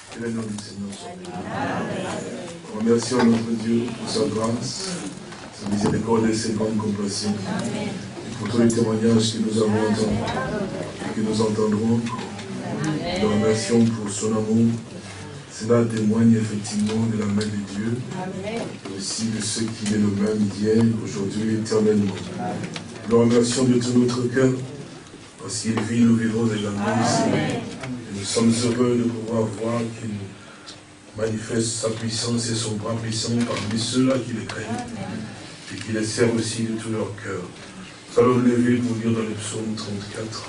Que le nom du Seigneur soit béni. Remercions notre Dieu pour sa grâce, sa miséricorde et ses grandes compassions. Et pour tous les témoignages que nous avons entendus et que nous entendrons encore. Nous le remercions pour son amour. Cela témoigne effectivement de la main de Dieu, et aussi de ce qui est le même hier, aujourd'hui, éternellement. Nous le remercions de tout notre cœur, parce qu'il vit, nous vivons également ici. Et nous sommes heureux de pouvoir voir qu'il manifeste sa puissance et son bras puissant parmi ceux-là qui le craignent, et qui les servent aussi de tout leur cœur. Nous allons nous lever pour lire dans le psaume 34.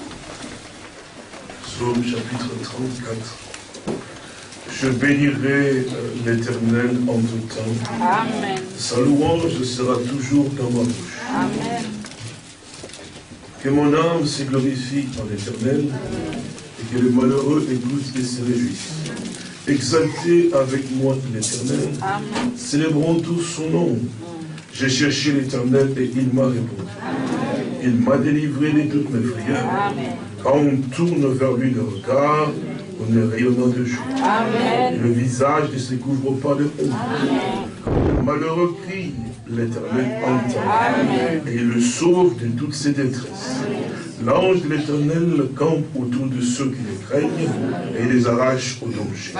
Psaume chapitre 34. Je bénirai l'Éternel en tout temps. Amen. Sa louange sera toujours dans ma bouche. Amen. Que mon âme se glorifie en l'Éternel et que les malheureux écoutent et se réjouissent. Exaltez avec moi l'Éternel. Célébrons tous son nom. J'ai cherché l'Éternel et il m'a répondu. Il m'a délivré de toutes mes frayeurs. Quand on tourne vers lui le regard, on est rayonnant de joie. Et le visage ne se couvre pas de honte. Quand le malheureux crie, l'Éternel entend. Et il le sauve de toutes ses détresses. L'ange de l'Éternel campe autour de ceux qui les craignent et les arrache au danger.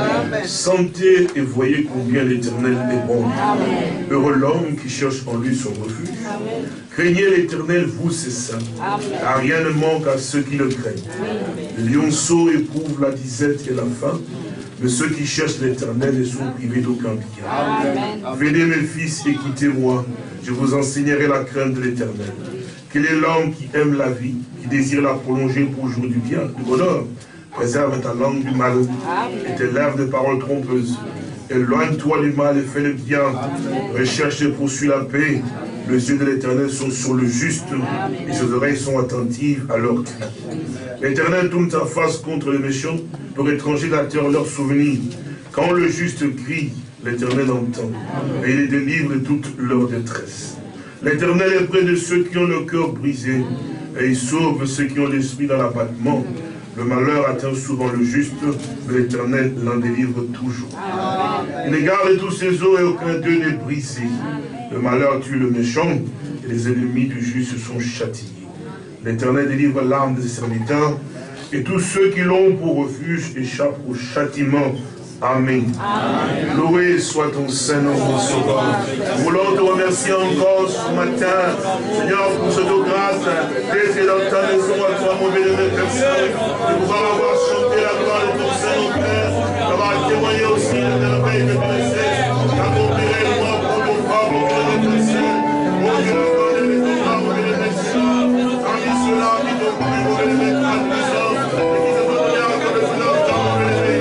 Sentez et voyez combien l'Éternel est bon. Heureux l'homme qui cherche en lui son refuge. Craignez l'Éternel, vous ses saints, car rien ne manque à ceux qui le craignent. Le lionceau éprouve la disette et la faim, mais ceux qui cherchent l'Éternel ne sont privés d'aucun bien. Venez mes fils, écoutez-moi, je vous enseignerai la crainte de l'Éternel. Quel est l'homme qui aime la vie, qui désire la prolonger pour jouir du bien, du bonheur? Préserve ta langue du mal et tes lèvres de paroles trompeuses. Éloigne-toi du mal et fais le bien. Recherche et poursuis la paix. Les yeux de l'Éternel sont sur le juste et ses oreilles sont attentives à leur cri. L'Éternel tourne sa face contre les méchants pour étranger la terre leurs souvenirs. Quand le juste crie, l'Éternel entend et il les délivre de toute leur détresse. L'Éternel est près de ceux qui ont le cœur brisé et il sauve ceux qui ont l'esprit dans l'abattement. Le malheur atteint souvent le juste, mais l'Éternel l'en délivre toujours. Il garde tous ses os et aucun d'eux n'est brisé. Le malheur tue le méchant et les ennemis du juste sont châtiés. L'Éternel délivre l'âme de ses serviteurs et tous ceux qui l'ont pour refuge échappent au châtiment. Amen. Loué soit ton Saint-Nom, mon Sauveur. Nous voulons te remercier encore ce matin, Seigneur, pour cette grâce d'être dans ta maison à toi, mon bénévole personne, de pouvoir avoir chanté la gloire de ton Saint Père, d'avoir témoigné aussi de la merveille de ton essai, d'accomplir-moi pour mon corps, mon bénévole personne, mon bénévole de ton corps, mon bénévole personne, parmi ceux-là qui t'ont pris, mon bénévole personne, et qui se donnent à de finances dans mon bénévole.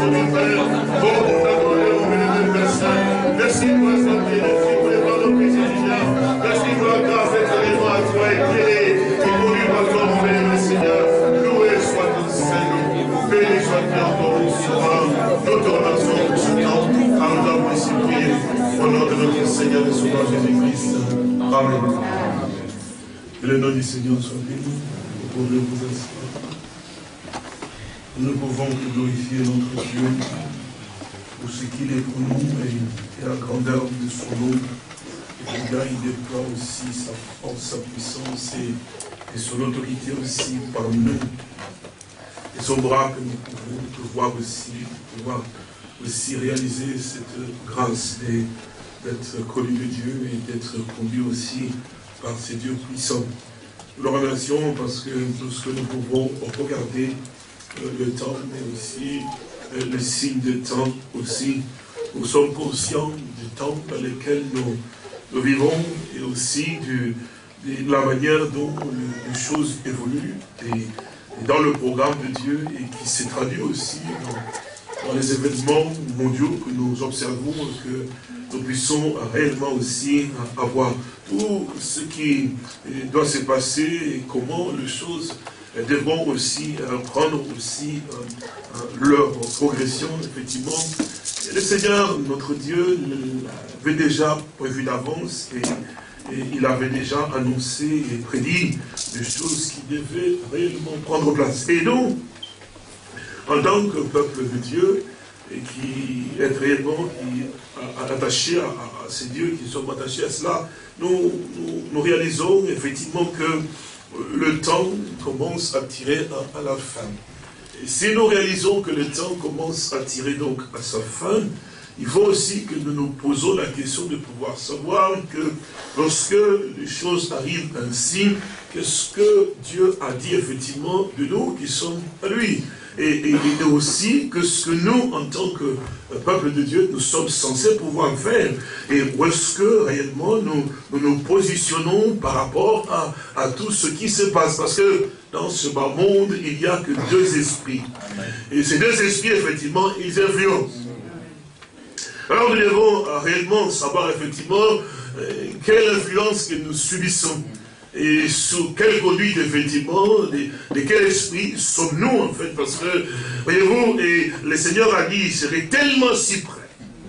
Merci pour la santé, merci pour les paroles de Jésus. Seigneur et Sauveur Jésus-Christ. Amen. Que le nom du Seigneur soit béni. Vous pouvez vous asseoir. Nous ne pouvons que glorifier notre Dieu pour ce qu'il est pour nous et la grandeur de son nom. Et là, il déploie aussi sa force, sa puissance et son autorité aussi parmi nous. Et son bras que nous pouvons pouvoir aussi réaliser cette grâce d'être connu de Dieu et d'être conduit aussi par ces dieux puissants. Nous le remercions parce que tout ce que nous pouvons regarder, le temps, mais aussi le signe de temps aussi. Nous sommes conscients du temps dans lequel nous vivons et aussi de la manière dont les choses évoluent et dans le programme de Dieu et qui s'est traduit aussi dans les événements mondiaux que nous observons, que nous puissions réellement aussi avoir tout ce qui doit se passer et comment les choses devront aussi prendre aussi leur progression, effectivement. Et le Seigneur, notre Dieu, l'avait déjà prévu d'avance et il avait déjà annoncé et prédit des choses qui devaient réellement prendre place. Et nous, en tant que peuple de Dieu, et qui est réellement attaché à ces dieux, qui sommes attachés à cela, nous réalisons effectivement que le temps commence à tirer à la fin. Et si nous réalisons que le temps commence à tirer donc à sa fin, il faut aussi que nous nous posons la question de pouvoir savoir que lorsque les choses arrivent ainsi, qu'est-ce que Dieu a dit effectivement de nous qui sommes à lui. Et aussi que ce que nous, en tant que peuple de Dieu, nous sommes censés pouvoir faire. Et où est-ce que réellement nous positionnons par rapport à tout ce qui se passe. Parce que dans ce bas monde, il n'y a que deux esprits. Et ces deux esprits, effectivement, ils influencent. Alors nous devons réellement savoir effectivement quelle influence que nous subissons. Et sous quelle conduite, effectivement, de quel esprit sommes-nous, en fait, parce que, voyez-vous, et le Seigneur a dit, il serait tellement si près.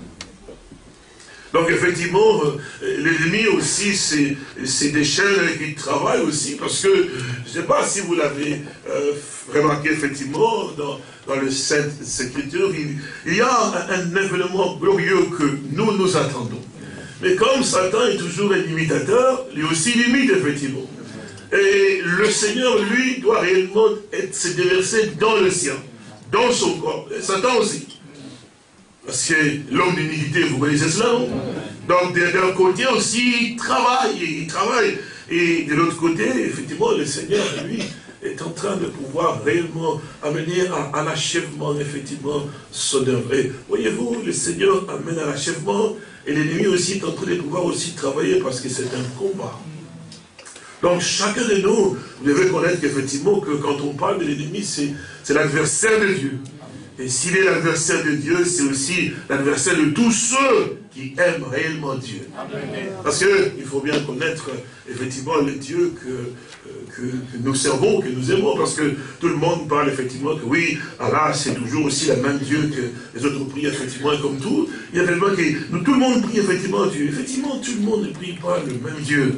Donc, effectivement, l'ennemi aussi, c'est des chaînes qui travaillent aussi, parce que, je ne sais pas si vous l'avez remarqué, effectivement, dans le Sainte Écriture, il y a un événement glorieux que nous attendons. Mais comme Satan est toujours un imitateur, lui aussi limite, effectivement. Et le Seigneur, lui, doit réellement se déverser dans le sien, dans son corps. Et Satan aussi. Parce que l'homme d'iniquité, vous connaissez cela, non? Donc, d'un côté aussi, il travaille. Et de l'autre côté, effectivement, le Seigneur, lui, est en train de pouvoir réellement amener à l'achèvement, effectivement, son œuvre. Et voyez-vous, le Seigneur amène à l'achèvement, et l'ennemi aussi est en train de pouvoir aussi travailler, parce que c'est un combat. Donc, chacun de nous, vous devez connaître qu'effectivement, que quand on parle de l'ennemi, c'est l'adversaire de Dieu. Et s'il est l'adversaire de Dieu, c'est aussi l'adversaire de tous ceux qui aiment réellement Dieu. Parce qu'il faut bien connaître, effectivement, le Dieu que nous servons, que nous aimons, parce que tout le monde parle effectivement que oui, Allah c'est toujours aussi le même Dieu que les autres prient effectivement comme tout. Il y a tellement que tout le monde prie effectivement Dieu. Effectivement, tout le monde ne prie pas le même Dieu.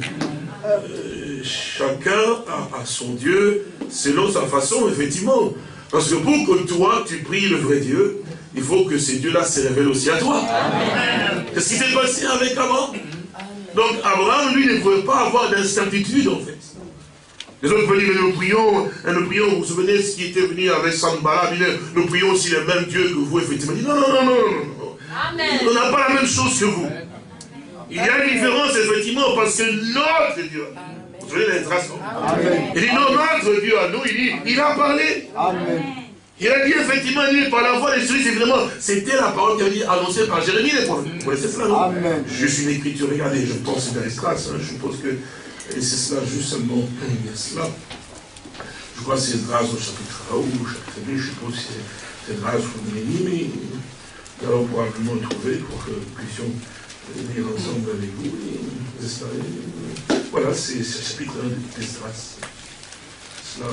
Chacun a son Dieu selon sa façon, effectivement. Parce que pour que toi, tu pries le vrai Dieu, il faut que ces dieux-là se révèlent aussi à toi. Qu'est-ce qui s'est passé avec Abraham? Donc Abraham, lui, ne pouvait pas avoir d'incertitude, en fait. Les autres peuvent dire, mais nous prions, vous vous souvenez ce qui était venu avec Sanballat, nous prions aussi le même Dieu que vous, effectivement. Il dit, non. Amen. On n'a pas la même chose que vous. Il y a une différence, effectivement, parce que notre Dieu, vous souvenez les traces, il dit, non, notre Dieu à nous, il a parlé. Amen. Il a dit, effectivement, par la voix des esprits, évidemment, c'était la parole qui a été annoncée par Jérémie, les prophètes. Vous connaissez cela, non? Amen. Juste une écriture, regardez, je pense dans les traces, je suppose que c'est cela, juste seulement, il y a cela. Je crois que c'est Esdras au chapitre 1 ou au chapitre 2, je suppose que c'est Esdras ou Néhémie, mais nous allons probablement le trouver pour que nous puissions lire ensemble avec vous. Voilà, c'est le chapitre 1 d'Esdras. Cela,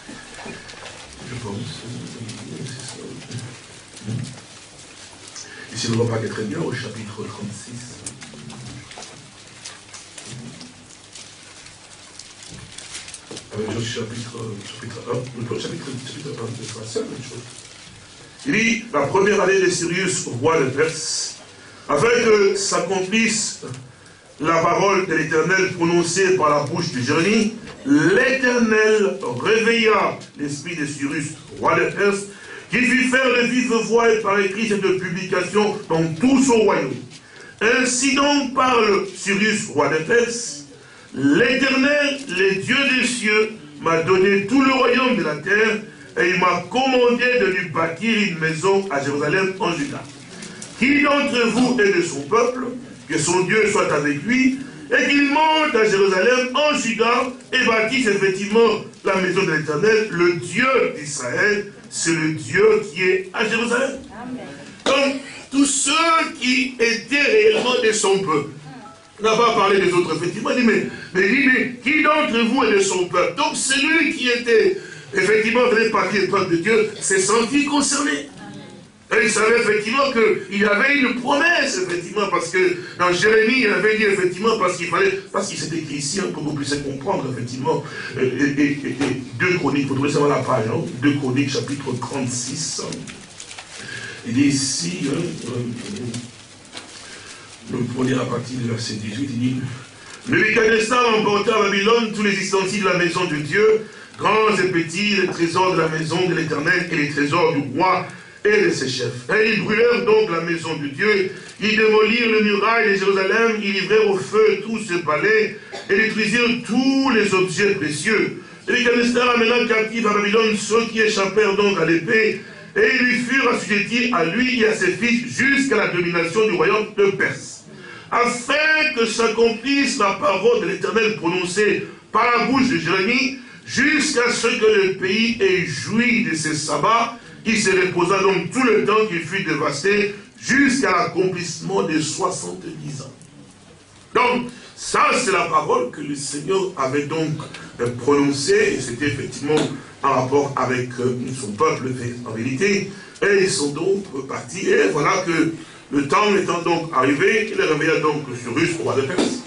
je pense. si nous remarquez très bien, au chapitre 36. Chapitre 1, chapitre 1, c'est la même chose. Il dit, la première année de Cyrus, roi de Perse, afin que s'accomplisse la parole de l'Éternel prononcée par la bouche de Jérémie, l'Éternel réveilla l'esprit de Cyrus, roi de Perse, qui fit faire de vive voix et par écrit cette publication dans tout son royaume. Ainsi donc parle Cyrus, roi de Perse, l'Éternel, le Dieu des cieux, m'a donné tout le royaume de la terre, et il m'a commandé de lui bâtir une maison à Jérusalem en Juda. Qui d'entre vous est de son peuple, que son Dieu soit avec lui, et qu'il monte à Jérusalem en Juda, et bâtisse effectivement la maison de l'Éternel, le Dieu d'Israël, c'est le Dieu qui est à Jérusalem. Amen. Donc, tous ceux qui étaient réellement de son peuple, on n'a pas parlé des autres, effectivement, il dit, mais qui d'entre vous est de son peuple? Donc, celui qui était, effectivement, faisait partie du peuple de Dieu, s'est senti concerné. Et il savait effectivement qu'il y avait une promesse, effectivement, parce que dans Jérémie, il avait dit, effectivement, parce qu'il s'est écrit ici, pour que vous puissiez comprendre, effectivement, et 2 Chroniques, il faut trouver ça dans la page, 2 Chroniques, chapitre 36. Il dit ici, nous prenons à partir du verset 18, il dit, Nebuchadnezzar emporta à Babylone tous les ustensiles de la maison de Dieu, grands et petits, les trésors de la maison de l'Éternel et les trésors du roi et de ses chefs. Et ils brûlèrent donc la maison de Dieu, ils démolirent les murailles de Jérusalem, ils livrèrent au feu tout ce palais, et détruisirent tous les objets précieux. Nebuchadnezzar amena captifs à Babylone ceux qui échappèrent donc à l'épée, et ils lui furent assujettis à lui et à ses fils jusqu'à la domination du royaume de Perse. Afin que s'accomplisse la parole de l'Éternel prononcée par la bouche de Jérémie, jusqu'à ce que le pays ait joui de ses sabbats, il se reposa donc tout le temps qu'il fut dévasté, jusqu'à l'accomplissement des 70 ans. Donc, ça c'est la parole que le Seigneur avait donc prononcée, et c'était effectivement en rapport avec son peuple en vérité, et ils sont donc partis, et voilà que le temps étant donc arrivé, il réveilla donc Cyrus, roi de Perse,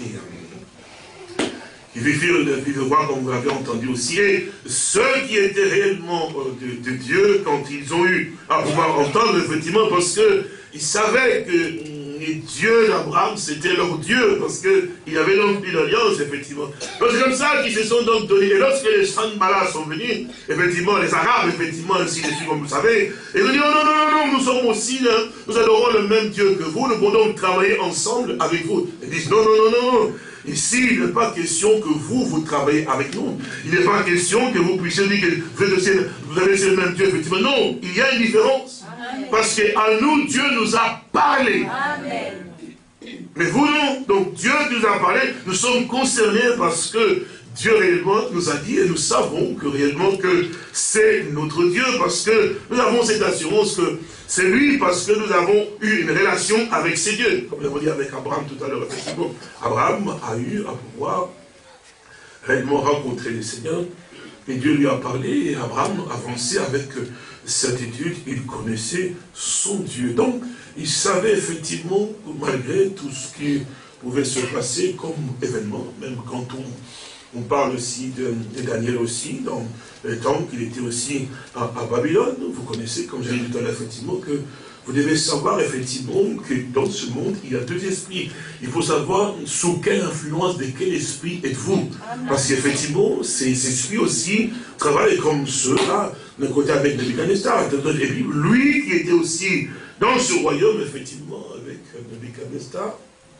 qui fit voir, comme vous l'avez entendu aussi, et ceux qui étaient réellement de Dieu, quand ils ont eu à pouvoir entendre, effectivement, parce qu'ils savaient que Dieu d'Abraham, c'était leur Dieu, parce qu'il y avait donc une alliance, effectivement. Donc c'est comme ça qu'ils se sont donc donnés. Et lorsque les Sanballat sont venus, effectivement, les Arabes, effectivement, ainsi de suite, comme vous le savez, ils ont dit, non, nous sommes aussi, nous adorons le même Dieu que vous, nous pouvons donc travailler ensemble avec vous. Ils disent, non. Ici, il n'est pas question que vous travaillez avec nous. Il n'est pas question que vous puissiez dire que vous avez le même Dieu, effectivement. Non, il y a une différence. Amen. Parce qu'à nous, Dieu nous a parlé. Amen. Mais vous, non. Donc, Dieu nous a parlé. Nous sommes concernés parce que Dieu réellement nous a dit, et nous savons que réellement que c'est notre Dieu, parce que nous avons cette assurance que c'est lui, parce que nous avons eu une relation avec ces dieux. Comme nous l'avons dit avec Abraham tout à l'heure, effectivement. Abraham a eu à pouvoir réellement rencontrer le Seigneur, et Dieu lui a parlé, et Abraham avançait avec certitude, il connaissait son Dieu. Donc, il savait effectivement, malgré tout ce qui pouvait se passer comme événement, même quand on parle aussi de Daniel aussi, dans le temps qu'il était aussi à Babylone. Vous connaissez, comme j'ai dit tout à l'heure, effectivement, que vous devez savoir, effectivement, que dans ce monde, il y a 2 esprits. Il faut savoir sous quelle influence de quel esprit êtes-vous. Parce qu'effectivement, ces esprits aussi travaillent comme ceux-là, d'un côté avec Nebuchadnezzar, et puis lui qui était aussi dans ce royaume, effectivement, avec Nebuchadnezzar,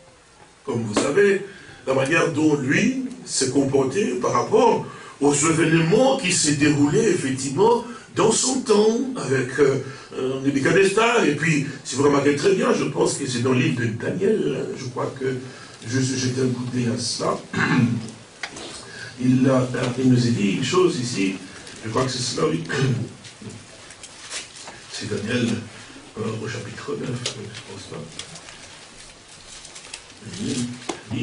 comme vous savez, la manière dont lui s'est comporté par rapport aux événements qui s'est déroulés effectivement dans son temps avec Nebuchadnezzar. Et puis, si vous remarquez très bien, je pense que c'est dans le livre de Daniel, je crois que je jetais un coup d'œil à cela. Il nous a dit une chose ici, je crois que c'est cela, oui. C'est Daniel au chapitre 9, je pense là. Oui.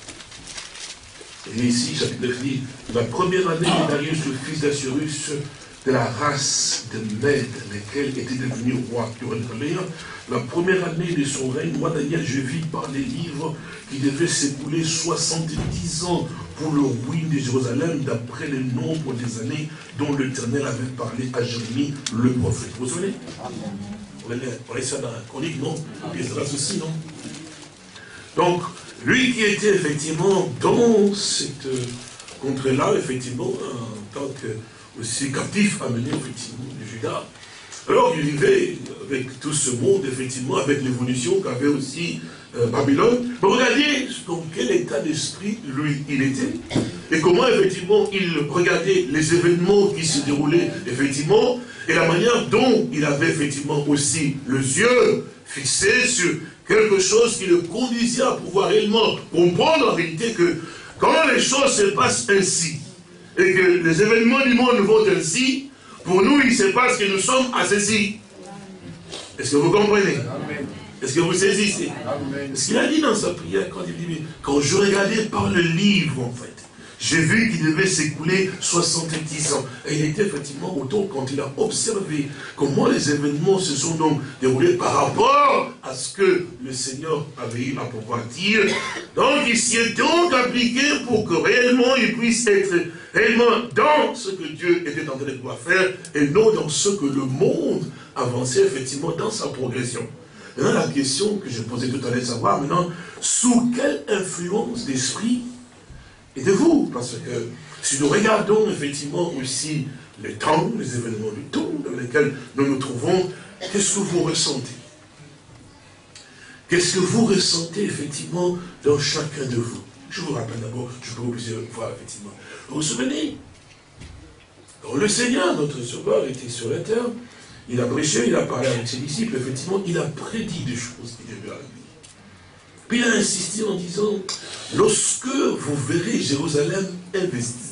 Et ici, chapitre 9 dit, la première année de Darius, le fils d'Assyrus, de la race de Mède, lesquels étaient devenus rois. La première année de son règne, moi Daniel, je vis par les livres qui devaient s'écouler 70 ans pour le ruine de Jérusalem, d'après le nombre des années dont l'Éternel avait parlé à Jérémie, le prophète. Vous vous souvenez? On est ça dans la chronique, non? Et ça aussi, non? Donc, lui qui était effectivement dans cette contrée-là, effectivement, en tant que aussi captif amené, effectivement, de Juda. Alors, il vivait avec tout ce monde, effectivement, avec l'évolution qu'avait aussi Babylone. Mais regardez dans quel état d'esprit, lui, il était. Et comment, effectivement, il regardait les événements qui se déroulaient, effectivement, et la manière dont il avait, effectivement, aussi les yeux fixés sur quelque chose qui le conduisait à pouvoir réellement comprendre en réalité que quand les choses se passent ainsi, et que les événements du monde vont ainsi, pour nous, il se passe que nous sommes à ceci. Est-ce que vous comprenez? Est-ce que vous saisissez? Ce qu'il a dit dans sa prière, quand il dit, quand je regardais par le livre, en fait, j'ai vu qu'il devait s'écouler 70 ans. Et il était effectivement autant quand il a observé comment les événements se sont donc déroulés par rapport à ce que le Seigneur avait eu à pouvoir dire. Donc il s'y est donc appliqué pour que réellement il puisse être réellement dans ce que Dieu était en train de pouvoir faire et non dans ce que le monde avançait effectivement dans sa progression. Maintenant la question que je posais tout à l'heure, savoir maintenant, sous quelle influence d'esprit êtes-vous? Parce que si nous regardons effectivement aussi les temps, les événements du temps dans lesquels nous nous trouvons, qu'est-ce que vous ressentez? Qu'est-ce que vous ressentez effectivement dans chacun de vous? Je vous rappelle d'abord, je peux vous plusieurs fois effectivement. Vous vous souvenez? Quand le Seigneur, notre Sauveur, était sur la terre, il a prêché, il a parlé avec ses disciples, effectivement, il a prédit des choses qui devaient arriver. Puis il a insisté en disant, lorsque vous verrez Jérusalem investie,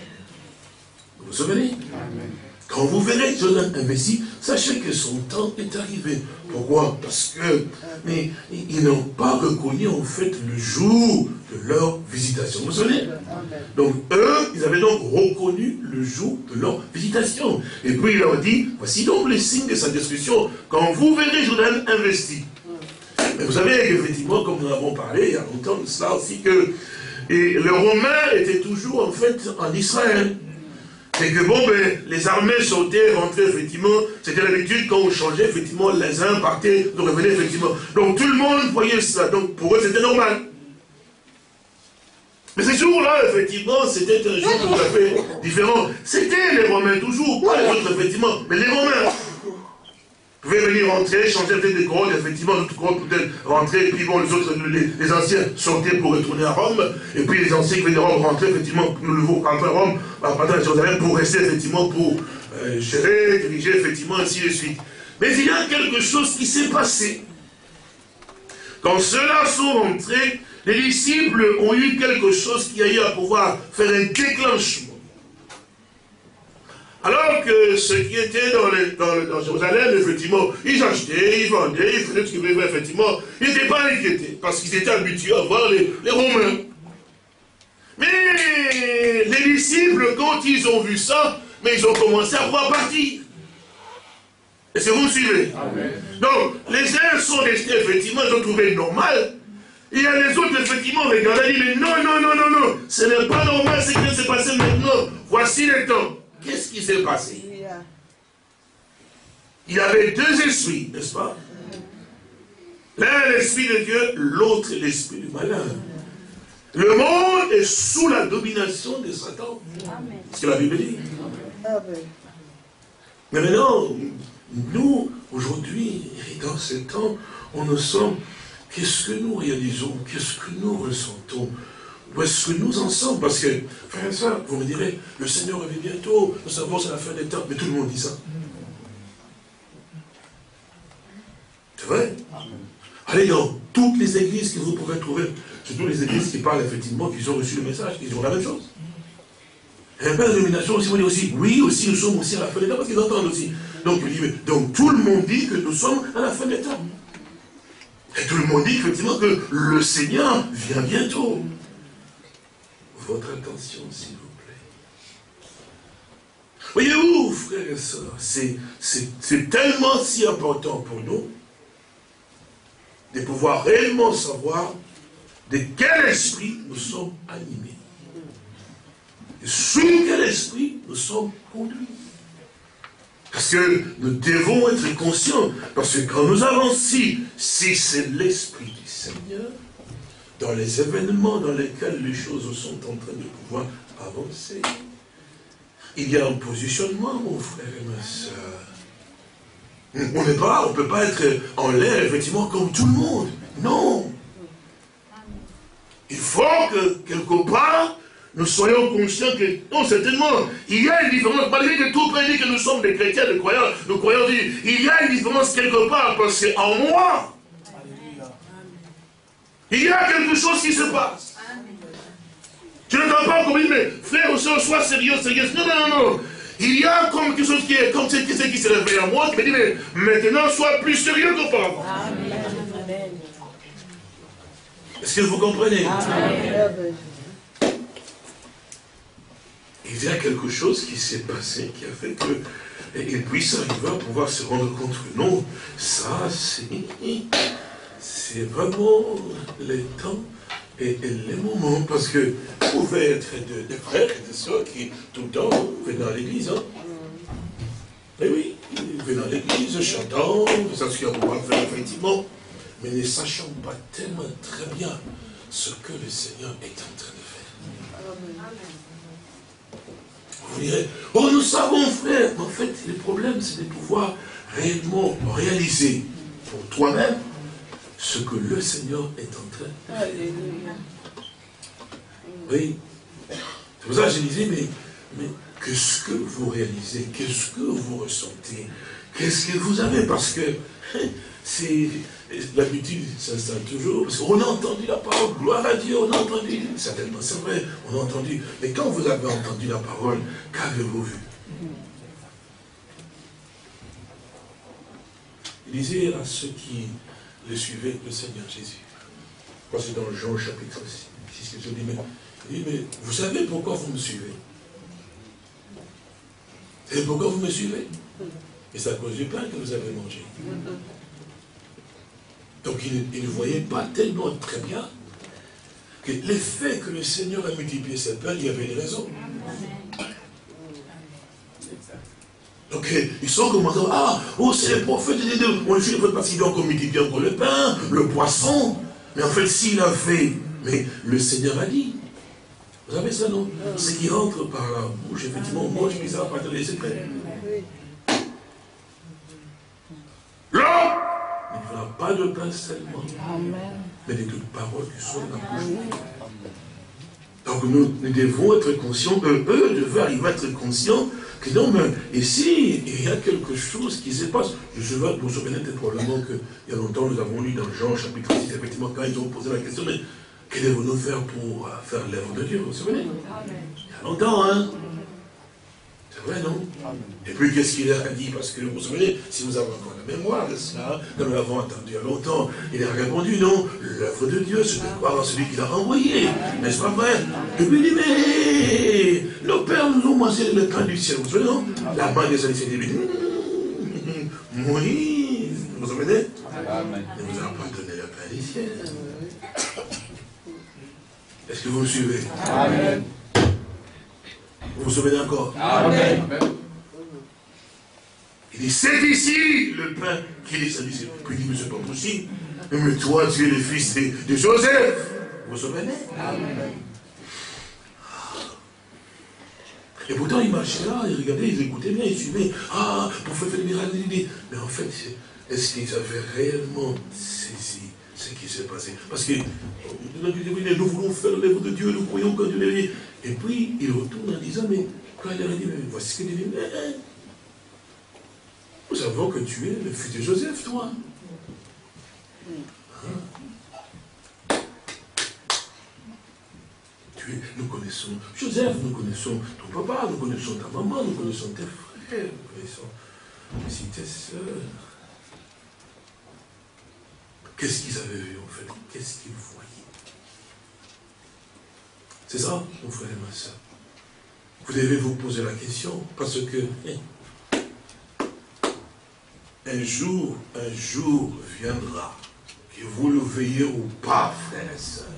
vous vous souvenez? Quand vous verrez Jérusalem investie, sachez que son temps est arrivé. Pourquoi? Parce que mais ils n'ont pas reconnu en fait le jour de leur visitation. Vous vous souvenez? Donc eux, ils avaient donc reconnu le jour de leur visitation. Et puis il leur dit, voici donc les signes de sa destruction. Quand vous verrez Jérusalem investie. Mais vous savez qu'effectivement, comme nous avons parlé il y a longtemps de cela aussi, que les Romains étaient toujours en fait en Israël. C'est que bon, ben, les armées sautaient, rentraient effectivement, c'était l'habitude quand on changeait, effectivement, les uns partaient, nous revenaient effectivement. Donc tout le monde voyait ça, donc pour eux c'était normal. Mais ce jour-là, effectivement, c'était un jour tout à fait différent. C'était les Romains toujours, pas les autres effectivement, mais les Romains. Vous pouvez venir rentrer, changer peut-être des couronnes, effectivement, d'autres couronnes peut-être rentrer, et puis bon, les autres, les anciens sortaient pour retourner à Rome, et puis les anciens qui venaient de Rome rentraient, effectivement, le nouveau rentrer à Rome, pendant la Jérusalem, pour rester, effectivement, pour gérer, diriger, effectivement, ainsi de suite. Mais il y a quelque chose qui s'est passé. Quand ceux-là sont rentrés, les disciples ont eu quelque chose qui a eu à pouvoir faire un déclenchement. Alors que ceux qui étaient dans Jérusalem, effectivement, ils achetaient, ils vendaient, ils faisaient ce qu'ils voulaient, effectivement, ils n'étaient pas inquiétés, parce qu'ils étaient habitués à voir les Romains. Mais les disciples, quand ils ont vu ça, mais ils ont commencé à pouvoir partir. Est-ce que vous me suivez? Amen. Donc, les uns sont restés, effectivement, ils ont trouvé normal. Il y a les autres, effectivement, regardaient, ils disent, mais non, non, non, non, non, ce n'est pas normal ce qui s'est passé maintenant. Voici le temps. Qu'est-ce qui s'est passé? Il y avait deux esprits, n'est-ce pas? L'un l'esprit de Dieu, l'autre l'esprit du malin. Le monde est sous la domination de Satan. C'est ce que la Bible dit. Mais maintenant, nous, aujourd'hui, et dans ce temps, on nous sommes, qu'est-ce que nous réalisons? Qu'est-ce que nous ressentons? Où est-ce que nous en sommes? Parce que, frère et soeur, vous me direz, le Seigneur revient bientôt, nous savons c'est la fin des temps, mais tout le monde dit ça. C'est vrai? Allez dans toutes les églises que vous pourrez trouver, surtout les églises qui parlent effectivement, qui ont reçu le message, qui ont la même chose. Et un peu de domination aussi, on dit aussi, oui, aussi, nous sommes aussi à la fin des temps, parce qu'ils entendent aussi. Donc, tout le monde dit que nous sommes à la fin des temps. Et tout le monde dit effectivement que le Seigneur vient bientôt. Votre attention, s'il vous plaît. Voyez-vous, frères et sœurs, c'est tellement si important pour nous de pouvoir réellement savoir de quel esprit nous sommes animés. Et sous quel esprit nous sommes conduits. Parce que nous devons être conscients, parce que quand nous avons si c'est l'esprit du Seigneur, dans les événements dans lesquels les choses sont en train de pouvoir avancer, il y a un positionnement, mon frère et ma soeur. On ne peut pas être en l'air, effectivement, comme tout le monde. Non. Il faut que, quelque part, nous soyons conscients que, non, certainement, il y a une différence, malgré que tout prédit que nous sommes des chrétiens, des croyants, nous croyons dire, il y a une différence quelque part, parce qu'en moi, il y a quelque chose qui se passe. Je ne dois pas comme dire, mais frère ou soeur, sois sérieux, sérieux. Non, non, non, non. Il y a comme quelque chose qui est, comme ce qui se réveille en moi, qui me dit, mais maintenant, sois plus sérieux qu'auparavant. Est-ce que vous comprenez? Amen. Il y a quelque chose qui s'est passé, qui a fait que, et puis ça, il va pouvoir se rendre compte que non, ça, c'est vraiment les temps et les moments, parce que vous pouvez être des frères et des soeurs qui, tout le temps, viennent dans l'église, hein. Et oui, ils viennent dans l'église, chantant, ça ce qu'on va faire effectivement, mais ne sachant pas tellement très bien ce que le Seigneur est en train de faire. Amen. Vous direz, oh nous savons frère, mais en fait le problème c'est de pouvoir réellement réaliser pour toi-même ce que le Seigneur est en train de faire. Alléluia. Oui, c'est pour ça que je disais, mais qu'est-ce que vous réalisez, qu'est-ce que vous ressentez, qu'est-ce que vous avez, parce que c'est l'habitude s'installe toujours, parce qu'on a entendu la parole, gloire à Dieu, on a entendu, certainement c'est vrai, on a entendu, mais quand vous avez entendu la parole, qu'avez-vous vu? Il disait à ceux qui le suivaient, le Seigneur Jésus, je crois que c'est dans Jean chapitre 6, que je dis, mais vous savez pourquoi vous me suivez? Et pourquoi vous me suivez? Et c'est à cause du pain que vous avez mangé. Donc il ne voyait pas tellement très bien que l'effet que le Seigneur a multiplié ce pain, il y avait une raison. Donc ils sont comme c'est les prophètes de Dieu. On le fait parce qu'ils ont encore multiplié encore le pain, le poisson. Mais en fait, s'il a fait, mais le Seigneur a dit. Vous savez ça, non? Ce qui rentre par la bouche, effectivement, mange, puis ça va partir les secrets. L'homme ne fera pas de pain seulement, mais de toutes paroles qui sont dans la bouche. Donc nous devons être conscients, eux devaient arriver à être conscients que non, mais ici, il y a quelque chose qui se passe. Vous vous souvenez probablement qu'il y a longtemps, nous avons lu dans Jean chapitre 6, effectivement, quand ils ont posé la question, mais que devons-nous faire pour faire l'œuvre de Dieu? Vous vous souvenez? Il y a longtemps, hein? C'est vrai, non? Et puis, qu'est-ce qu'il a dit? Parce que, vous vous souvenez, si vous avez encore la mémoire de cela, comme nous l'avons entendu il y a longtemps, il a répondu, non, l'œuvre de Dieu, c'est de croire en celui qui l'a envoyé. N'est-ce pas vrai? Et puis, il dit, mais nos pères nous ont mangé le pain du ciel. Vous vous souvenez, non? La main des Égyptiens dit, Moïse, vous vous souvenez? Il ne nous a pas donné le pain du ciel. Est-ce que vous me suivez? Amen. Vous vous souvenez encore? Amen. Il dit, c'est ici le pain qui est descendu. Puis il dit, mais c'est pas possible. Mais toi, tu es le fils de Joseph. Vous vous souvenez? Amen. Et pourtant, il marchait là, il regardait, il écoutait bien, il suivait. Pour faire le miracle, il dit. Mais en fait, est-ce qu'ils avaient réellement saisi ce qui s'est passé? Parce que nous voulons faire l'œuvre de Dieu, nous croyons que Dieu est. Et puis, il retourne en disant, mais quand il a dit, mais voici ce qu'il dit, nous savons que tu es le fils de Joseph, toi. Nous connaissons Joseph, nous connaissons ton papa, nous connaissons ta maman, nous connaissons tes frères, nous connaissons aussi tes soeurs. Qu'est-ce qu'ils avaient vu en fait? Qu'est-ce qu'ils voyaient? C'est ça, mon frère et ma soeur. vous devez vous poser la question, parce que un jour viendra, que vous le veillez ou pas, frères et sœurs.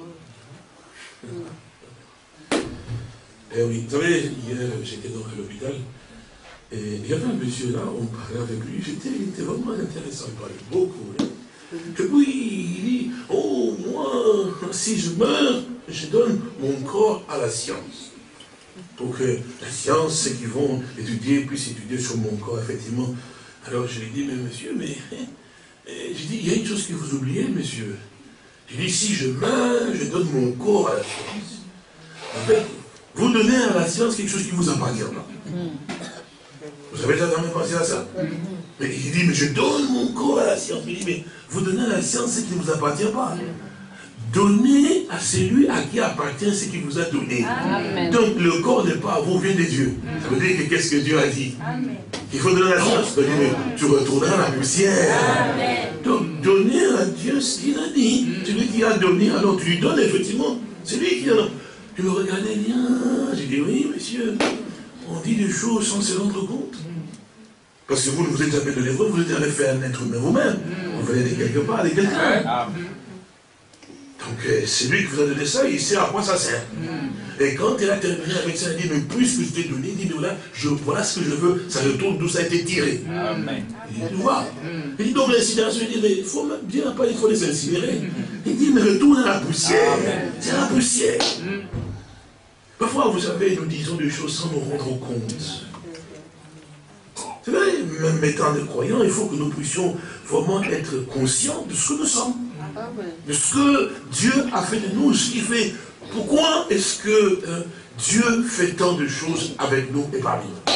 Et oui, vous savez, hier, j'étais donc à l'hôpital, et il y avait un monsieur là, on parlait avec lui, il était vraiment intéressant, il parlait beaucoup. Hein. Et puis, il dit, oh, moi, si je meurs, je donne mon corps à la science. Pour que la science, ceux qui vont étudier, puissent étudier sur mon corps, effectivement. Alors, je lui ai dit, mais monsieur, j'ai dit, il y a une chose que vous oubliez, monsieur. J'ai dit, si je meurs, je donne mon corps à la science. En fait, vous donnez à la science quelque chose qui vous appartient pas. Vous avez déjà jamais pensé à ça? Mais il dit, mais je donne mon corps à la science. Il dit, mais vous donnez à la science ce qui ne vous appartient pas. Donnez à celui à qui appartient ce qu'il vous a donné. Amen. Donc le corps n'est pas à vous, vient des dieux. Ça veut dire que qu'est-ce que Dieu a dit? Amen. Il faut donner à la science. Tu retourneras à la poussière. Amen. Donc donnez à Dieu ce qu'il a dit. Celui qui a donné, alors tu lui donnes effectivement. C'est lui qui a donné. Je me regardais bien. J'ai dit, oui, monsieur, on dit des choses sans se rendre compte. Parce que vous ne vous êtes jamais donné, vous êtes jamais fait un être humain vous-même. Vous venez de quelque part, de quelqu'un. Donc c'est lui qui vous a donné ça, il sait à quoi ça sert. Et quand il a terminé avec ça, il dit, mais puisque je t'ai donné, il dit, voilà ce que je veux, ça retourne d'où ça a été tiré. Amen. Il dit, tu vois. Il dit, donc l'incinération, il dit, mais Dieu n'a pas dit qu'il faut les incinérer. Il dit, mais retourne à la poussière. C'est la poussière. Parfois, vous savez, nous disons des choses sans nous rendre compte. C'est vrai, même étant des croyants, il faut que nous puissions vraiment être conscients de ce que nous sommes. De ce que Dieu a fait de nous, ce qu'il fait. Pourquoi est-ce que Dieu fait tant de choses avec nous et parmi nous?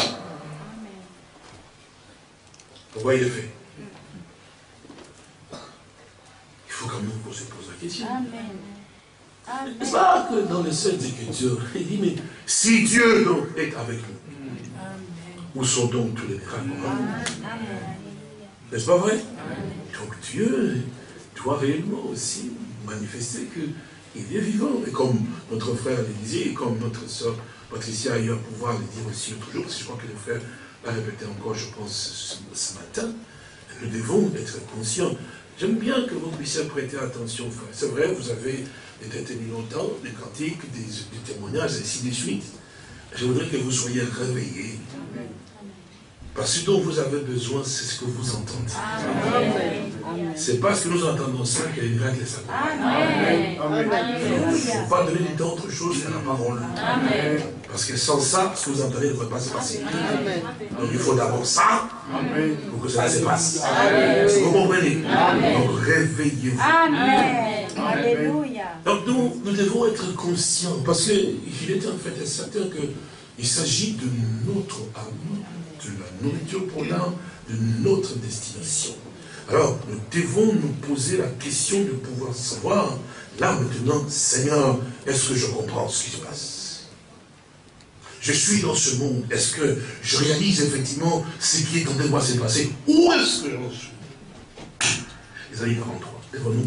Pourquoi il le fait? Il faut quand même qu'on se pose la question. N'est-ce pas que dans les Saintes Écritures, il dit, mais si Dieu donc est avec nous, où sont donc tous les miracles? N'est-ce pas vrai? Donc Dieu doit réellement aussi manifester qu'il est vivant. Et comme notre frère le disait, et comme notre soeur Patricia a eu à pouvoir le dire aussi l'autre jour, parce que je crois que le frère l'a répété encore, je pense, ce matin, nous devons être conscients. J'aime bien que vous puissiez prêter attention, frère. C'est vrai, vous avez été tenu longtemps, des cantiques, des témoignages, et ainsi de suite. Je voudrais que vous soyez réveillés. Parce que ce dont vous avez besoin, c'est ce que vous entendez. C'est parce que nous entendons ça que les miracles s'accompagnent. Il ne faut pas donner du temps autre chose qu'à la parole. Amen. Parce que sans ça, ce que vous entendez ne peut pas se passer. Amen. Donc il faut d'abord ça pour que cela se passe. Est-ce que vous comprenez? Donc réveillez-vous. Amen. Alléluia. Donc nous devons être conscients, parce qu'il est en fait certain qu'il s'agit de notre âme, de la nourriture pour l'âme, de notre destination. Alors, nous devons nous poser la question de pouvoir savoir, là maintenant, Seigneur, est-ce que je comprends ce qui se passe? Je suis dans ce monde, est-ce que je réalise effectivement ce qui est en train de se passer? Où est-ce que j'en suis? Isaïe 43, devant-nous.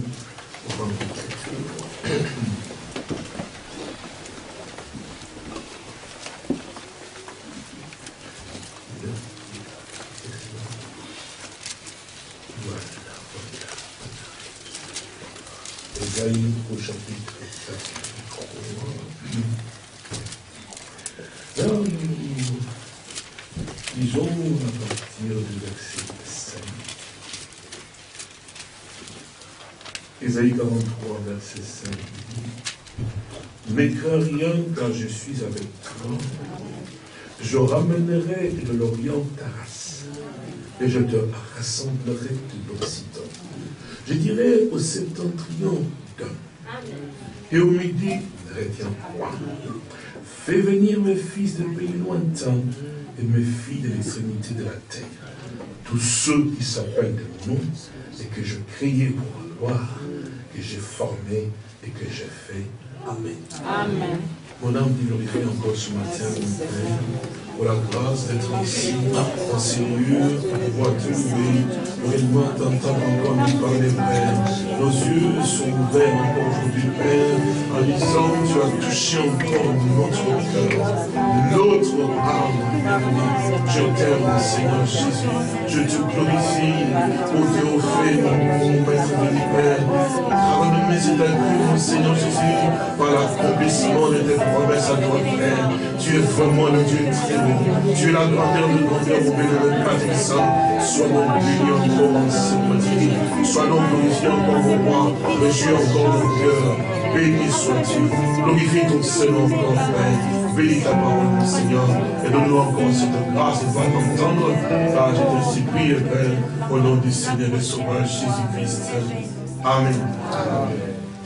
Isaïe au chapitre 4. Là, lisons à partir du verset 5. Isaïe 43, verset 5. Ne crains rien, car je suis avec toi. Je ramènerai de l'Orient ta race, et je te rassemblerai de l'Occident. Je dirai au septentrion, et au midi, retiens-toi. Fais venir mes fils de pays lointains et mes filles de l'extrémité de la terre. Tous ceux qui s'appellent de nom et que je créais pour la gloire, que j'ai formé et que j'ai fait. Amen. Amen. Mon âme dit glorifie encore ce matin, mon Père, pour la grâce d'être ici, dans ces lieux, pour pouvoir te louer, pour réellement t'entendre encore nous parler, Père. nos yeux sont ouverts encore aujourd'hui, Père, en disant, tu as touché encore notre cœur, notre âme, bien-aimé. Je t'aime, Seigneur Jésus. Je te glorifie pour te offrir, mon Maître béni, Père. Pardonne-moi cet incroyable, Seigneur Jésus, par l'accomplissement de tes promesses à toi, Père. Tu es vraiment le Dieu très haut. Tu es la grandeur de grandeur, mon bénévole Père Saint. Sois donc béni encore en ce matin. Sois donc glorifié encore mon roi. Réjouis encore mon cœur. Béni sois-tu. Glorifie ton Seigneur encore, Père. Bénis ta parole, Seigneur. Et donne-nous encore cette grâce de pouvoir t'entendre. Car je te supplie, Père, au nom du Seigneur et Sauveur Jésus-Christ. Amen. Amen.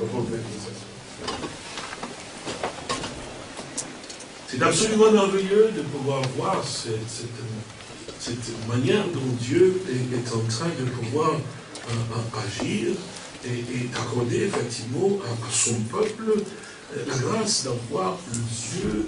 C'est absolument merveilleux de pouvoir voir cette manière dont Dieu est en train de pouvoir agir et accorder effectivement à son peuple la grâce d'avoir les yeux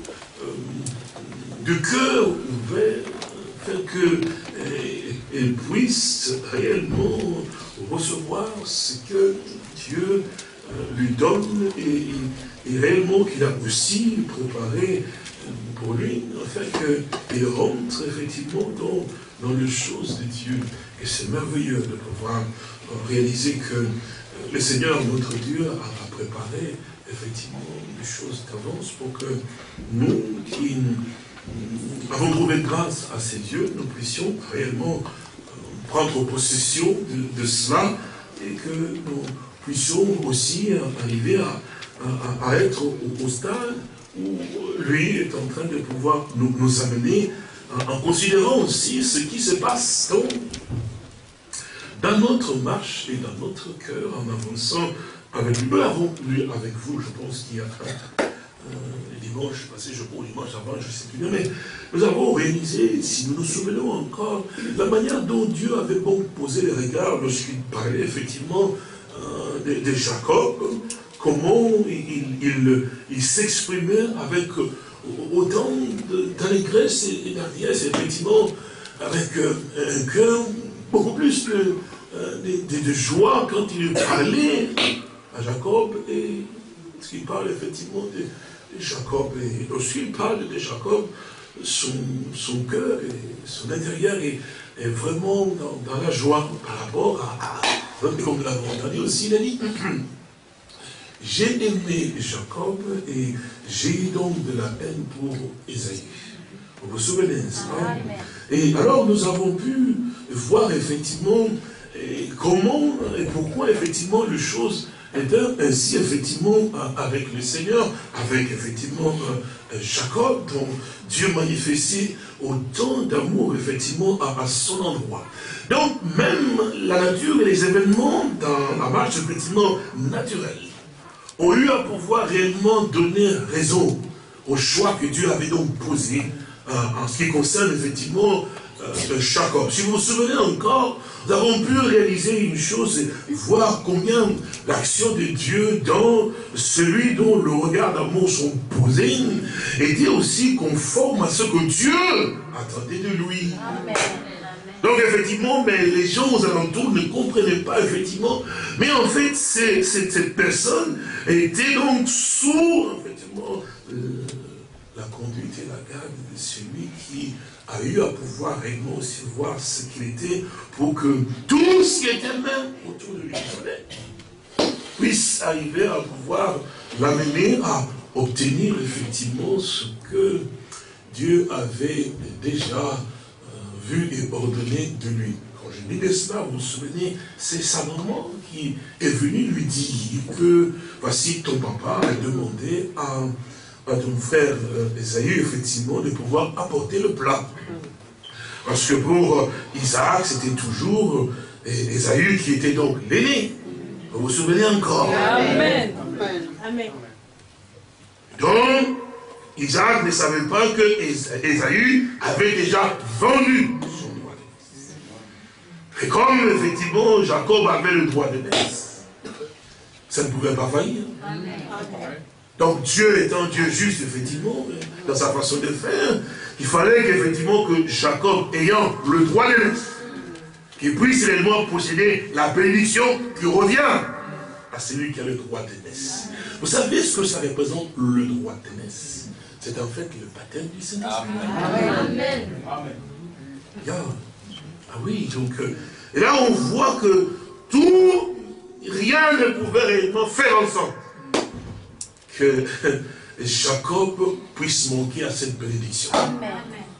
de cœur ouvert, afin qu'elle puisse réellement recevoir ce que Dieu lui donne et réellement qu'il a aussi préparé pour lui, afin qu'il rentre effectivement dans les choses de Dieu. Et c'est merveilleux de pouvoir réaliser que le Seigneur, notre Dieu, a préparé effectivement les choses d'avance pour que nous, qui avons trouvé grâce à ces dieux, nous puissions réellement prendre possession de cela et que nous puissions aussi arriver à être au stade où lui est en train de pouvoir nous amener en considérant aussi ce qui se passe dans notre marche et dans notre cœur en avançant avec lui. Nous l'avons lu avec vous, je pense qu'il y a le dimanche passé, dimanche avant, je ne sais plus, mais nous avons réalisé, si nous nous souvenons encore, la manière dont Dieu avait bon posé les regards lorsqu'il parlait effectivement de Jacob, comment il s'exprimait avec autant d'allégresse et d'hardiesse, effectivement, avec un cœur beaucoup plus de joie quand il parlait à Jacob, et qu'il parle effectivement de Jacob. Et lorsqu'il parle de Jacob, son cœur et son intérieur est vraiment dans la joie par rapport à comme nous l'avons entendu aussi, il a dit j'ai aimé Jacob et j'ai eu donc de la peine pour Ésaü. Vous vous souvenez, n'est-ce pas? Et alors nous avons pu voir effectivement comment et pourquoi effectivement les choses étaient ainsi effectivement avec le Seigneur, avec effectivement Jacob, dont Dieu manifestait autant d'amour effectivement à son endroit. Donc même la nature et les événements dans la marche effectivement naturelle ont eu à pouvoir réellement donner raison au choix que Dieu avait donc posé en ce qui concerne effectivement Jacob. Si vous vous souvenez encore, nous avons pu réaliser une chose, voir combien l'action de Dieu dans celui dont le regard d'amour sont posés était aussi conforme à ce que Dieu attendait de lui. Amen. Donc effectivement, mais les gens aux alentours ne comprenaient pas effectivement, mais en fait cette personne était donc sous effectivement la conduite et la garde de celui qui a eu à pouvoir réellement aussi voir ce qu'il était pour que tout ce qui était même autour de lui puisse arriver à pouvoir l'amener à obtenir effectivement ce que Dieu avait déjà vu et ordonné de lui. Quand je dis de cela, vous vous souvenez, c'est sa maman qui est venue lui dire que voici ton papa a demandé à ton frère Ésaü, effectivement, de pouvoir apporter le plat. Parce que pour Isaac, c'était toujours Ésaü qui était donc l'aîné. Vous vous souvenez encore? Amen. Amen. Donc, Isaac ne savait pas que Ésaü avait déjà vendu son droit de naissance. Et comme, effectivement, Jacob avait le droit de naissance, ça ne pouvait pas faillir. Amen. Donc Dieu étant Dieu juste, effectivement, dans sa façon de faire, il fallait qu'effectivement que Jacob, ayant le droit de naissance, qu'il puisse réellement posséder la bénédiction qui revient à celui qui a le droit d'aînesse. Vous savez ce que ça représente, le droit d'aînesse? C'est en fait le baptême du Saint-Esprit. Amen. Amen. Ah oui, donc, et là on voit que tout, rien ne pouvait réellement faire en sorte que Jacob puisse manquer à cette bénédiction. Amen.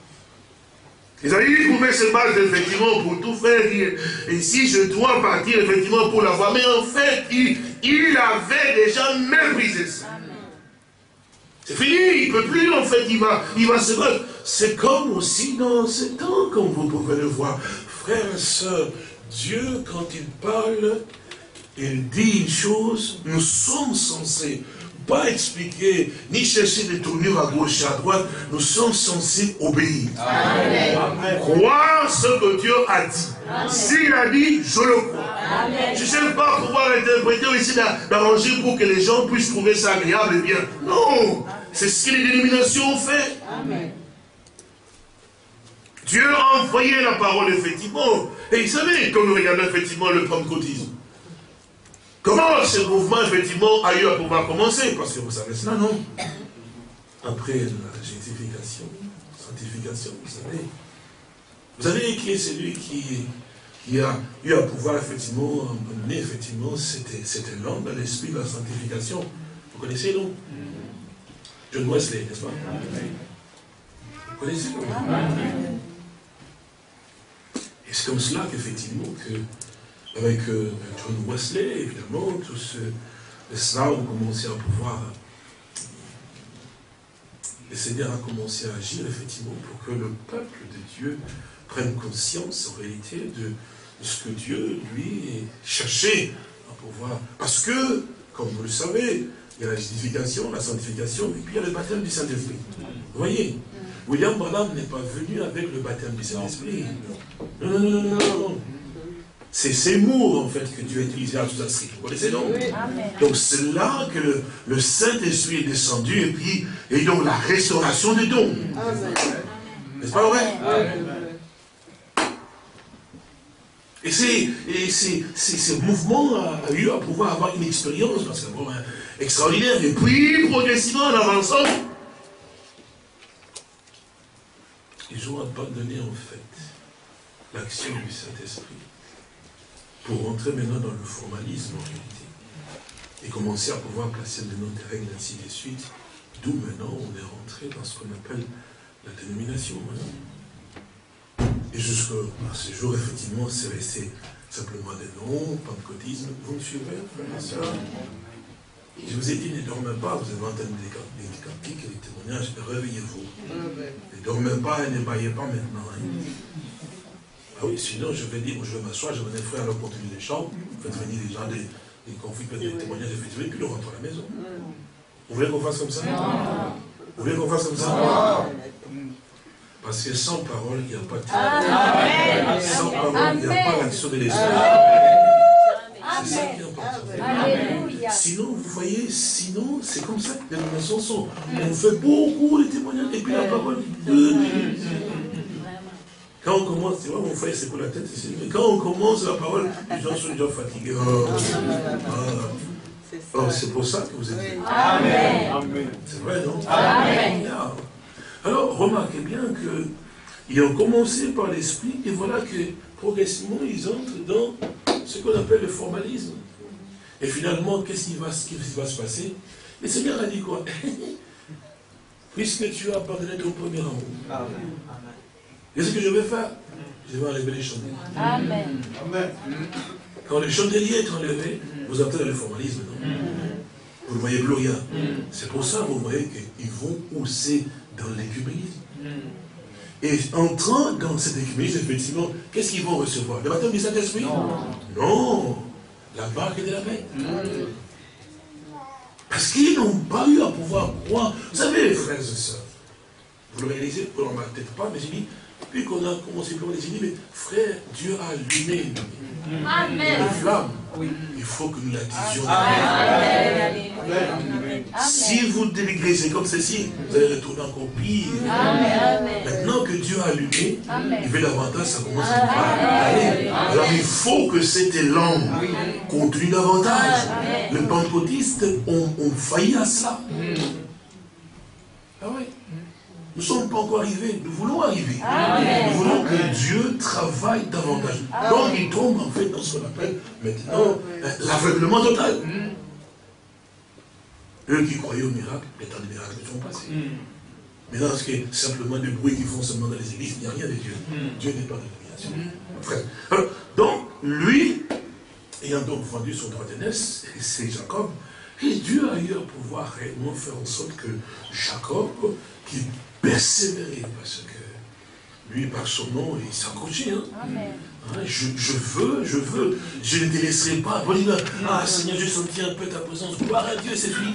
Isaïe pouvait se battre effectivement pour tout faire, dire, et si je dois partir effectivement pour l'avoir, mais en fait, il avait déjà méprisé ça. C'est fini, il ne peut plus, en fait, il va se battre. C'est comme aussi dans ce temps, comme vous pouvez le voir. Frères et sœurs, Dieu, quand il parle, il dit une chose, nous sommes censés pas expliquer, ni chercher des tournures à gauche et à droite, nous sommes censés obéir. Amen. Croire ce que Dieu a dit. S'il a dit, je le crois. Amen. Je ne cherche pas à pouvoir interpréter ou essayer d'arranger pour que les gens puissent trouver ça agréable et bien. Non, c'est ce que les dénominations ont fait. Amen. Dieu a envoyé la parole, effectivement. Et vous savez, quand nous regardons effectivement le pentecôtisme, comment ce mouvement, effectivement, a eu à pouvoir commencer? Parce que vous savez cela, non? Après la justification, sanctification, vous savez qui est celui qui a eu à pouvoir, effectivement, mener, effectivement, c'était l'homme dans l'esprit de la sanctification. Vous connaissez, non? John Wesley, n'est-ce pas? Vous connaissez, non? Et c'est comme cela qu'effectivement, avec John Wesley, évidemment, tout cela ont commencé à pouvoir, le Seigneur a commencé à agir, effectivement, pour que le peuple de Dieu prenne conscience, en réalité, de ce que Dieu, lui, cherchait à pouvoir. Parce que, comme vous le savez, il y a la justification, la sanctification, et puis il y a le baptême du Saint-Esprit. Vous voyez, William Branham n'est pas venu avec le baptême du Saint-Esprit. Non, non, non, non, non. C'est ces mots, en fait, que Dieu a utilisé à tout inscrit. Vous connaissez donc? Donc c'est là que le Saint-Esprit est descendu, et donc la restauration des dons. N'est-ce pas vrai? Et ce mouvement a eu à pouvoir avoir une expérience, parce que c'est vraiment extraordinaire. Et puis, progressivement, en avançant, ils ont abandonné, en fait, l'action du Saint-Esprit pour rentrer maintenant dans le formalisme, en réalité, et commencer à pouvoir placer maintenant des règles, ainsi de suite, d'où maintenant on est rentré dans ce qu'on appelle la dénomination. Et jusqu'à ce jour, effectivement, c'est resté simplement des noms, pentecôtisme. Vous me suivez, frères et sœurs? Je vous ai dit, ne dormez pas, vous avez entendu des cantiques et des témoignages, réveillez-vous. Ne dormez pas et ne baillez pas maintenant. Ah oui, sinon je vais dire, je vais m'asseoir, je vais venir frère, alors continuer les chants, faites venir des gens, des conflits, des témoignages, et puis nous rentrons à la maison. Vous voulez qu'on fasse comme ça? Vous voulez qu'on fasse comme ça? Parce que sans parole, il n'y a pas de témoignage. Sans parole, il n'y a pas l'action de l'esprit. C'est ça qui est important. Sinon, vous voyez, sinon, c'est comme ça que les dénominations sont. On fait beaucoup de témoignages, et puis la parole, 2 minutes. Quand on commence, tu vois, mon frère, c'est pour la tête, mais quand on commence la parole, les gens sont déjà fatigués. C'est pour ça que vous êtes venus. Amen. C'est vrai, non? Amen. Alors, remarquez bien qu'ils ont commencé par l'esprit, et voilà que progressivement, ils entrent dans ce qu'on appelle le formalisme. Et finalement, qu'est-ce qui va se passer? Le Seigneur a dit quoi? Puisque tu as abandonné ton premier amour. Amen. Qu'est-ce que je vais faire? Je vais enlever les chandeliers. Amen. Quand le chandelier est enlevé, vous entrez dans le formalisme, non? Vous ne voyez plus rien. C'est pour ça que vous voyez qu'ils vont pousser dans l'écuménisme. Et entrant dans cet écuménisme, effectivement, qu'est-ce qu'ils vont recevoir? Le baptême du Saint-Esprit? Non. La marque de la bête. Parce qu'ils n'ont pas eu à pouvoir croire. Vous savez, les frères et sœurs, vous le réalisez, vous n'en peut-être pas, mais j'ai dit, puis qu'on a commencé à j'ai dit, mais frère, Dieu a allumé une flamme. Il faut que nous la disions. Si vous dénégrisez comme ceci, vous allez retourner encore pire. Maintenant que Dieu a allumé, il veut davantage, ça commence à aller. Alors il faut que cet élan continue davantage. Les pentecôtistes ont failli à cela. Ah oui. Nous ne sommes pas encore arrivés, nous voulons arriver. Nous voulons que Dieu travaille davantage. Donc il tombe en fait dans ce qu'on appelle maintenant l'aveuglement total. Eux qui croyaient au miracle, les temps de miracles sont passés. Maintenant, ce qui est simplement des bruits qui font seulement dans les églises, il n'y a rien de Dieu. Dieu n'est pas de domination. Frère. Donc, lui, ayant donc vendu son droit d'aînesse, c'est Jacob, et Dieu a eu à pouvoir réellement faire en sorte que Jacob, qui persévérait, parce que lui, par son nom, il s'accrochait. Je veux, je ne te laisserai pas. Bon, ah Seigneur, j'ai senti un peu ta présence. Gloire à Dieu, c'est fini.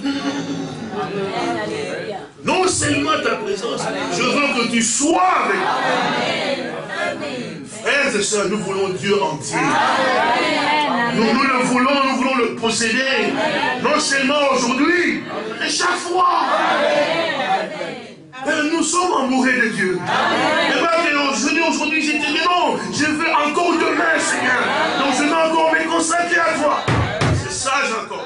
Non seulement ta présence, je veux que tu sois avec moi. Frères et sœurs, nous voulons Dieu entier. Nous le voulons, nous voulons le posséder. Non seulement aujourd'hui, mais chaque fois. Nous sommes amoureux de Dieu. Et pas que aujourd'hui, j'ai dit non, je veux encore demain, Seigneur. Donc je veux encore me consacrer à toi. C'est ça, Jacob.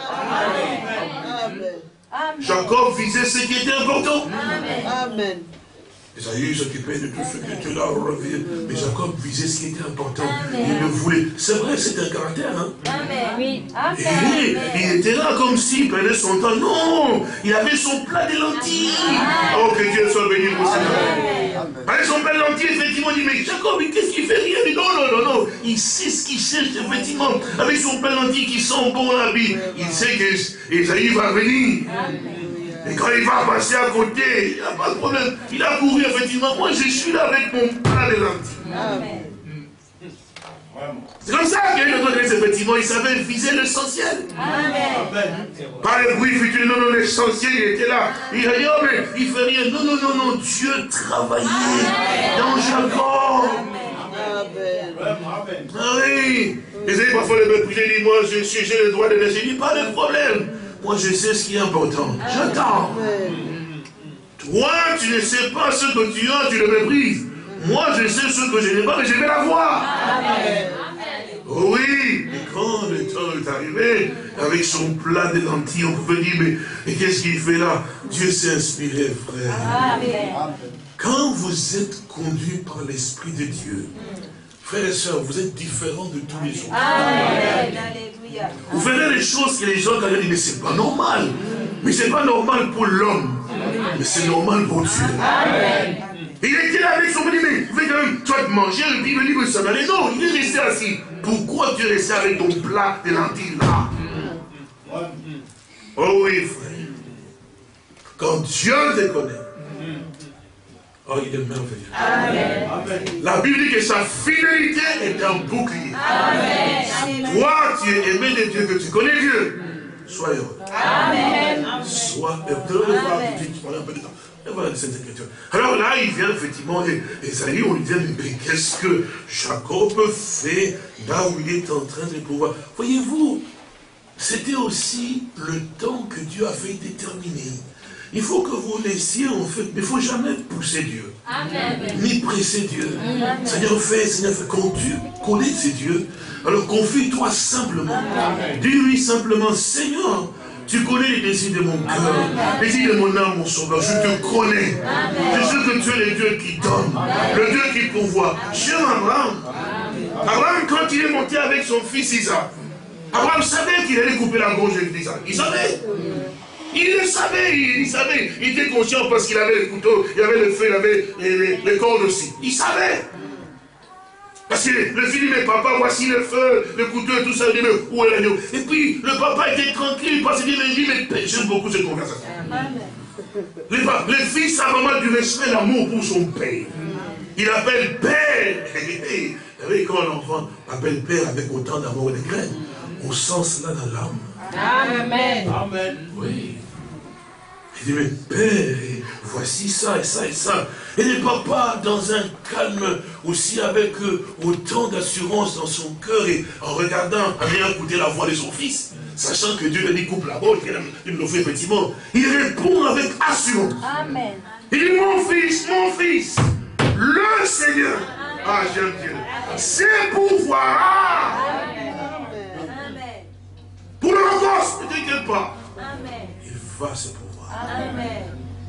Jacob visait ce qui était important. Amen. Isaïe s'occupait de tout ce qui était là, mais Jacob visait ce qui était important. Il le voulait. C'est vrai, c'est un caractère. Oui. Il était là comme s'il prenait son temps. Non, il avait son plat de lentilles. Oh, que Dieu soit béni pour ça. Avec son plat de lentilles, effectivement, il dit, mais Jacob, qu'est-ce qu'il fait? Rien. Il dit, non. Il sait ce qu'il cherche, effectivement. Avec son plat de lentilles qui sent bon l'habit. Il sait que Isaïe va venir. Et quand il va passer à côté, il n'y a pas de problème. Il a couru, effectivement. Moi, je suis là avec mon plat de lentilles. C'est comme ça qu'il y a eu notre église, effectivement. Il savait viser l'essentiel. Pas le bruit futur. Non, l'essentiel, il était là. Il a dit, oh, mais il fait rien. Non. Dieu travaillait dans Jacob. Ah oui. Vous savez, parfois, le peuple prier, dit, moi, j'ai le droit de laisser. Il dit, pas de problème. Moi, je sais ce qui est important. J'attends. Toi, tu ne sais pas ce que tu as, tu le méprises. Moi, je sais ce que je n'ai pas, mais je vais l'avoir. Oui, mais quand le temps est arrivé, avec son plat de lentilles, on pouvait dire, mais qu'est-ce qu'il fait là? Dieu s'est inspiré, frère. Quand vous êtes conduit par l'Esprit de Dieu, frères et sœurs, vous êtes différents de tous les autres. Vous verrez les choses que les gens disent, mais c'est pas normal. Mais c'est pas normal pour l'homme. Mais c'est normal pour Dieu. Il était là avec son petit, mais vous quand même, toi, de manger, et puis il me dit, mais ça n'allait. Non, il est resté assis. Pourquoi tu es resté avec ton plat de lentilles là? Oh oui, frère. Quand Dieu te connaît, oh, il est merveilleux. Amen. La Bible dit que sa fidélité est un bouclier. Amen. Toi, tu es aimé de Dieu, que tu connais Dieu. Sois heureux. Amen. Sois heureux. Alors là, il vient effectivement, Esaïe, on lui dit, mais qu'est-ce que Jacob fait là où il est en train de pouvoir. Voyez-vous, c'était aussi le temps que Dieu avait déterminé. Il faut que vous laissiez, en fait, mais il ne faut jamais pousser Dieu. Amen. Ni presser Dieu. Amen. Seigneur, fais. Quand tu connais ces dieux, alors confie-toi simplement. Dis-lui simplement, Seigneur, tu connais les désirs de mon cœur, les désirs de mon âme, mon sauveur. Je te connais. Amen. Je sais que tu es le Dieu qui donne, le Dieu qui pourvoit. J'aime Abraham. Abraham, quand il est monté avec son fils Isaac, Abraham savait qu'il allait couper la gorge d'Isaac. Il savait. Il le savait, il était conscient parce qu'il avait le couteau, il avait le feu, il avait les cordes aussi. Il savait. Parce que le fils dit, mais papa, voici le feu, le couteau et tout ça. Il dit, mais où est l'agneau? Et puis, le papa était tranquille parce qu'il dit, mais j'aime beaucoup cette conversation. Le fils a vraiment du respect, l'amour pour son père. Il appelle père. Vous savez, quand l'enfant appelle père avec autant d'amour et de graine, on sent cela dans l'âme. Amen. Amen. Oui. Il dit, mais père, voici ça et ça et ça. Et le papa, dans un calme aussi, avec autant d'assurance dans son cœur et en regardant, en ayant écouté la voix de son fils, sachant que Dieu lui coupe la gorge, il le fait effectivement, il répond avec assurance. Amen. Il dit, mon fils, le Seigneur, ah j'aime Dieu, c'est pouvoir. parle pas, Amen. il va se pouvoir. Amen.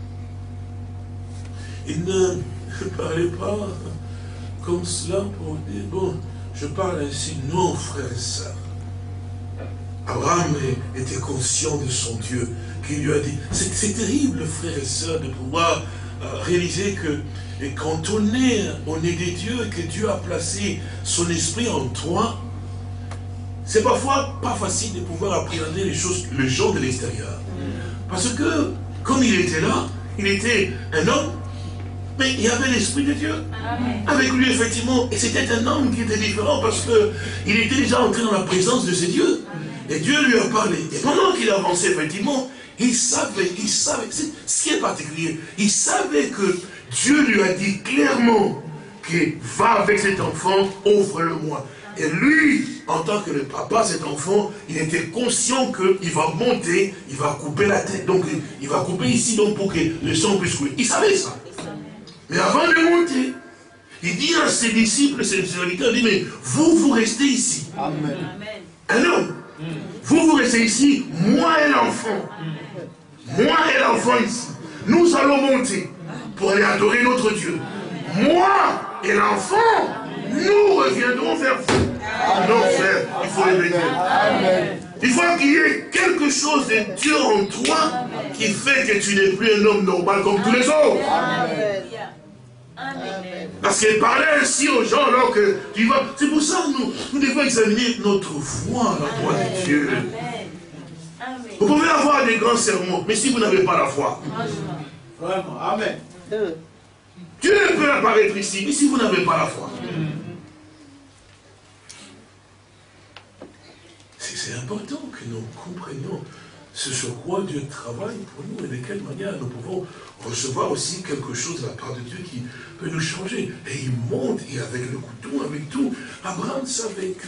Il ne parlait pas comme cela pour dire, bon, je parle ainsi. Non, frères et sœurs. Abraham était conscient de son Dieu, qui lui a dit, c'est terrible, frères et sœurs, de pouvoir réaliser que quand on est des dieux et que Dieu a placé son esprit en toi, c'est parfois pas facile de pouvoir appréhender les choses, les gens de l'extérieur. Parce que, comme il était là, il était un homme, mais il y avait l'Esprit de Dieu. Amen. Avec lui, effectivement, et c'était un homme qui était différent parce qu'il était déjà entré dans la présence de ses dieux. Et Dieu lui a parlé. Et pendant qu'il avançait, effectivement, il savait, ce qui est particulier, il savait que Dieu lui a dit clairement que va avec cet enfant, offre-le-moi. Et lui, en tant que le papa, cet enfant, il était conscient qu'il va monter, il va couper la tête. Donc, il va couper ici donc pour que le sang puisse couler. Il savait ça. Mais avant de monter, il dit à ses disciples, ses serviteurs, il dit, mais vous restez ici. Amen. Un homme. Vous restez ici, moi et l'enfant. Moi et l'enfant ici. Nous allons monter pour aller adorer notre Dieu. Moi et l'enfant, nous reviendrons vers vous. Non, frère, il faut le bénir. Il faut qu'il y ait quelque chose de Dieu en toi qui fait que tu n'es plus un homme normal comme tous les autres. Parce qu'elle parlait ainsi aux gens alors que tu vas. C'est pour ça que nous devons examiner notre foi à la voix de Dieu. Vous pouvez avoir des grands sermons, mais si vous n'avez pas la foi. Vraiment, amen. Dieu peut apparaître ici, mais si vous n'avez pas la foi. C'est important que nous comprenions ce sur quoi Dieu travaille pour nous et de quelle manière nous pouvons recevoir aussi quelque chose de la part de Dieu qui peut nous changer. Et il monte, et avec le couteau, avec tout. Abraham savait que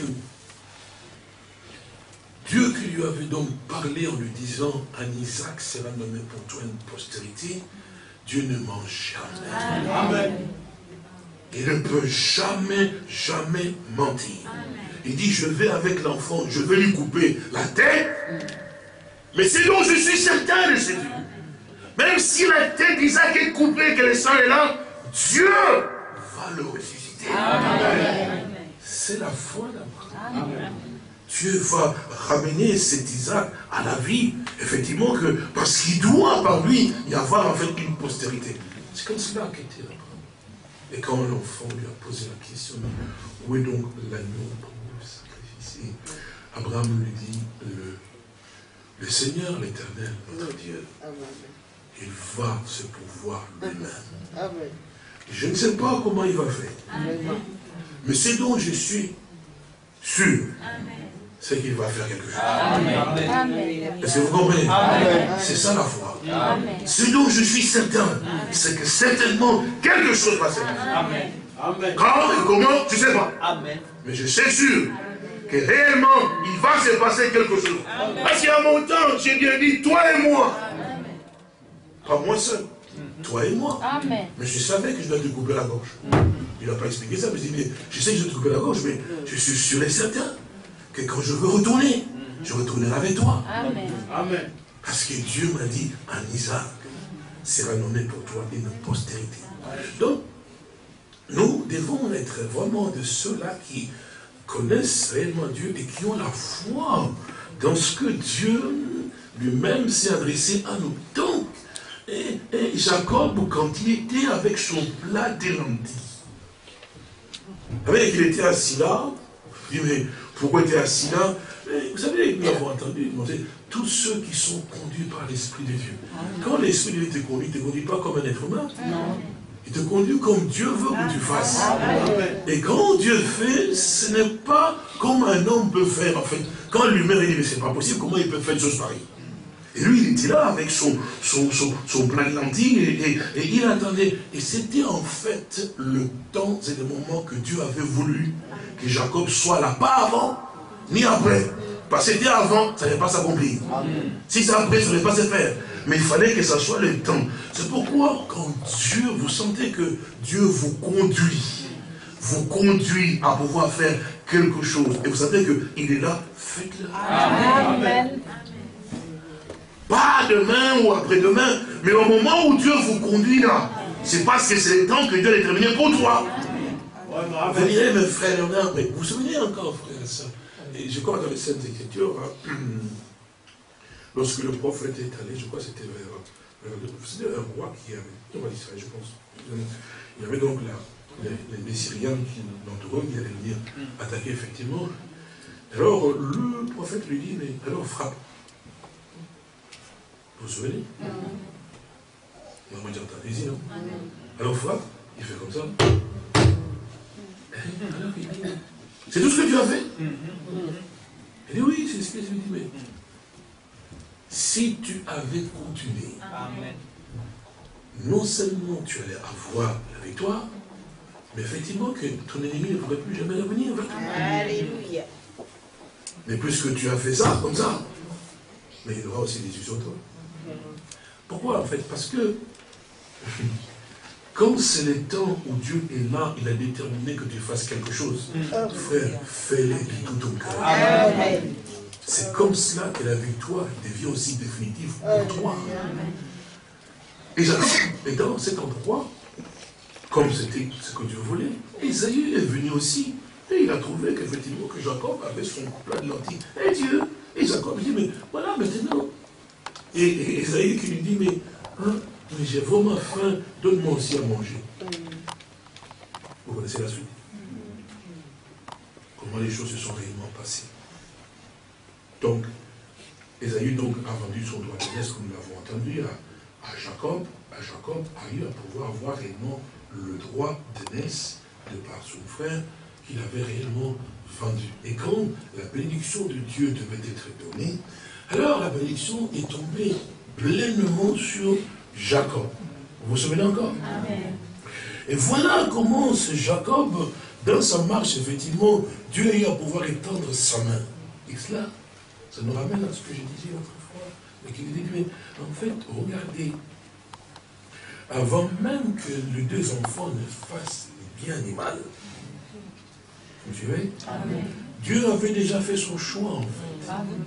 Dieu qui lui avait donc parlé en lui disant, un Isaac sera nommé pour toi une postérité, Dieu ne ment jamais. Amen. Il ne peut jamais, jamais mentir. Il dit, je vais avec l'enfant, je vais lui couper la tête, mais c'est dont je suis certain de ce Dieu. Même si la tête d'Isaac est coupée, que le sang est là, Dieu va le ressusciter. C'est la foi d'Abraham. Dieu va ramener cet Isaac à la vie, effectivement, parce qu'il doit par lui y avoir en fait une postérité. C'est comme cela qu'était Abraham. Et quand l'enfant lui a posé la question, où est donc l'agneau pour le sacrifier, Abraham lui dit, le Seigneur, l'Éternel, notre Dieu, il va se pouvoir lui-même. Je ne sais pas comment il va faire. Mais ce dont je suis sûr, c'est qu'il va faire quelque chose. Est-ce que vous comprenez? C'est ça la foi. Ce dont je suis certain, c'est que certainement quelque chose va se passer. Quand et comment, je ne sais pas. Mais je sais sûr que réellement, il va se passer quelque chose. Parce qu'à mon temps, j'ai bien dit, toi et moi. Pas moi seul. Toi et moi. Mais je savais que je dois te couper la gorge. Il n'a pas expliqué ça, mais je dis, mais je sais que je dois te couper la gorge, mais je suis sûr et certain que quand je veux retourner, je retournerai avec toi. Amen. Parce que Dieu m'a dit, un Isaac sera nommé pour toi une postérité. Donc, nous devons être vraiment de ceux-là qui connaissent réellement Dieu et qui ont la foi dans ce que Dieu lui-même s'est adressé à nous. Donc, et Jacob, quand il était avec son plat de lentilles, vous savez qu'il était assis là, il dit, mais pourquoi tu es assis là? Vous savez, nous avons entendu tous ceux qui sont conduits par l'Esprit de Dieu. Quand l'Esprit de Dieu te conduit pas comme un être humain. Il te conduit comme Dieu veut que tu fasses. Et quand Dieu fait, ce n'est pas comme un homme peut faire en fait. Quand l'humain dit, mais c'est pas possible, comment il peut faire une chose pareille? Et lui, il était là avec son plat de lentilles et il attendait. Et c'était en fait le temps et le moment que Dieu avait voulu que Jacob soit là. Pas avant, ni après. Parce que c'était avant, ça n'allait pas s'accomplir. Si c'est après, ça n'allait pas se faire. Mais il fallait que ça soit le temps. C'est pourquoi, quand Dieu, vous sentez que Dieu vous conduit à pouvoir faire quelque chose, et vous savez qu'il est là, faites-le. Amen. pas demain ou après-demain, mais au moment où Dieu vous conduit là, c'est parce que c'est le temps que Dieu a déterminé pour toi. Vous direz, mes frères, mais vous vous souvenez encore, frères et sœurs, et je crois dans les Saintes Écritures, lorsque le prophète est allé, je crois que c'était c'était un roi qui avait, je pense, il y avait donc les Syriens qui l'entouraient, qui allaient venir attaquer effectivement. Alors le prophète lui dit, mais alors frappe. Vous vous souvenez? On va dire, allez-y, non? Alors frappe, il fait comme ça. Alors il dit, c'est tout ce que tu as fait? Il dit, oui, c'est ce que je lui dis, mais si tu avais continué, non seulement tu allais avoir la victoire, mais effectivement que ton ennemi ne pourrait plus jamais revenir avec toi. Alléluia. Mais puisque tu as fait ça, comme ça, mais il y aura aussi des yeux sur toi. Pourquoi en fait? Parce que, comme c'est le temps où Dieu est là, il a déterminé que tu fasses quelque chose. Frère, fais-le de tout ton cœur. C'est comme cela que la victoire devient aussi définitive pour toi. Et dans cet endroit, comme c'était ce que Dieu voulait, Esaü est venu aussi. Et il a trouvé qu'effectivement que Jacob avait son plat de lentilles. Et Dieu, et Jacob dit, mais voilà maintenant. Et Esaü qui lui dit, mais j'ai vraiment faim, donne-moi aussi à manger. Vous connaissez la suite. Comment les choses se sont réellement passées. Donc, Esaü donc a vendu son droit d'aînesse, comme nous l'avons entendu, à Jacob. Jacob a eu à pouvoir avoir réellement le droit d'aînesse de par son frère qu'il avait réellement vendu. Et quand la bénédiction de Dieu devait être donnée, alors la bénédiction est tombée pleinement sur Jacob. Vous vous souvenez encore? Amen. Et voilà comment ce Jacob, dans sa marche, effectivement, Dieu a eu à pouvoir étendre sa main. Et cela, ça nous ramène à ce que je disais autrefois. Mais qu'il dit, mais en fait, regardez, avant même que les deux enfants ne fassent bien ni mal, vous suivez? Amen. Dieu avait déjà fait son choix, en fait. Amen.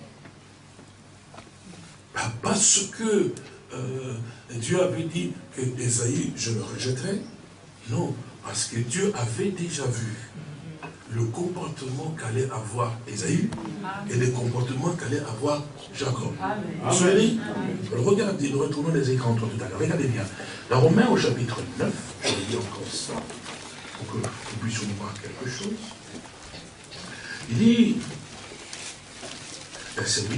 Parce que Dieu avait dit que Esaü, je le rejetterai. Non, parce que Dieu avait déjà vu le comportement qu'allait avoir Esaü et le comportement qu'allait avoir Jacob. Vous vous souvenez? Regardez, nous retournons les écrans tout à l'heure. Regardez bien. Dans Romains au chapitre 9, je vais dire encore ça, pour que nous puissions voir quelque chose. Il dit, verset 8,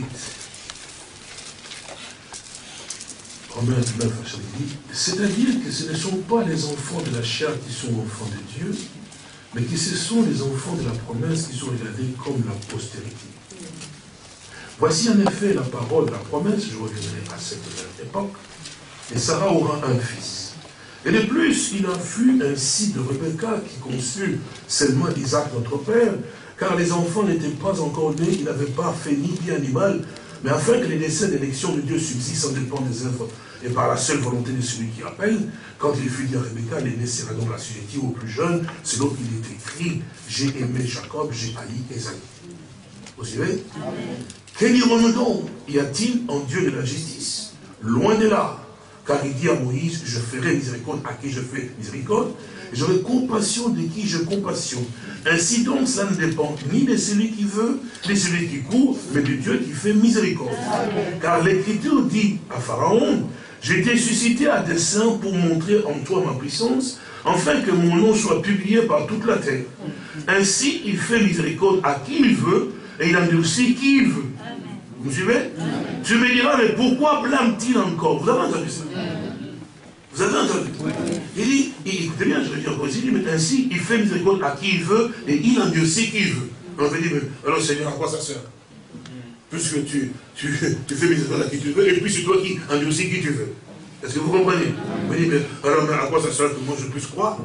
Romains 9, verset 8, c'est-à-dire que ce ne sont pas les enfants de la chair qui sont enfants de Dieu, mais que ce sont les enfants de la promesse qui sont regardés comme la postérité. Voici en effet la parole de la promesse, je reviendrai à cette époque, et Sarah aura un fils. Et de plus, il en fut ainsi de Rebecca qui conçut seulement Isaac notre père, car les enfants n'étaient pas encore nés, il n'avait pas fait ni bien ni mal, mais afin que les décès d'élection de Dieu subsistent sans dépendre des œuvres et par la seule volonté de celui qui appelle, quand il fut dit à Rebecca, l'aîné sera donc l'assujetti au plus jeune, selon qu'il est écrit, j'ai aimé Jacob, j'ai haï Esaü. Vous suivez? Que dirons-nous donc? Y a-t-il en Dieu de la justice? Loin de là. Car il dit à Moïse, je ferai miséricorde à qui je fais miséricorde, et j'aurai compassion de qui je compassion. Ainsi donc, ça ne dépend ni de celui qui veut, ni de celui qui court, mais de Dieu qui fait miséricorde. Car l'Écriture dit à Pharaon, j'ai été suscité à dessein pour montrer en toi ma puissance, afin que mon nom soit publié par toute la terre. Ainsi, il fait miséricorde à qui il veut, et il endurcit qui il veut. Vous suivez? Tu me diras, mais pourquoi blâme-t-il encore? Vous avez entendu ça? Vous avez entendu? Il dit, écoutez bien, je vais dire encore ici, il dit, mais ainsi, il fait miséricorde à qui il veut, et il endurcit qui il veut. On va dire, mais alors Seigneur, à quoi ça sert? Puisque tu fais miséricorde à qui tu veux, et puis c'est toi qui endurcis qui tu veux. Est-ce que vous comprenez? On va dire, mais alors à quoi ça sert que moi je puisse croire?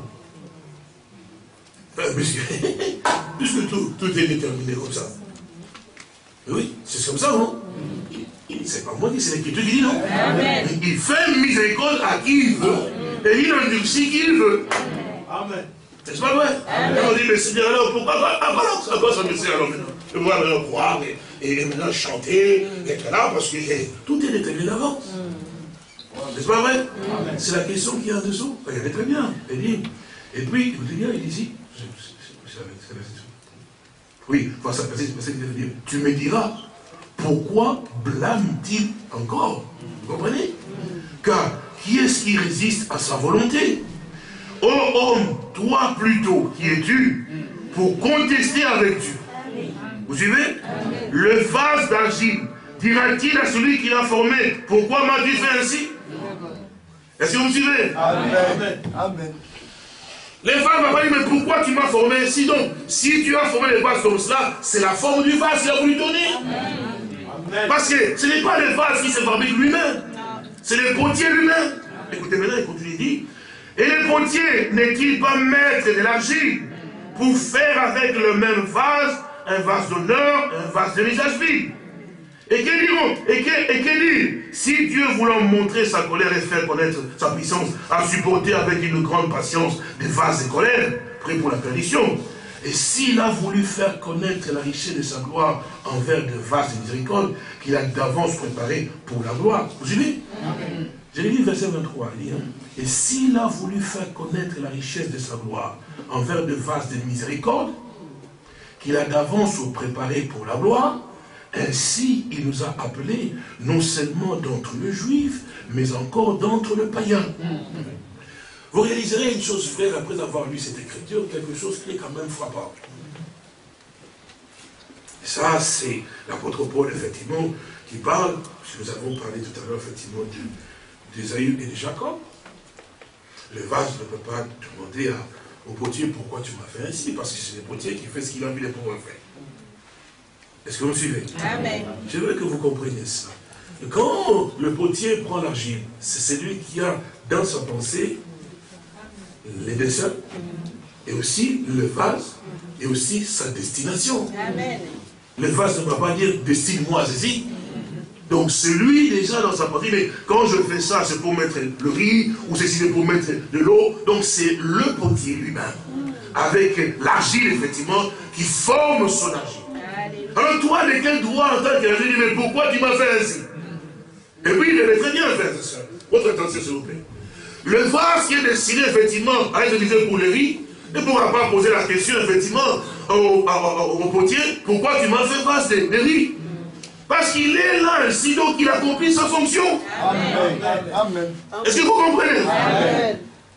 Puisque tout est déterminé comme ça. Oui, c'est comme ça, non? C'est pas moi qui, c'est l'Écriture qui dit, non? Amen. Il fait miséricorde à qui il veut, et il endurcit qui il veut. Amen. C'est pas vrai? Amen. On dit, mais Seigneur, alors pourquoi? À quoi ça me sert alors maintenant? Je vois alors croire, et maintenant chanter, être là, parce que tout est déterminé d'avance. N'est-ce pas vrai? C'est la question qu'il y a en dessous. Regardez très bien. Elle dit, et puis, écoutez bien, il dit ici, oui, tu me diras, pourquoi blâme-t-il encore? Vous comprenez? Car qui est-ce qui résiste à sa volonté? Ô homme, toi plutôt, qui es-tu pour contester avec Dieu? Vous suivez? Le vase d'argile dira-t-il à celui qui l'a formé, pourquoi m'as-tu fait ainsi? Est-ce que vous suivez? Amen. Amen. Les vases vont dire, mais pourquoi tu m'as formé ainsi? Donc, si tu as formé les vases comme cela, c'est la forme du vase qu'il a voulu donner. Amen. Parce que ce n'est pas le vase qui se fabrique lui-même, c'est le potier lui-même. Écoutez maintenant, il continue, il dit, et le potier n'est-il pas maître de l'argile pour faire avec le même vase un vase d'honneur, un vase de visage vide? Et que diront? Et que dire? Si Dieu voulant montrer sa colère et faire connaître sa puissance, a supporté avec une grande patience des vases de colère, prêts pour la perdition. Et s'il a voulu faire connaître la richesse de sa gloire envers des vases de miséricorde qu'il a d'avance préparés pour la gloire. Vous suivez? Je l'ai dit verset 23, il dit, et s'il a voulu faire connaître la richesse de sa gloire envers des vases de miséricorde qu'il a d'avance préparés pour la gloire, ainsi, il nous a appelés, non seulement d'entre les Juifs, mais encore d'entre les païens. Vous réaliserez une chose, frère, après avoir lu cette écriture, quelque chose qui est quand même frappant. Et ça, c'est l'apôtre Paul, effectivement, qui parle, nous avons parlé tout à l'heure, effectivement, d'Ésaü et de Jacob. Le vase ne peut pas demander au potier pourquoi tu m'as fait ainsi, parce que c'est le potier qui fait ce qu'il a envie de pouvoir faire. Est-ce que vous me suivez? Amen. Je veux que vous compreniez ça. Quand le potier prend l'argile, c'est celui qui a dans sa pensée les dessins, et aussi le vase, et aussi sa destination. Amen. Le vase ne va pas dire destine-moi ceci. Donc c'est lui déjà dans sa pensée, mais quand je fais ça, c'est pour mettre le riz, ou c'est pour mettre de l'eau. Donc c'est le potier lui-même, avec l'argile, effectivement, qui forme son argile. Alors toi, de quel droit en tant qu'argile, dit, mais pourquoi tu m'as fait ainsi? Et puis il devait très bien faire ça. Votre attention, s'il vous plaît. Le vase qui est destiné, effectivement, à être utilisé pour le riz, ne pourra pas poser la question, effectivement, au potier, pourquoi tu m'as fait vase de riz? Parce qu'il est là ainsi, donc il accomplit sa fonction. Amen. Amen. Est-ce que vous comprenez? Amen.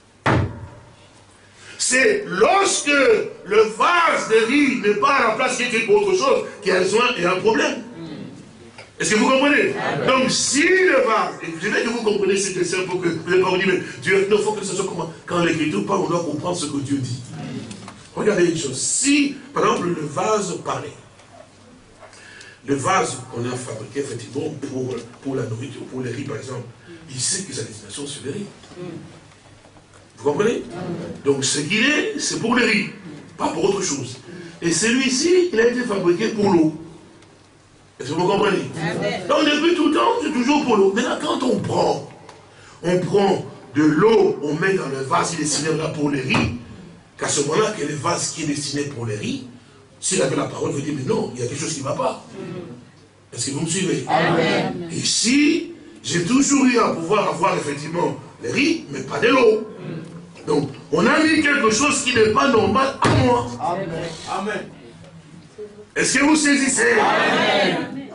C'est lorsque le vase de riz n'est pas à la place qui est pour autre chose, qu'il y a besoin et un problème. Est-ce que vous comprenez? Amen. Donc si le vase, et je veux que vous compreniez ce dessin pour que vous n'ayez pas dit, mais Dieu, il faut que ce soit comment? Quand l'écriture parle, on doit comprendre ce que Dieu dit. Regardez une chose. Si, par exemple, le vase parlait, le vase qu'on a fabriqué, effectivement, pour la nourriture, pour les riz, par exemple, il sait que sa destination, c'est le riz. Vous comprenez? Donc ce qu'il est, c'est pour le riz, pas pour autre chose. Et celui-ci, il a été fabriqué pour l'eau. Est-ce que vous comprenez? Donc depuis tout le temps, c'est toujours pour l'eau. Maintenant, quand on prend de l'eau, on met dans le vase qui est destiné là pour le riz, qu'à ce moment-là, que le vase qui est destiné pour le riz, s'il avait la parole, il veut dire, mais non, il y a quelque chose qui ne va pas. Est-ce que vous me suivez? Amen. Ici, j'ai toujours eu à pouvoir avoir effectivement le riz, mais pas de l'eau. Donc, on a mis quelque chose qui n'est pas normal à moi. Amen. Amen. Est-ce que vous saisissez? Amen.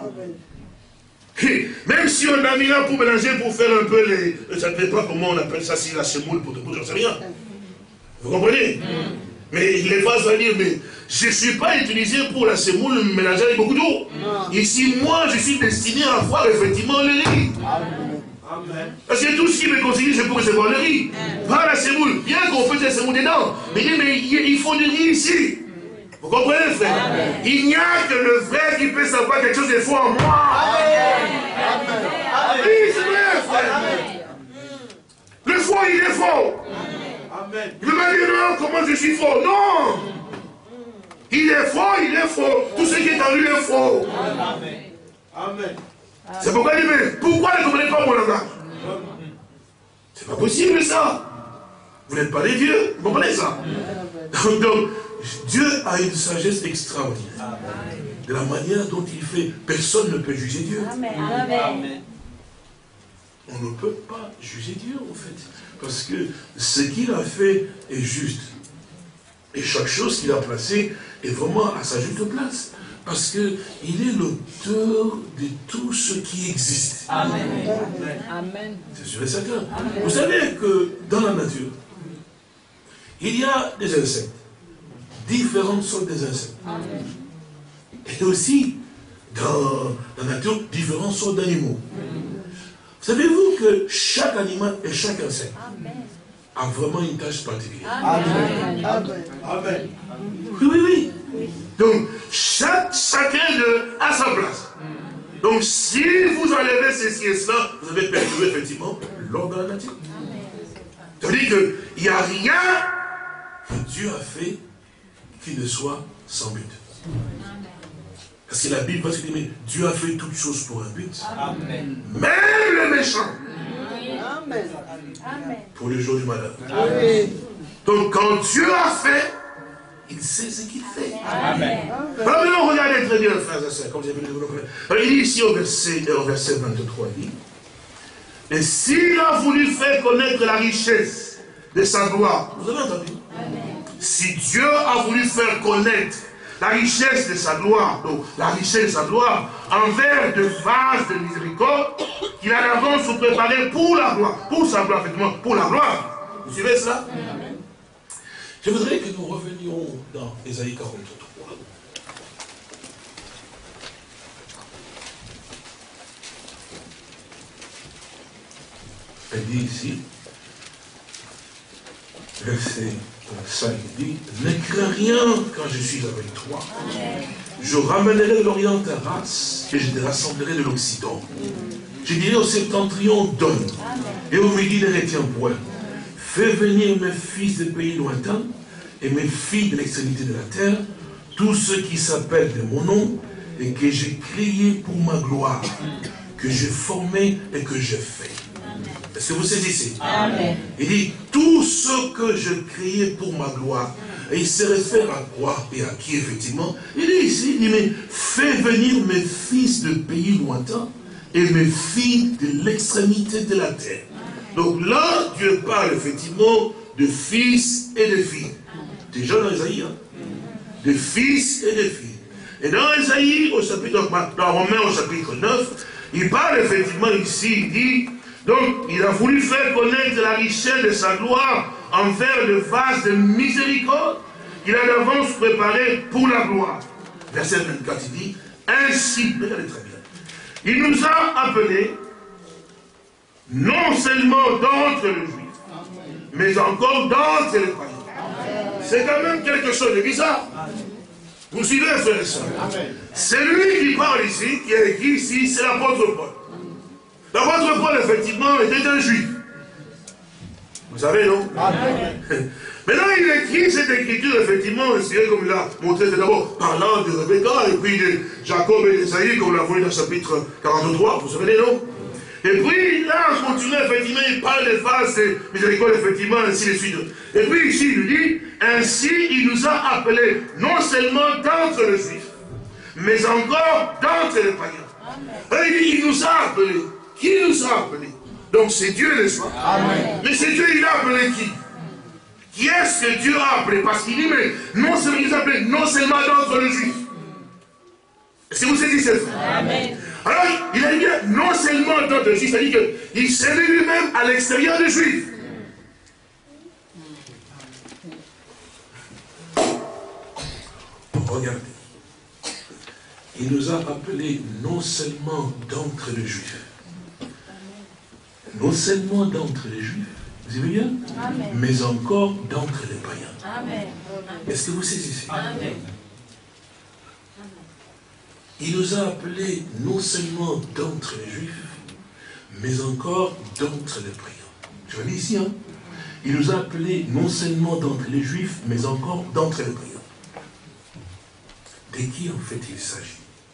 Même si on a mis là pour mélanger, pour faire un peu les... Je ne sais pas comment on appelle ça, si la semoule, pour j'en sais rien. Vous comprenez? Mais les vases vont dire, mais je ne suis pas utilisé pour la semoule mélangée avec beaucoup d'eau. Ici, moi, je suis destiné à avoir effectivement le riz. Amen. Parce que tout ce qui me considère, c'est pour recevoir le riz. Pas la semoule. Bien qu'on fasse la semoule dedans. Mais il faut du riz ici. Vous comprenez, frère? Amen. Il n'y a que le frère qui peut savoir quelque chose de faux en moi. Amen. Oui, c'est vrai, frère. Amen. Le faux, il est faux. Amen. Je me dis non, comment je suis faux? Non. Il est faux. Tout ce qui est en lui est faux. Amen. Amen. C'est pourquoi il dit, mais pourquoi ne comprenez pas mon langage? C'est pas possible ça. Vous n'êtes pas des dieux, vous comprenez ça? Donc, Dieu a une sagesse extraordinaire. de la manière dont il fait, personne ne peut juger Dieu. Amen. Amen. On ne peut pas juger Dieu, en fait. Parce que ce qu'il a fait est juste. Et chaque chose qu'il a placée est vraiment à sa juste place. Parce qu'il est l'auteur de tout ce qui existe. Amen. Amen. C'est sûr et certain. Vous savez que dans la nature, il y a des insectes. Différentes sortes d'insectes. Et aussi, dans la nature, différentes sortes d'animaux. Savez-vous que chaque animal et chaque insecte a vraiment une tâche particulière? Amen. Amen. Oui. Donc, chacun d'eux a sa place. Donc, si vous enlevez ceci et cela, vous avez perdu effectivement l'ordre de la nature. C'est-à-dire qu'il n'y a rien que Dieu a fait qui ne soit sans but. Parce que la Bible va se dire, mais Dieu a fait toutes choses pour un but. Amen. Même le méchant. Amen. Pour le jour du malheur. Amen. Donc quand Dieu a fait, il sait ce qu'il fait. Amen. Alors maintenant, regardez très bien, frères et sœurs, comme j'ai vu le développer. Alors, il dit ici au verset 23, il dit, et s'il a voulu faire connaître la richesse de sa gloire, vous avez entendu? Si Dieu a voulu faire connaître la richesse de sa gloire, donc la richesse de sa gloire, envers de vases de miséricorde qu'il a d'avance préparé pour la gloire, pour sa gloire, effectivement, pour la gloire. Vous suivez cela? Je voudrais que nous revenions dans Ésaïe 43. Elle dit ici, verset 5, il dit, ne crains rien quand je suis avec toi. Je ramènerai l'Orient à race et je te rassemblerai de l'Occident. Je dirai au septentrion, donne, et au midi, ne retiens point. Fais venir mes fils des pays lointains et mes filles de l'extrémité de la terre, tous ceux qui s'appellent de mon nom et que j'ai créé pour ma gloire, que j'ai formé et que j'ai fait. Est-ce que vous saisissez? Amen. Il dit, tout ce que je créais pour ma gloire. Et il se réfère à quoi et à qui, effectivement? Il dit ici, il dit, mais fais venir mes fils de pays lointains et mes filles de l'extrémité de la terre. Donc là, Dieu parle effectivement de fils et de filles. Déjà dans Isaïe, hein? De fils et de filles. Et dans Isaïe, dans Romains au chapitre 9, il parle effectivement ici, il dit, donc il a voulu faire connaître la richesse de sa gloire envers le vase de miséricorde qu'il a d'avance préparé pour la gloire. Verset 24, il dit, ainsi, regardez très bien, il nous a appelés non seulement d'entre les Juifs, mais encore d'entre les païens. C'est quand même quelque chose de bizarre. Vous suivez, frères et sœurs? C'est lui qui parle ici, qui a écrit ici, c'est l'apôtre Paul. L'apôtre Paul, effectivement, était un juif. Vous savez, non? Maintenant, il écrit cette écriture, effectivement, c'est comme il a montré, c'est d'abord parlant de Rebecca, et puis de Jacob et d'Esaïe, comme on l'a vu dans le chapitre 43, vous savez, non? Et puis, là, en continuant, effectivement, il parle des vases de miséricorde, effectivement, ainsi de suite. Et puis, ici, il nous dit, ainsi, il nous a appelés, non seulement d'entre les Juifs, mais encore d'entre les païens. Et il nous a appelés. Qui nous a appelés? Donc, c'est Dieu, n'est-ce pas? Amen. Mais c'est Dieu, il a appelé qui? Qui est-ce que Dieu a appelé? Parce qu'il dit, mais non seulement, il nous a appelés, non seulement d'entre les Juifs. Est-ce que vous saisissez ça? Amen. Alors, il a dit non seulement dans le Juif, c'est-à-dire qu'il s'est mis lui-même à l'extérieur des Juifs. Regardez. Il nous a appelés non seulement d'entre les Juifs, non seulement d'entre les Juifs, vous avez bien? Amen. Mais encore d'entre les païens. Amen. Est-ce que vous saisissez? Amen. Il nous a appelés non seulement d'entre les Juifs, mais encore d'entre les païens. Je lis ici, hein? Il nous a appelés non seulement d'entre les Juifs, mais encore d'entre les païens. De qui en fait il s'agit?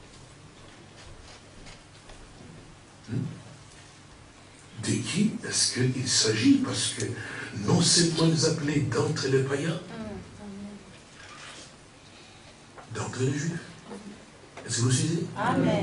De qui est-ce qu'il s'agit? Parce que non seulement nous appeler d'entre les païens, d'entre les Juifs. Est-ce que vous suivez? Amen.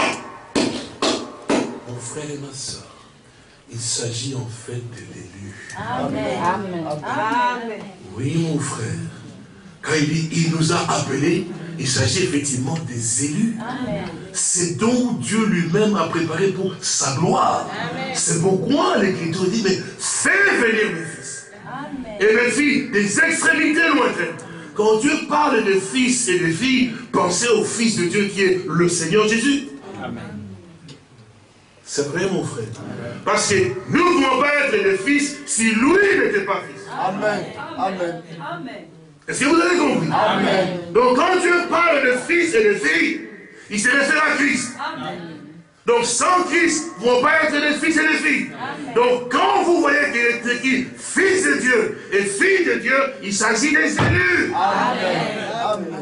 Mon frère et ma soeur, il s'agit en fait de l'élu. Amen. Amen. Amen. Oui, mon frère. Quand il dit, il nous a appelés, il s'agit effectivement des élus. C'est donc Dieu lui-même a préparé pour sa gloire. C'est pourquoi l'Écriture dit, mais fais venir mes fils. Amen. Et mes filles, des extrémités lointaines. Quand Dieu parle de fils et de filles, pensez au Fils de Dieu qui est le Seigneur Jésus. Amen. C'est vrai, mon frère. Parce que nous ne pouvons pas être des fils si lui n'était pas fils. Amen. Amen. Amen. Est-ce que vous avez compris? Amen. Donc quand Dieu parle de fils et de filles, il se réfère à Christ. Amen. Donc sans Christ, vous ne pouvez pas être des fils et des filles. Amen. Donc quand vous voyez qu'il est écrit fils de Dieu et fille de Dieu, il s'agit des élus. Amen. Amen.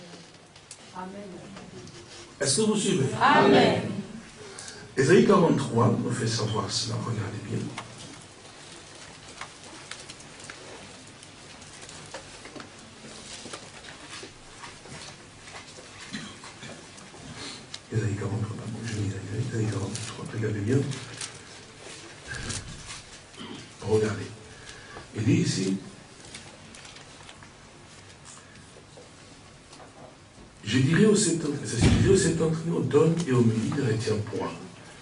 Est-ce que vous suivez? Amen. Ésaïe 43 nous fait savoir cela. Regardez bien. Ésaïe 43, je lis Ésaïe 43, regardez bien. Regardez. Il dit ici, je dirai au septentrion, donne et au midi ne retiens point.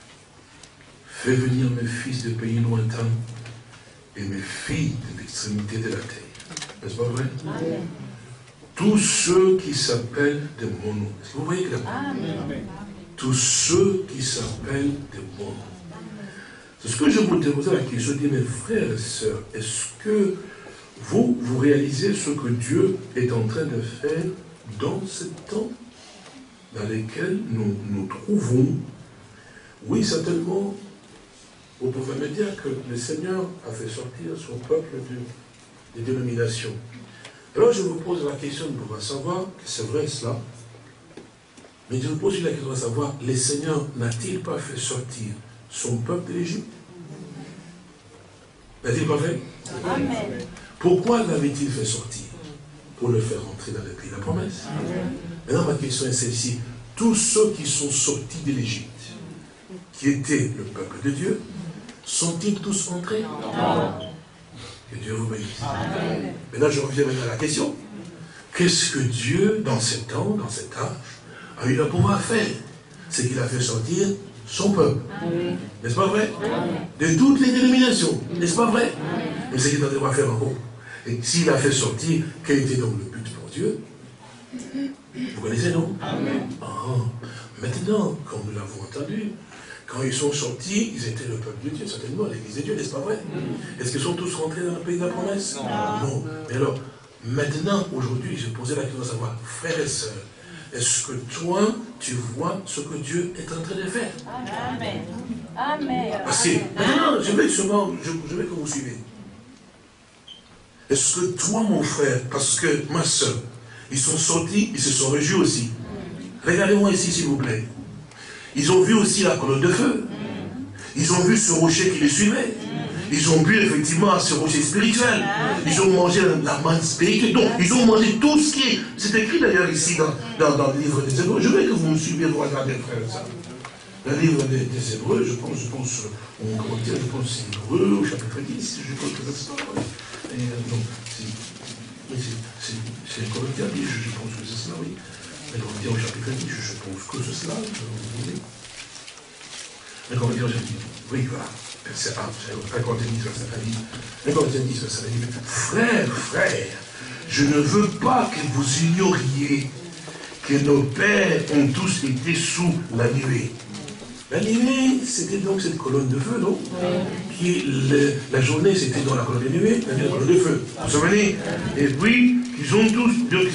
Fais venir mes fils de pays lointains et mes filles de l'extrémité de la terre. N'est-ce pas vrai? Amen. Tous ceux qui s'appellent de mon nom. Est-ce que vous voyez que là? Tous ceux qui s'appellent de mon nom. C'est ce que je vous posais la question. Je dis, mes frères et sœurs, est-ce que vous réalisez ce que Dieu est en train de faire dans ce temps dans lequel nous nous trouvons? Oui, certainement, vous pouvez me dire que le Seigneur a fait sortir son peuple des dénominations. Alors je vous pose la question de pouvoir savoir que c'est vrai cela, mais je vous pose la question de savoir, le Seigneur n'a-t-il pas fait sortir son peuple de l'Égypte? N'a-t-il pas fait? Amen. Pourquoi l'avait-il fait sortir? Pour le faire entrer dans le pays de la promesse. Maintenant, ma question est celle-ci. Tous ceux qui sont sortis de l'Égypte, qui étaient le peuple de Dieu, sont-ils tous entrés? Non. Que Dieu vous bénisse. Amen. Maintenant, je reviens à la question. Qu'est-ce que Dieu, dans ce temps, dans cet âge, a eu le pouvoir faire? C'est qu'il a fait sortir son peuple. N'est-ce pas vrai? De toutes les dénominations. N'est-ce pas vrai? Mais c'est qu'il a devoir faire en haut. Et s'il a fait sortir, quel était donc le but pour Dieu? Vous connaissez, non? Amen. Maintenant, comme nous l'avons entendu, quand ils sont sortis, ils étaient le peuple de Dieu, certainement, l'église de Dieu, n'est-ce pas vrai? Est-ce qu'ils sont tous rentrés dans le pays de la promesse? Non. Mais alors, maintenant, aujourd'hui, je posais la question de savoir, frères et sœurs, est-ce que toi, tu vois ce que Dieu est en train de faire? Amen. Amen. Parce que, maintenant, je veux que vous suivez. Est-ce que toi, mon frère, parce que ma soeur, ils sont sortis, ils se sont réjouis aussi. Regardez-moi ici, s'il vous plaît. Ils ont vu aussi la colonne de feu. Ils ont vu ce rocher qui les suivait. Ils ont bu effectivement ce rocher spirituel. Ils ont mangé la manne spirituelle. Donc, ils ont mangé tout ce qui est... C'est écrit d'ailleurs ici dans le livre des Hébreux. Je veux que vous me suiviez, vous regardez, frère et sœurs. Le livre des Hébreux, je pense, c'est Hébreux, au chapitre 10, je pense que c'est ça. Non, c'est les Corinthiens 10, je pense que c'est cela, oui. Les Corinthiens au chapitre 10, je pense que c'est cela, vous voyez. Les Corinthiens au chapitre 10, oui, voilà. Verset 1, les Corinthiens 10, verset 1. Les Corinthiens 10, verset 1. Frères, je ne veux pas que vous ignoriez que nos pères ont tous été sous la nuée. La nuée, c'était donc cette colonne de feu, non? Qui, la journée, c'était dans la colonne de nuée, la nuit, la colonne de feu. Vous vous souvenez? Et puis, ils ont tous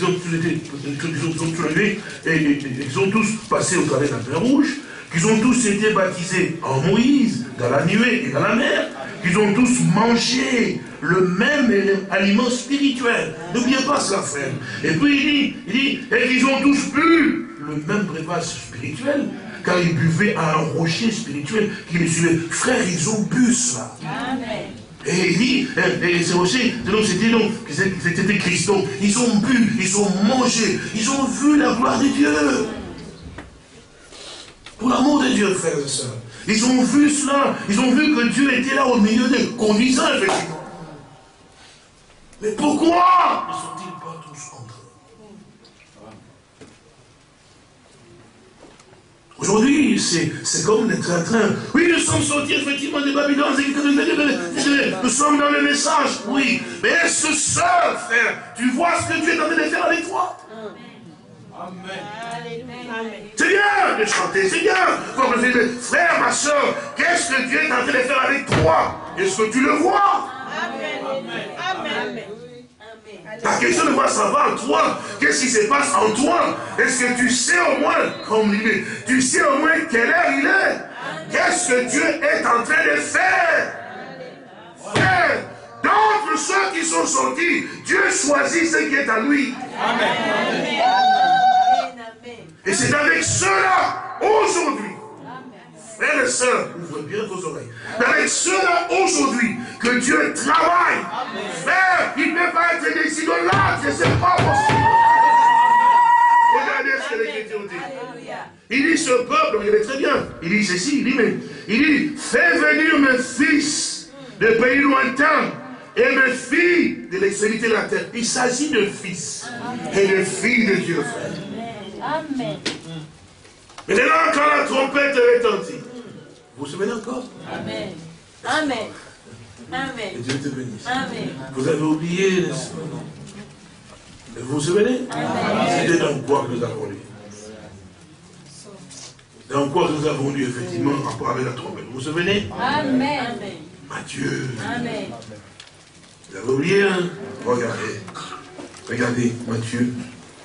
passé au travers de la mer Rouge, qu'ils ont tous été baptisés en Moïse, dans la nuée et dans la mer, qu'ils ont tous mangé le même aliment spirituel. N'oubliez pas cela, frère. Et puis, il dit, et qu'ils ont tous bu le même breuvage spirituel, car ils buvaient à un rocher spirituel qui les suivait. Frères, ils ont bu cela. Amen. Et il dit, et ce rocher, c'était Christ. Donc, ils ont bu, ils ont mangé, ils ont vu la gloire de Dieu. Pour l'amour de Dieu, frères et sœurs. Ils ont vu cela. Ils ont vu que Dieu était là au milieu des conduisants, effectivement. Mais pourquoi ne sont-ils pas tous entre eux? Aujourd'hui, c'est comme d'être en train. Oui, nous sommes sortis effectivement de Babylone. Nous sommes dans le message, oui. Mais est-ce que ça, frère, tu vois ce que Dieu est en train de faire avec toi? Amen. C'est bien de chanter, c'est bien. Frère, ma soeur, qu'est-ce que Dieu est en train de faire avec toi? Est-ce que tu le vois? Amen. La question de voir savoir en toi, qu'est-ce qui se passe en toi? Est-ce que tu sais au moins, comme il est, tu sais au moins quelle heure il est? Qu'est-ce que Dieu est en train de faire? Frère, d'entre ceux qui sont sortis, Dieu choisit ce qui est à lui. Amen. Et c'est avec ceux-là, aujourd'hui, frères et sœurs, ouvrez bien vos oreilles, avec ceux-là, aujourd'hui, que Dieu travaille. Frère, il ne peut pas être des idolâtres, ce n'est pas possible. Regardez ce que l'Écriture dit. Il dit, ce peuple, regardez très bien, il dit ceci, il dit, fais venir mes fils de pays lointains, et mes filles de l'extrémité de la terre. Il s'agit de fils et de filles de Dieu, frère. Amen. Maintenant, quand la trompette retentit, vous vous souvenez encore? Amen. Amen. Amen. Et Dieu te bénisse. Amen. Vous avez oublié, n'est-ce pas? Vous vous souvenez? C'était dans quoi que nous avons lu? Dans quoi nous avons lu, effectivement, en rapport avec la trompette? Vous vous souvenez? Amen. Matthieu. Amen. Vous avez oublié, hein? Regardez. Regardez, Matthieu.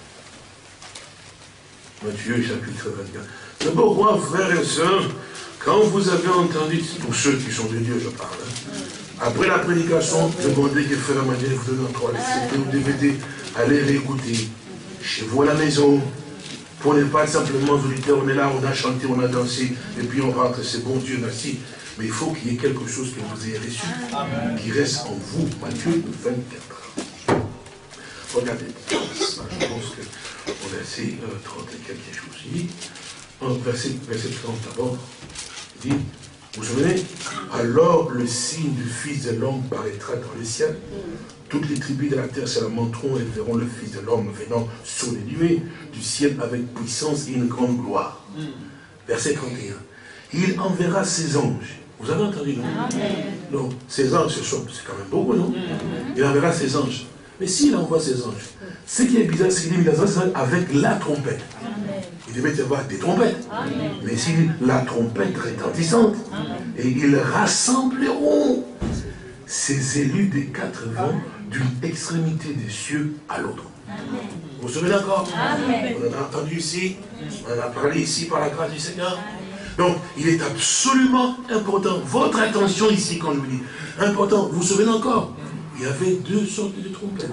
Matthieu, chapitre 24. C'est pourquoi, frères et sœurs, quand vous avez entendu, pour ceux qui sont de Dieu, je parle, hein, après la prédication, demandez que frère Emmanuel vous donne encore les CD ou DVD, allez réécouter chez vous à la maison, pour ne pas être simplement auditeurs, on est là, on a chanté, on a dansé, et puis on rentre, c'est bon Dieu, merci. Mais il faut qu'il y ait quelque chose que vous ayez reçu, qui reste en vous. Matthieu 24. Regardez, je pense qu'au verset 30 et quelque chose, il dit, verset 30 d'abord, il dit, vous vous souvenez, alors le signe du Fils de l'homme paraîtra dans le ciel, toutes les tribus de la terre se lamenteront et verront le Fils de l'homme venant sur les nuées du ciel avec puissance et une grande gloire. Verset 31. Il enverra ses anges. Vous avez entendu, non? Non, ses anges, c'est quand même beaucoup, non? Il enverra ses anges. Mais s'il envoie ses anges, ce qui est bizarre, c'est qu'il dit avec la trompette. Il devait y avoir des trompettes. Mais s'il dit la trompette retentissante, et ils rassembleront ces élus des quatre vents d'une extrémité des cieux à l'autre. Vous vous souvenez encore? On en a entendu ici, on en a parlé ici par la grâce du Seigneur. Donc, il est absolument important, votre attention ici, quand je vous dis, important, vous vous souvenez encore? Il y avait deux sortes de trompettes.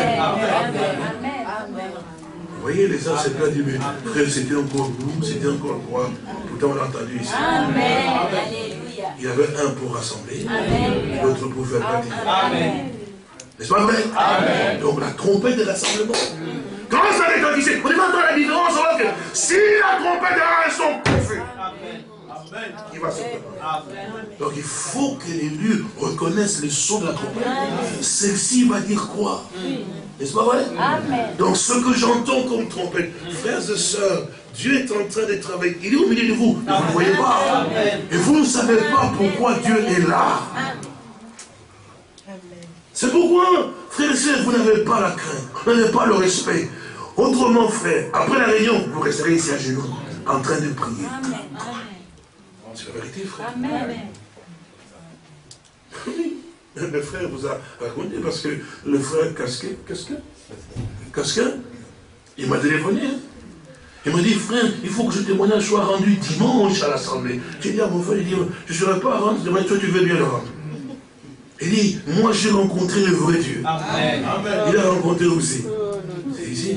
Vous voyez, les uns s'étaient pas dit, mais frère, c'était encore vous, c'était encore quoi? Pourtant, on l'a entendu ici. Il y avait un pour rassembler, l'autre pour faire baptiser. N'est-ce pas vrai? Donc, la trompette de rassemblement. Quand ça retentissait, on demande la différence, on voit que si la trompette est son confus, il va se préparer. Donc il faut que l'élu reconnaisse le son de la trompette. Celle-ci va dire quoi? N'est-ce pas vrai? Donc ce que j'entends comme trompette, frères et sœurs, Dieu est en train de travailler. Il est au milieu de vous, mais vous ne le voyez pas. Et vous ne savez pas pourquoi Dieu est là. C'est pourquoi, frères et sœurs, vous n'avez pas la crainte, vous n'avez pas le respect. Autrement, frère, après la réunion, vous resterez ici à genoux, en train de prier. C'est la vérité, frère. Oui. Le frère vous a raconté parce que le frère Casquin, il m'a téléphoné. Il m'a dit, frère, il faut que ce témoignage soit rendu dimanche à l'assemblée. J'ai dit à mon frère, il dit, je ne serai pas à rendre, toi tu veux bien le rendre. Il dit, moi j'ai rencontré le vrai Dieu. Il a rencontré aussi. C'est ici.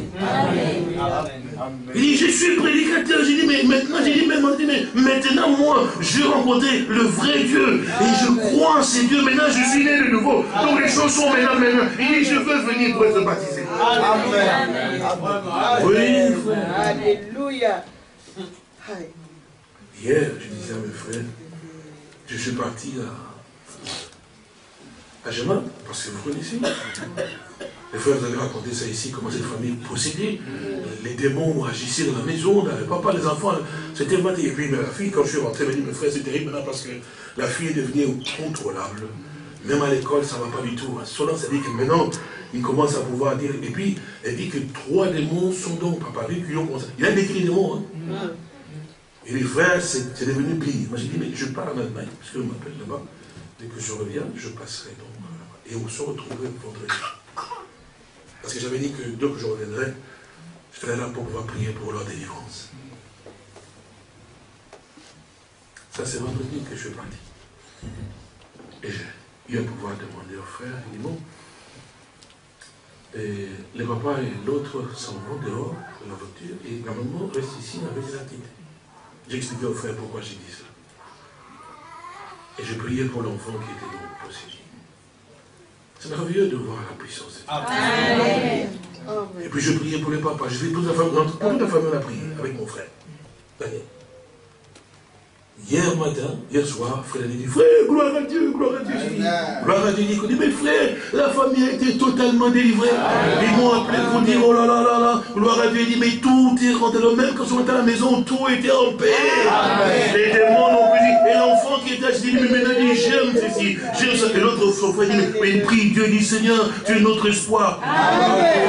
Il dit, je suis prédicateur. J'ai dit, mais maintenant, maintenant, moi, j'ai rencontré le vrai Dieu. Et je crois en ces dieux. Maintenant, je suis né de nouveau. Donc les choses sont maintenant. Il dit, je veux venir pour être baptisé. Amen. Oui, frère. Alléluia. Hier, je disais à mes frères, je suis parti à Jema, parce que vous connaissez. Les frères, vous avez raconté ça ici, comment cette famille possédait. Les démons agissaient dans la maison, le papa, les enfants, c'était matin. Et puis la fille, quand je suis rentré, m'a dit, mes frères, c'est terrible maintenant parce que la fille est devenue incontrôlable. Même à l'école, ça ne va pas du tout. Selon, ça dit que maintenant, il commence à pouvoir dire. Et puis, elle dit que 3 démons sont donc papa. Il a décrit les démons. Hein. Et les frères, c'est devenu pire. Moi, j'ai dit, mais je pars en Allemagne, parce qu'on m'appelle là-bas. Dès que je reviens, je passerai donc là-bas. Et on se retrouverait vendredi. Parce que j'avais dit que dès que je reviendrai, je serai là pour pouvoir prier pour leur délivrance. Ça, c'est vendredi que je suis parti. Et j'ai eu à pouvoir demander aux frères, ils disent, bon, et les papas et l'autre s'en vont dehors de la voiture, et la maman reste ici avec la petite. J'ai expliqué aux frères pourquoi j'ai dit ça. Et je priais pour l'enfant qui était donc possédé. C'est merveilleux de voir la puissance de Dieu. Amen. Et puis je priais pour les papas. Je fais toute la famille, pour toute la famille, on a prié avec mon frère. Daniel. Hier matin, hier soir, frère a dit, frère, gloire à Dieu, gloire à Dieu. Gloire à Dieu, il dit, mais frère, la famille a été totalement délivrée. Ils m'ont appelé pour dire, oh là là là là, gloire à Dieu, il dit, mais tout est rentré, même quand on était à la maison, tout était en paix. Amen. Les démons n'ont plus dit, et l'enfant qui était assis, mais maintenant il dit, j'aime ceci, j'aime ça. Et l'autre frère dit, mais il prie, Dieu dit, Seigneur, tu es notre espoir. Amen.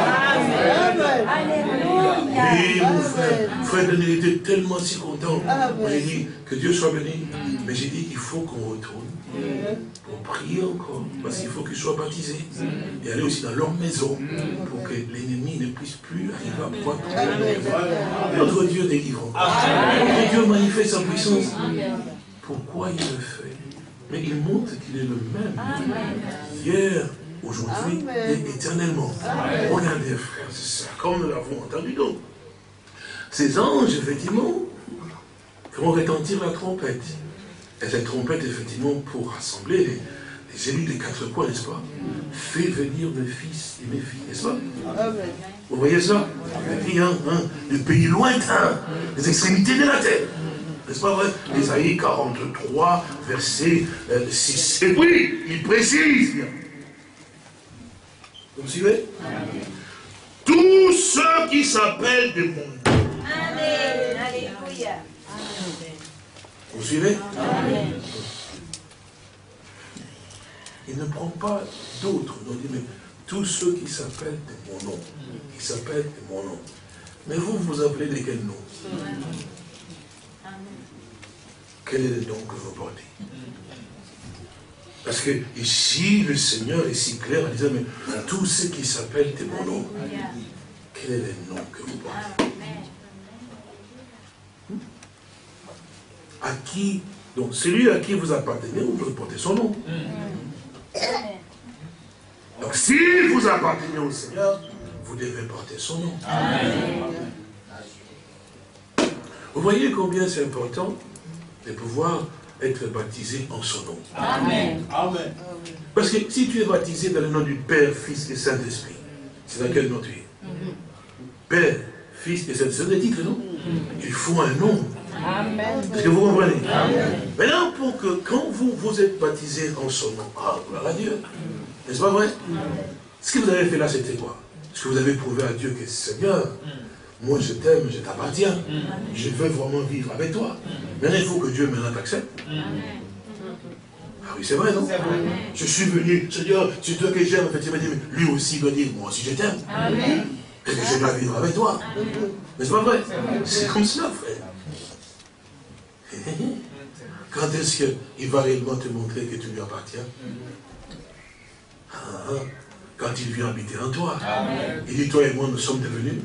Et mon frère Daniel était tellement si content. J'ai dit que Dieu soit béni. Mais j'ai dit qu'il faut qu'on retourne pour prier encore. Parce qu'il faut qu'ils soient baptisés. Et aller aussi dans leur maison pour que l'ennemi ne puisse plus arriver à pouvoir trouver. Notre Dieu délivrant. Notre Dieu manifeste sa puissance. Pourquoi il le fait? Mais il montre qu'il est le même. Hier, aujourd'hui et éternellement. Regardez, frères, c'est ça, comme nous l'avons entendu donc. Ces anges, effectivement, feront retentir la trompette. Et cette trompette, effectivement, pour rassembler les élus des 4 coins, n'est-ce pas? Fais venir mes fils et mes filles, n'est-ce pas? Vous voyez ça? Du pays lointain, des extrémités de la terre. N'est-ce pas vrai? Ésaïe 43, verset 6. Et oui, il précise. Vous me suivez? Tous ceux qui s'appellent de mon nom. Amen. Alléluia. Vous suivez? Amen. Il ne prend pas d'autres. Il dit, mais tous ceux qui s'appellent de mon nom. Qui s'appellent de mon nom. Mais vous, vous appelez de quel nom? Amen. Quel est le nom que vous portez? Parce que ici, le Seigneur est si clair en disant, mais tous ceux qui s'appellent de mon nom, quel est le nom que vous portez? À qui? Donc celui à qui vous appartenez, vous portez son nom. Donc si vous appartenez au Seigneur, vous devez porter son nom. Vous voyez combien c'est important de pouvoir être baptisé en son nom. Amen. Amen. Parce que si tu es baptisé dans le nom du Père, Fils et Saint-Esprit, c'est dans quel nom tu es? Père, Fils et Saint-Esprit, c'est des titres, non? Il faut un nom. Amen. Est-ce que vous comprenez? Amen. Maintenant, pour que quand vous êtes baptisé en son nom, gloire à Dieu. N'est-ce pas vrai? Ce que vous avez fait là, c'était quoi? Ce que vous avez prouvé à Dieu que Seigneur, moi je t'aime, je t'appartiens. Je veux vraiment vivre avec toi. Maintenant, il faut que Dieu maintenant t'accepte. Ah oui, c'est vrai, non? Je suis venu, Seigneur, c'est toi que j'aime. En fait, il m'a dit, mais lui aussi doit dire, moi aussi je t'aime. Et que je dois vivre avec toi. N'est-ce pas vrai? C'est comme cela, frère. Quand est-ce qu'il va réellement te montrer que tu lui appartiens? Quand il vient habiter en toi. Il dit, toi et moi, nous sommes devenus.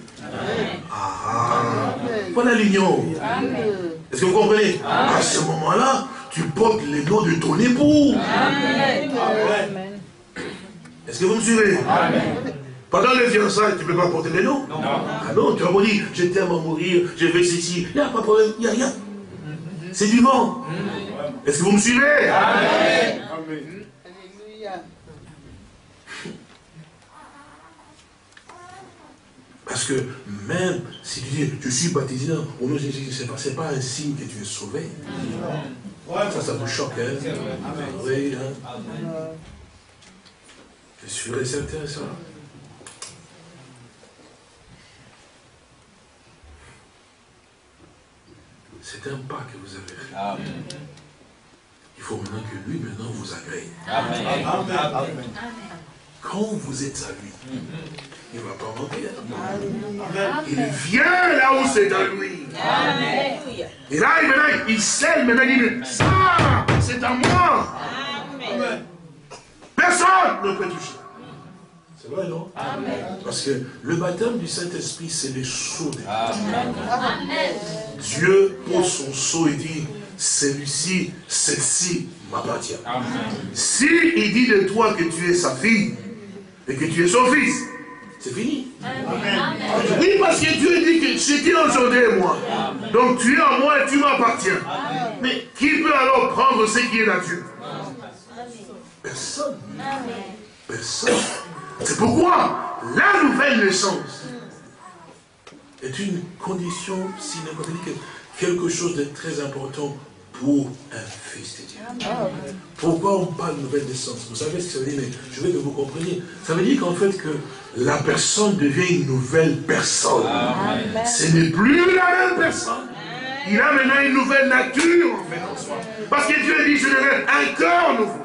Voilà l'union. Est-ce que vous comprenez? À ce moment-là, tu portes les noms de ton époux. Est-ce que vous me suivez? Pendant les fiançailles, tu ne peux pas porter les noms? Ah non, tu vas me dire, je t'aime à mourir, je vais ceci. Il n'y a pas de problème, il n'y a rien. C'est du vent. Est-ce que vous me suivez? Amen. Alléluia. Parce que même si tu dis, je suis baptisé, c'est pas un signe que tu es sauvé. Ça vous choque, hein? Oui, hein? Je suis sûr et certain, ça. C'est un pas que vous avez fait. Il faut maintenant que lui, vous agrée. Amen. Quand vous êtes à lui, il ne va pas mentir. Il vient là où c'est à lui. Amen. Et là, il scelle, maintenant il dit, ça, c'est à moi. Amen. Personne ne peut toucher. C'est vrai, non? Amen. Parce que le baptême du Saint-Esprit, c'est le sceau de Dieu. Amen. Dieu pose son sceau et dit, celui-ci, celle-ci m'appartient. Si il dit de toi que tu es sa fille et que tu es son fils, c'est fini. Amen. Oui, parce que Dieu dit que je t'ai aujourd'hui et moi. Donc tu es en moi et tu m'appartiens. Mais qui peut alors prendre ce qui est là Dieu? Personne. Personne. C'est pourquoi la nouvelle naissance est une condition sine qua non, quelque chose de très important pour un fils de Dieu. Pourquoi on parle de nouvelle naissance? Vous savez ce que ça veut dire, mais je veux que vous compreniez. Ça veut dire qu'en fait que la personne devient une nouvelle personne. Ce n'est plus la même personne. Il a maintenant une nouvelle nature en fait en soi. Parce que Dieu dit, je donnerai un cœur nouveau.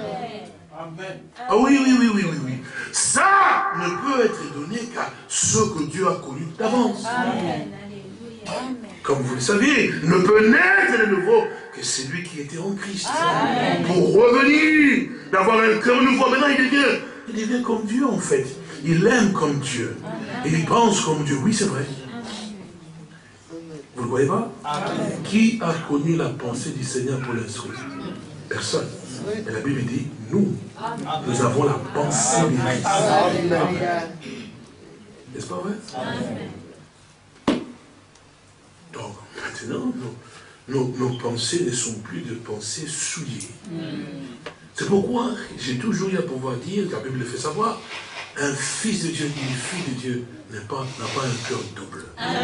Ah oui. Ça ne peut être donné qu'à ceux que Dieu a connus d'avance. Comme vous le saviez, ne peut naître de nouveau que celui qui était en Christ. Pour revenir, d'avoir un cœur nouveau. Maintenant, il devient comme Dieu en fait. Il aime comme Dieu. Et il pense comme Dieu. Oui, c'est vrai. Vous ne le voyez pas? Qui a connu la pensée du Seigneur pour l'instruire? Personne. Et la Bible dit, nous avons la pensée du Christ. N'est-ce pas vrai? Donc, maintenant, nos pensées ne sont plus de pensées souillées. C'est pourquoi j'ai toujours eu à pouvoir dire, la Bible le fait savoir, un fils de Dieu, une fille de Dieu n'a pas un cœur double.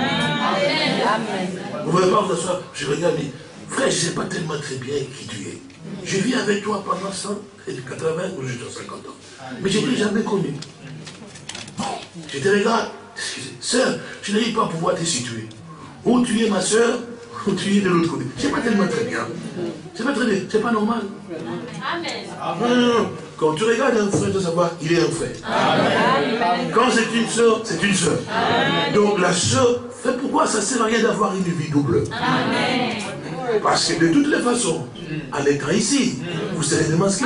Vous ne pouvez pas vous asseoir, je regarde, je dis, frère, je ne sais pas tellement très bien qui tu es. Je vis avec toi pendant 180 ou jusqu'à 50 ans. Mais je ne t'ai jamais connu. Je te regarde, sœur, je n'arrive pas à pouvoir te situer. Où tu es ma sœur, ou tu es de l'autre côté. Je ne sais pas tellement très bien. C'est pas très bien, c'est pas normal. Amen. Non. Quand tu regardes un frère, tu dois savoir, il est un frère. Amen. Quand c'est une sœur, c'est une sœur. Donc la sœur, pourquoi ça ne sert à rien d'avoir une vie double? Amen. Parce que de toutes les façons, en étant ici, vous serez démasqués.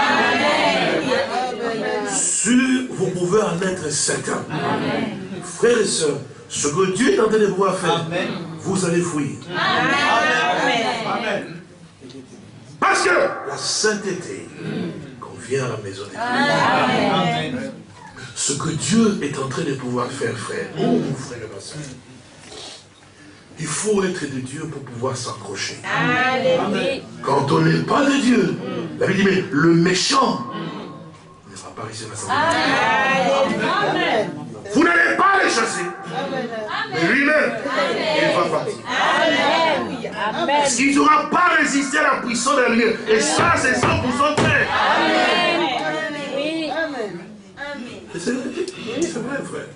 Si vous pouvez en être certain, frères et sœurs, ce que Dieu est en train de pouvoir faire, vous allez fuir. Amen. Parce que la sainteté convient à la maison de Dieu. Ce que Dieu est en train de pouvoir faire, frère, oh mon frère et ma soeur, il faut être de Dieu pour pouvoir s'accrocher. Quand on n'est pas de Dieu, la Bible dit, mais le méchant ne va pas réussir à s'en. Vous n'allez pas les chasser. Mais lui-même, il va partir. Parce qu'il n'aura pas résisté à la puissance de la lumière. Et ça, c'est 100% vrai. C'est vrai, frère.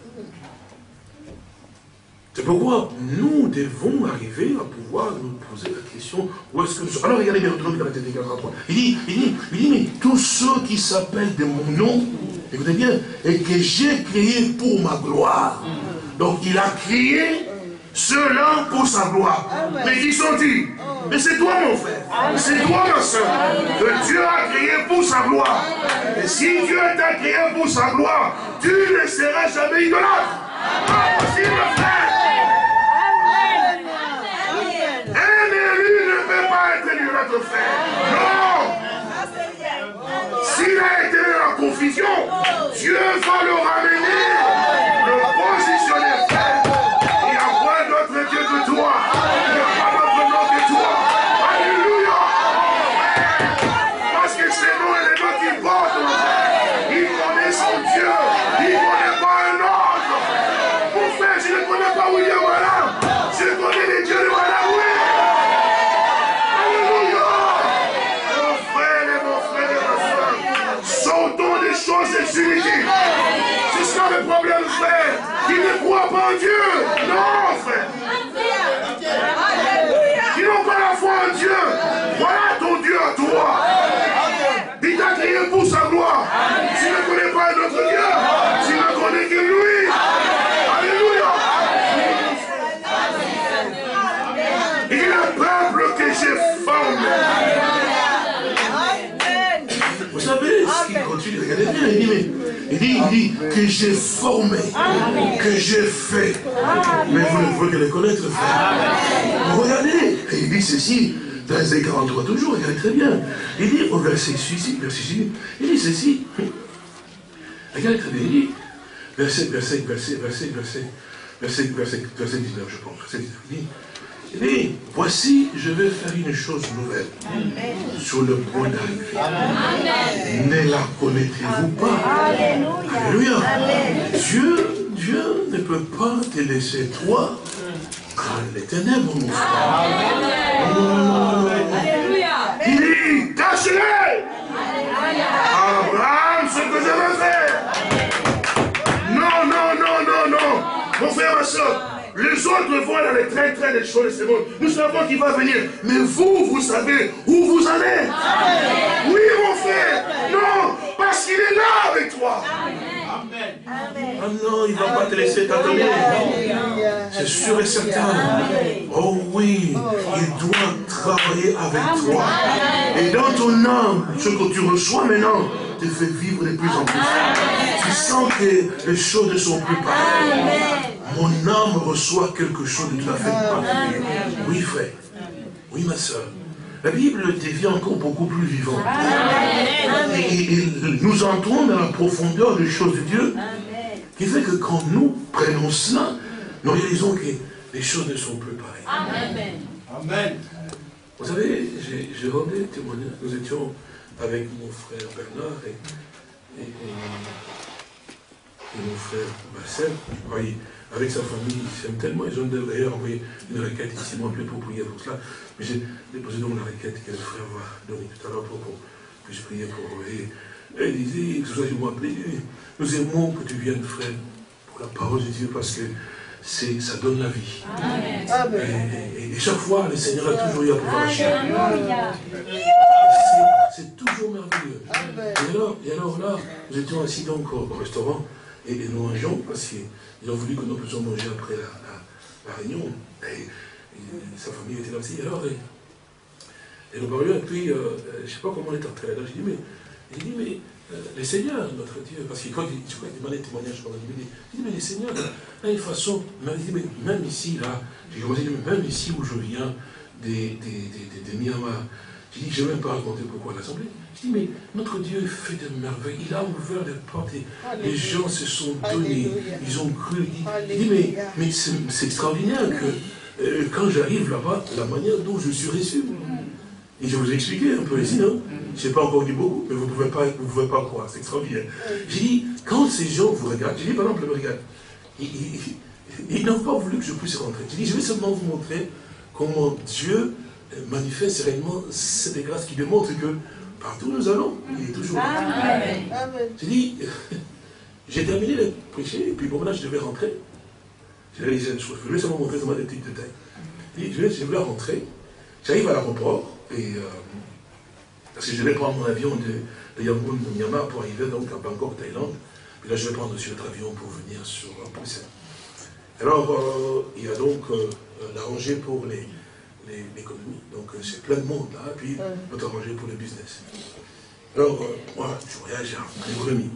C'est pourquoi nous devons arriver à pouvoir nous poser la question, où est-ce que nous sommes. Alors regardez bien, Deutéronome 43. Il dit, mais tous ceux qui s'appellent de mon nom, écoutez bien, et que j'ai créé pour ma gloire. Donc il a créé ceux-là pour sa gloire. Mais qui sont-ils? Mais c'est toi mon frère, c'est toi ma soeur, que Dieu a créé pour sa gloire. Et si Dieu t'a créé pour sa gloire, tu ne seras jamais idolâtre. Pas possible frère. Un élu ne peut pas être idolâtre frère. Non. S'il a été dans la confusion, Dieu va le ramener, le positionner frère. Il n'y a pas d'autre Dieu que toi. Il n'y a pas d'autre nom que toi. Alléluia. Parce que c'est nous et les noms qui portent, mon frère. Il connaît son Dieu. Il ne connaît pas un autre. Mon en Dieu. Non, frère. Qui n'ont pas la foi en Dieu. Voilà ton Dieu à toi. Il t'a créé pour sa gloire. Tu ne connais pas notre Dieu. Tu ne connais que lui. Alléluia. Il est le peuple que j'ai formé. Vous savez ce qu'il continue, regardez bien, il dit que j'ai formé, que j'ai fait. Mais vous ne pouvez que le connaître, frère. Regardez, et il dit ceci, dans les 43 toujours, regardez très bien. Il dit au verset 6, il dit ceci. Regardez très bien, il dit, verset 19, je pense, verset 19, il dit, voici, je vais faire une chose nouvelle. Amen. Sur le point d'arriver. Ne la connaîtrez-vous pas? Alléluia. Dieu ne peut pas te laisser toi dans les ténèbres, mon frère. Il dit, cache-les. Abraham, ce que je veux faire. Non. Mon frère, ma soeur. Les autres voient dans les traits des choses de ce monde. Nous savons qu'il va venir. Mais vous savez où vous allez. Oui, mon frère. Non, parce qu'il est là avec toi. Amen. Ah non, il ne va pas te laisser t'attendre. C'est sûr et certain. Oh oui, il doit travailler avec toi. Et dans ton âme, ce que tu reçois maintenant, te fait vivre de plus en plus. Tu sens que les choses ne sont plus pareilles. Mon âme reçoit quelque chose de tout à fait particulier. Oui, frère. Oui, ma soeur. La Bible devient encore beaucoup plus vivante. Et nous entrons dans la profondeur des choses de Dieu, qui fait que quand nous prenons cela, nous réalisons que les choses ne sont plus pareilles. Amen. Vous savez, j'ai rendu témoignage. Nous étions avec mon frère Bernard et mon frère Marcel. Oui, avec sa famille, ils s'aiment tellement. Ils ont d'ailleurs envoyé une requête ici, m'ont appelé pour prier pour cela. Mais j'ai déposé donc la requête que le frère va donner tout à l'heure pour qu'on puisse prier pour eux. Et il disait, tout ça, ils m'ont appelé. Nous aimons que tu viennes, frère, pour la parole de Dieu, parce que ça donne la vie. Et chaque fois, le Seigneur a toujours eu à pouvoir agir. C'est toujours merveilleux. Et alors là, nous étions assis donc au restaurant et nous mangeons parce qu'ils ont voulu que nous puissions manger après la réunion. Et sa famille était là aussi. Et nous parlions, et puis, je ne sais pas comment on est entré là-dedans. J'ai dit, mais le Seigneur, notre Dieu, parce que quand il demandait des témoignages pendant 10 minutes, il dit, mais le Seigneur, de une façon, même ici, là, j'ai commencé à dire, même ici où je viens, de Myanmar, j'ai dit, je ne vais même pas raconter pourquoi l'Assemblée. Je dis, mais notre Dieu fait de merveilles. Il a ouvert les portes. Les gens se sont donnés. Ils ont cru. Il dit, mais c'est extraordinaire que quand j'arrive là-bas, la manière dont je suis reçu. Et je vous ai expliqué un peu ici, non? Je n'ai pas encore dit beaucoup, mais vous ne pouvez pas croire. C'est extraordinaire. J'ai dit, quand ces gens vous regardent, j'ai dit, par exemple, regarde, ils n'ont pas voulu que je puisse rentrer. J'ai dit, je vais seulement vous montrer comment Dieu manifeste réellement cette grâce qui démontre que partout où nous allons, il est toujours là. J'ai dit, j'ai terminé de prêcher, et puis bon, là, je devais rentrer. Je vais seulement montrer des petits détails. Je vais rentrer, j'arrive à l'aéroport, et parce que je vais prendre mon avion de Yangon, de Myanmar, pour arriver donc à Bangkok, Thaïlande. Puis là, je vais prendre aussi notre avion pour venir sur Bruxelles. Alors, il y a donc la rangée pour l'économie. Donc, c'est plein de monde là, puis notre rangée pour le business. Alors, moi, je voyage en économie.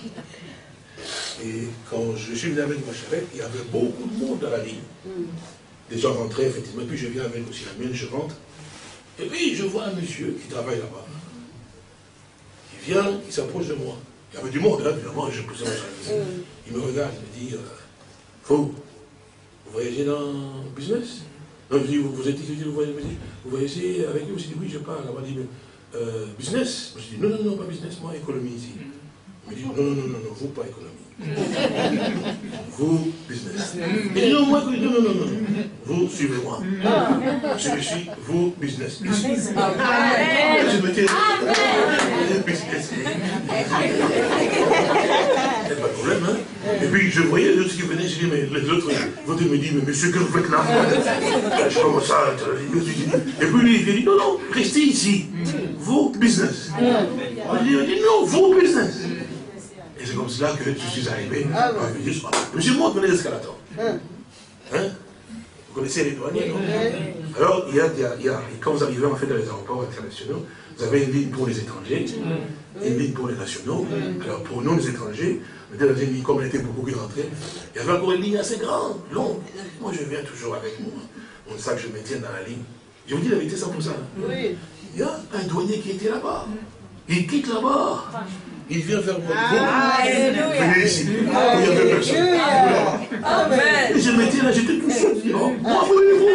Et quand je suis venu avec ma charrette, il y avait beaucoup de monde dans la ligne. Des gens rentraient, effectivement, puis je viens avec aussi la mienne, je rentre. Et puis, je vois un monsieur qui travaille là-bas. Il vient, il s'approche de moi. Il y avait du monde, là, évidemment, je posais mon service. Il me regarde, il me dit, vous voyagez dans le business? Non, je dis, vous êtes ici, vous voyagez avec lui? Je dis, oui, je parle. Il m'a dit, business? Je dis, non, pas business, moi, économie ici. Il me dit, non, vous, pas économie. Vous, business. Il dit, non, moi, non, vous, suivez-moi. Je suis, vous, business. Je me dis, business. Il n'y a pas de problème, hein. Et puis je voyais les autres qui venaient, je dis, mais les autres me disent, mais monsieur, que vous faites là? Je commence ça, et puis lui, il dit, non, non, restez ici. Vos business. On dit, non, vos business. Et c'est comme cela que je suis arrivé. Monsieur, montre les escalators. Hein? Vous connaissez les douaniers, non? Alors, quand vous arrivez en fait dans les aéroports internationaux, vous avez une ligne pour les étrangers, une ligne pour les nationaux. Alors, pour nous, les étrangers, on était dans une ligne, comme on était beaucoup qui rentraient, il y avait encore une ligne assez grande, longue. Moi, je viens toujours avec mon sac, je me tiens dans la ligne. Je vous dis la vérité, 100%. Oui. Il y a un douanier qui était là-bas. Il quitte là-bas. Il vient vers moi. Venez ici. Il y avait personne. Et je me tiens là, j'étais tout seul. Je dis, oh, moi, voulez-vous?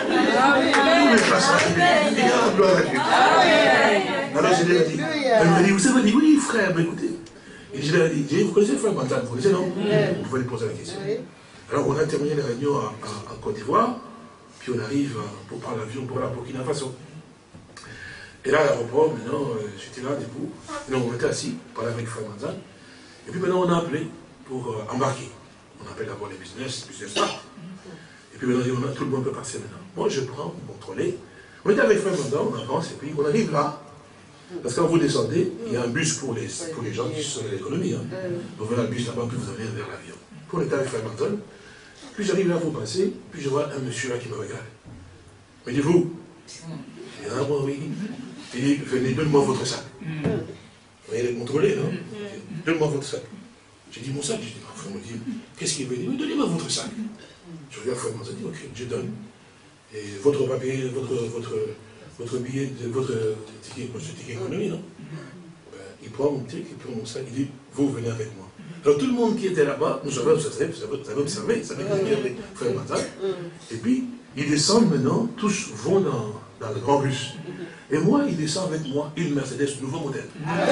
Gloire à Dieu. Alors je lui ai dit, elle m'a dit, vous savez, dit, oui, frère, mais écoutez. Et je lui ai dit, vous connaissez le frère Bantan, vous connaissez, non? Vous pouvez lui poser la question. Alors on a terminé la réunion en Côte d'Ivoire, puis on arrive pour prendre l'avion pour la Burkina Faso. Et là, à l'aéroport, maintenant, j'étais là, debout. Donc, on était assis, on parlait avec Frère Manzan. Et puis maintenant, on a appelé pour embarquer. On appelle d'abord les business start. Et puis maintenant, tout le monde peut passer maintenant. Moi, je prends mon trolley. On était avec Frère Manzan, on avance, et puis on arrive là. Parce que quand vous descendez, il y a un bus pour les gens qui sont de l'économie. Hein. Donc, voilà le bus là-bas, puis vous allez vers l'avion. Puis on était avec Frère Manzan. Puis j'arrive là, vous passez, puis je vois un monsieur là qui me regarde. Me dites-vous? Je dis, ah, moi, oui. Il dit, venez, donne-moi votre sac. Vous voyez les contrôler, non? Donne-moi votre sac. J'ai dit, mon sac. Je dis, ma frère me dit, qu'est-ce qu'il veut dire? Donnez-moi votre sac. Je regarde frère, il dit, ok, je donne. Et votre papier, votre billet, votre ticket économie, non? Ben, il prend mon truc, il prend mon sac, il dit, vous venez avec moi. Alors tout le monde qui était là-bas, nous avons observé, que c'était avec frère Martin. Et puis, ils descendent maintenant, tous vont dans le grand bus. Et moi, il descend avec moi une Mercedes nouveau modèle.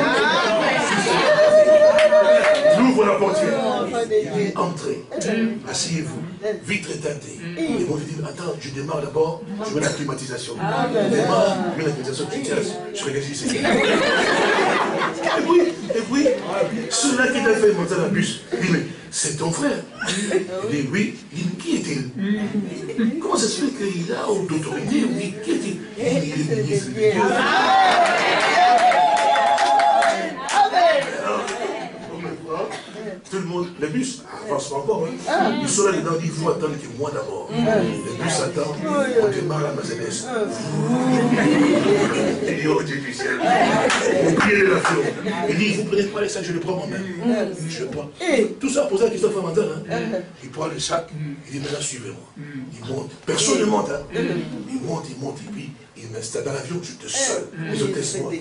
J'ouvre la portière. Il dit, entrez, asseyez-vous, vitre teintée. Et moi, je dis, attends, je démarre d'abord, je mets la climatisation. Je démarre, je mets la climatisation, je regarde ici. Et puis, ceux-là qui t'a fait monter dans le bus, il dit, mais c'est ton frère. Il dit, oui. Il dit, qui est-il? Comment ça se fait qu'il a d'autorité? Il dit, qui est-il? Il dit, il est ministre de Dieu. Tout le monde, le bus avance pas encore. Hein. Ils sont là dedans, ils vont attendre que moi d'abord. Le bus attend, on démarre la Mercedes. Il dit, oh Dieu du ciel, vous priez l'avion. Il dit, vous prenez pas les sacs, je le prends moi-même. Je le prends. Tout ça pour ça qu'il soit fondamental. Il prend le sac, il dit, maintenant suivez-moi. Il monte. Personne ne monte. Hein. Il monte, et puis il m'installe dans l'avion, j'étais seul. Les hôtesses montent.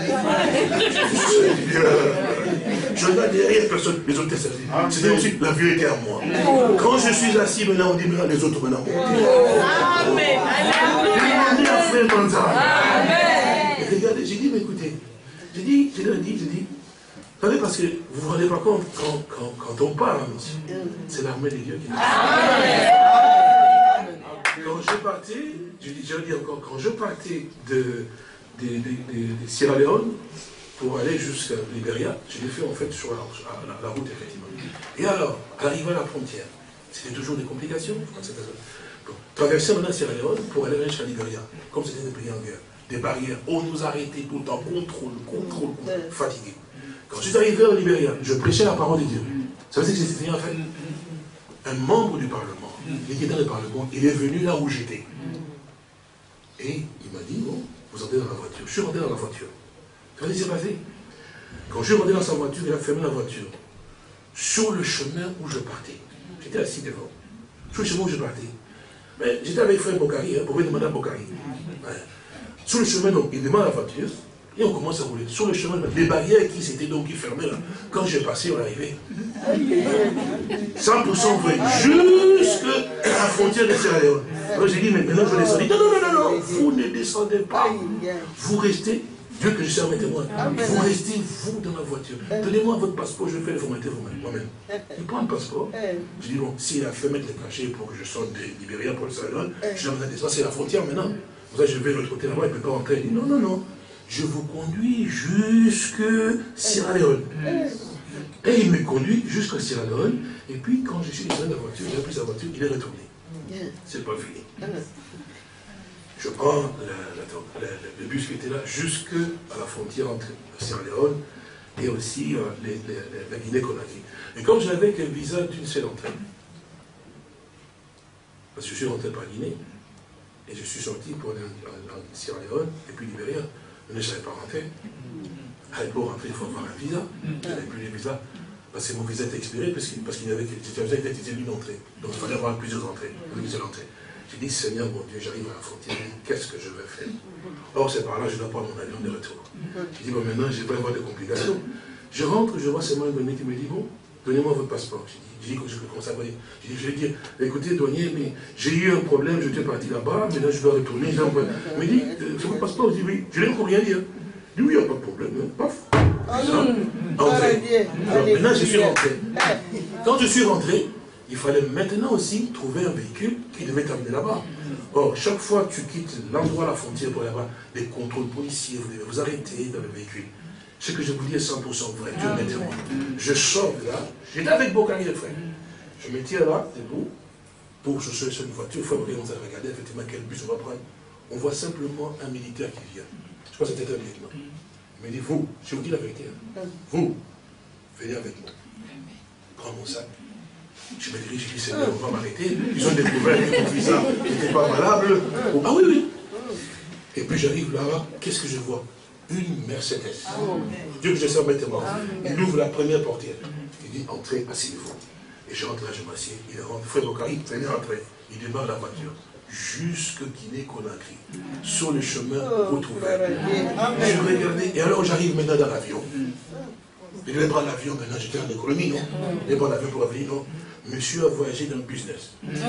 Je regarde derrière personne, les hôtesses. C'était aussi, l'avion était à moi. Quand je suis assis maintenant, on dit maintenant les autres maintenant. Amen. Demandez à frère Manzan. Et regardez, j'ai dit, mais écoutez, je leur ai dit, vous savez, parce que vous ne vous rendez pas compte, quand on parle, c'est l'armée de Dieu qui nous parle. Quand je partais, je dis encore, quand je partais de Sierra Leone pour aller jusqu'à Libéria, je l'ai fait en fait sur la route, effectivement. Et alors, arrivé à la frontière, c'était toujours des complications. Bon, traverser maintenant Sierra Leone pour aller jusqu'à Libéria, comme c'était des pays en guerre, des barrières, on nous arrêtait tout le temps, contrôle, fatigué. Quand je suis arrivé à Libéria, je prêchais la parole de Dieu. Vous savez ce que c'était en fait? Un membre du Parlement, il était dans le Parlement, il est venu là où j'étais. Et il m'a dit, bon, vous entrez dans la voiture. Je suis rentré dans la voiture. Vous savez ce qui s'est passé? Quand je suis rentré dans sa voiture, il a fermé la voiture. Sur le chemin où je partais. J'étais assis devant. Sur le chemin où je partais. Mais j'étais avec frère Bokari, pour venir demander à Bokari. Ouais. Sur le chemin, donc, il démarre la voiture. Et on commence à rouler. Sur le chemin, les barrières qui s'étaient donc fermées là, quand j'ai passé, on arrivait. 100% vrai, jusqu'à la frontière de Sierra Leone. Alors j'ai dit, mais maintenant je vais descendre. Non, vous ne descendez pas. Vous restez, Dieu que je suis un témoin, vous restez vous dans la voiture. Donnez-moi votre passeport, je vais faire les formalités moi-même. Il prend le passeport. Je dis, bon, s'il a fait mettre les cachets pour que je sorte de Libéria pour le Sierra Leone, je l'ai descendu, c'est la frontière maintenant. Pour ça, je vais de l'autre côté là-bas, il ne peut pas rentrer. Il dit, non. Je vous conduis jusque Sierra Leone. Et il me conduit jusqu'à Sierra Leone. Et puis, quand je suis dans la voiture, j'ai pris sa voiture, il est retourné. C'est pas fini. Je prends le bus qui était là jusqu'à la frontière entre Sierra Leone et aussi la Guinée-Conakry. Et comme je n'avais qu'un visa d'une seule entrée, parce que je suis rentré par Guinée, et je suis sorti pour aller en Sierra Leone, et puis Libéria, je ne savais pas rentrer. Pour rentrer, il faut avoir un visa. Je n'avais plus de visa, parce que mon visa était expiré, parce qu'il n'y avait qu'une entrée. Donc il fallait avoir plusieurs entrées, une seule entrée. J'ai dit, Seigneur mon Dieu, j'arrive à la frontière, qu'est-ce que je vais faire? Or, c'est par là, je dois prendre mon avion de retour. J'ai dit, bon, maintenant, je vais avoir des complications. Je rentre, je vois seulement le douanier qui me dit, bon, donnez-moi votre passeport. J'ai dit, que je commence à parler. Je lui ai dit, écoutez, douanier, mais j'ai eu un problème, je suis parti là-bas, maintenant je dois retourner. Il me dit, c'est votre passeport? Je dis, oui, je n'ai encore rien dit. Il dit, oui, il n'y a pas de problème. Paf. Maintenant, je suis rentré. Quand je suis rentré, il fallait maintenant aussi trouver un véhicule qui devait t'amener là-bas. Or, chaque fois que tu quittes l'endroit, la frontière pour aller là-bas, des contrôles policiers, vous devez vous arrêter dans le véhicule. Ce que je vous dis est 100% vrai, Dieu m'est témoin. Je sors de là, j'étais avec Bokari de frère. Je me tiens là, debout, pour chercher sur une voiture, il faut commencer à regarder effectivement quel bus on va prendre. On voit simplement un militaire qui vient. Je crois que c'était un lieutenant. Il me dit, vous, je vous dis la vérité, vous, venez avec moi. Prends mon sac. Je me dirige, je dis, Seigneur, on va m'arrêter. Ils ont découvert que mon visa n'était pas valable. Ah oui, oui. Et puis j'arrive là, qu'est-ce que je vois? Une Mercedes. Dieu que je sais, mettez-moi. Il ouvre la première portière. Il dit, entrez, asseyez-vous. Et je rentre là, je m'assieds. Il rentre, frère Bokari, venez rentrer. Il démarre la voiture. Jusque Guinée-Conakry. Sur le chemin, route ouverte. Je regardais. Et alors j'arrive maintenant dans l'avion. Je devais prendre l'avion, maintenant j'étais en économie, non? Je devais prendre l'avion pour revenir, non? Monsieur a voyagé dans le business.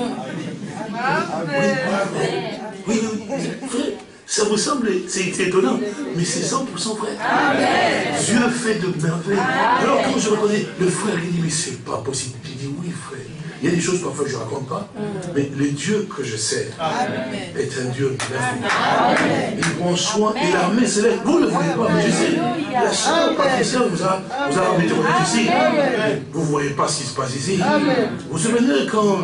Oui, frère, ça vous semble, c'est étonnant, mais c'est 100% vrai. Dieu fait de merveilles. Alors quand je reconnais, le frère il dit, mais c'est pas possible. J'ai dit, oui frère, il y a des choses parfois que je ne raconte pas, mais le Dieu que je sais est un Dieu merveilleux. Il prend soin et l'armée céleste. Vous ne le voyez pas, mais je sais. La sœur Patricia vous a ramené ici. Vous ne voyez pas ce qui se passe ici. Vous vous souvenez quand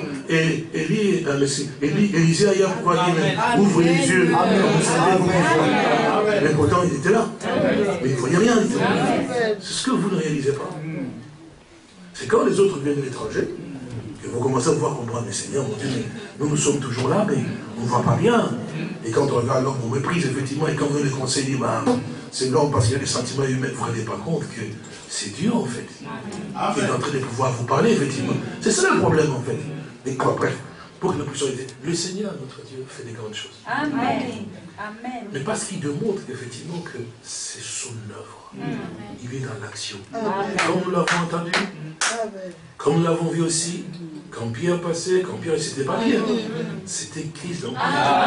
Élisée a dit, ouvrez les yeux, vous savez vous voyez. Mais pourtant il était là. Mais il ne voyait rien. C'est ce que vous ne réalisez pas. C'est quand les autres viennent de l'étranger que vous commencez à pouvoir comprendre, mais Seigneur, mon Dieu, nous sommes toujours là, mais on ne voit pas bien. Et quand on regarde l'homme, on méprise, effectivement, et quand vous les conseillez, c'est l'homme parce qu'il y a des sentiments humains, vous ne vous rendez pas compte que c'est Dieu, en fait, qui est en train de pouvoir vous parler, effectivement. C'est ça le problème, en fait. Et quoi, bref, pour que nous puissions aider. Le Seigneur, notre Dieu, fait des grandes choses. Amen. Amen. Mais parce qu'il démontre, effectivement, que c'est son œuvre. Il est dans l'action. Comme nous l'avons entendu, comme nous l'avons vu aussi, quand Pierre passait, quand Pierre, c'était pas Pierre, c'était Christ. Donc,